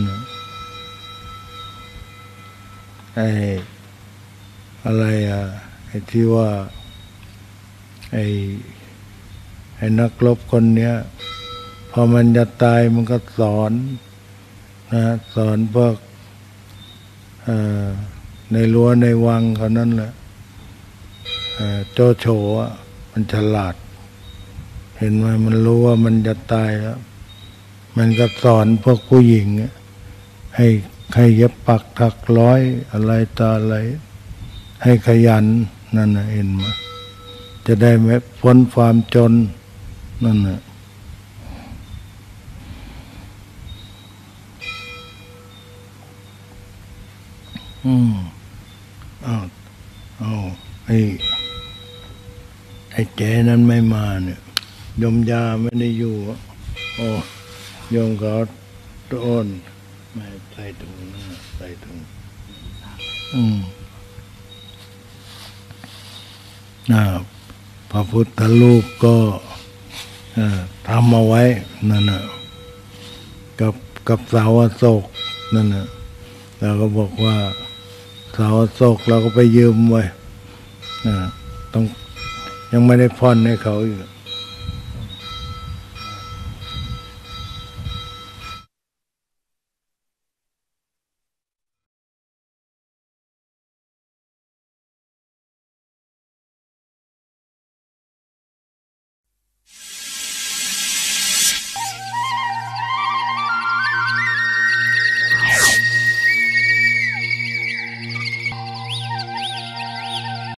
A: ไอ้อะไรอ่ะไอ้ที่ว่าไอ้ไอ้นักรบคนเนี้ยพอมันจะตายมันก็สอนนะสอนพวกเอ่อในรั้วในวังเขานั่นแหละโจโฉอ่ะมันฉลาดเห็นไหมมันรู้ว่ามันจะตายแล้วมันก็สอนพวกผู้หญิงให้ให้เย็บปักถักร้อยอะไรต่ออะไรให้ขยันนั่นนะเห็นไหมจะได้ไม่พ้นความจนนั่นนะอืมอ้าวอ้าวไอ้ไอ้แกนั้นไม่มาเนี่ยโยมยาไม่ได้อยู่โอ้โยมเขาต้นไม่ใส่ถุงนะใส่ถุงอืมอ่าพระพุทธรูปก็ทำเอาไว้นั่นนะกับกับเสาอโศกนั่นนะเราก็บอกว่าเสาอโศกเราก็ไปยืมไว้ต้องยังไม่ได้ผ่อนให้เขาอยู่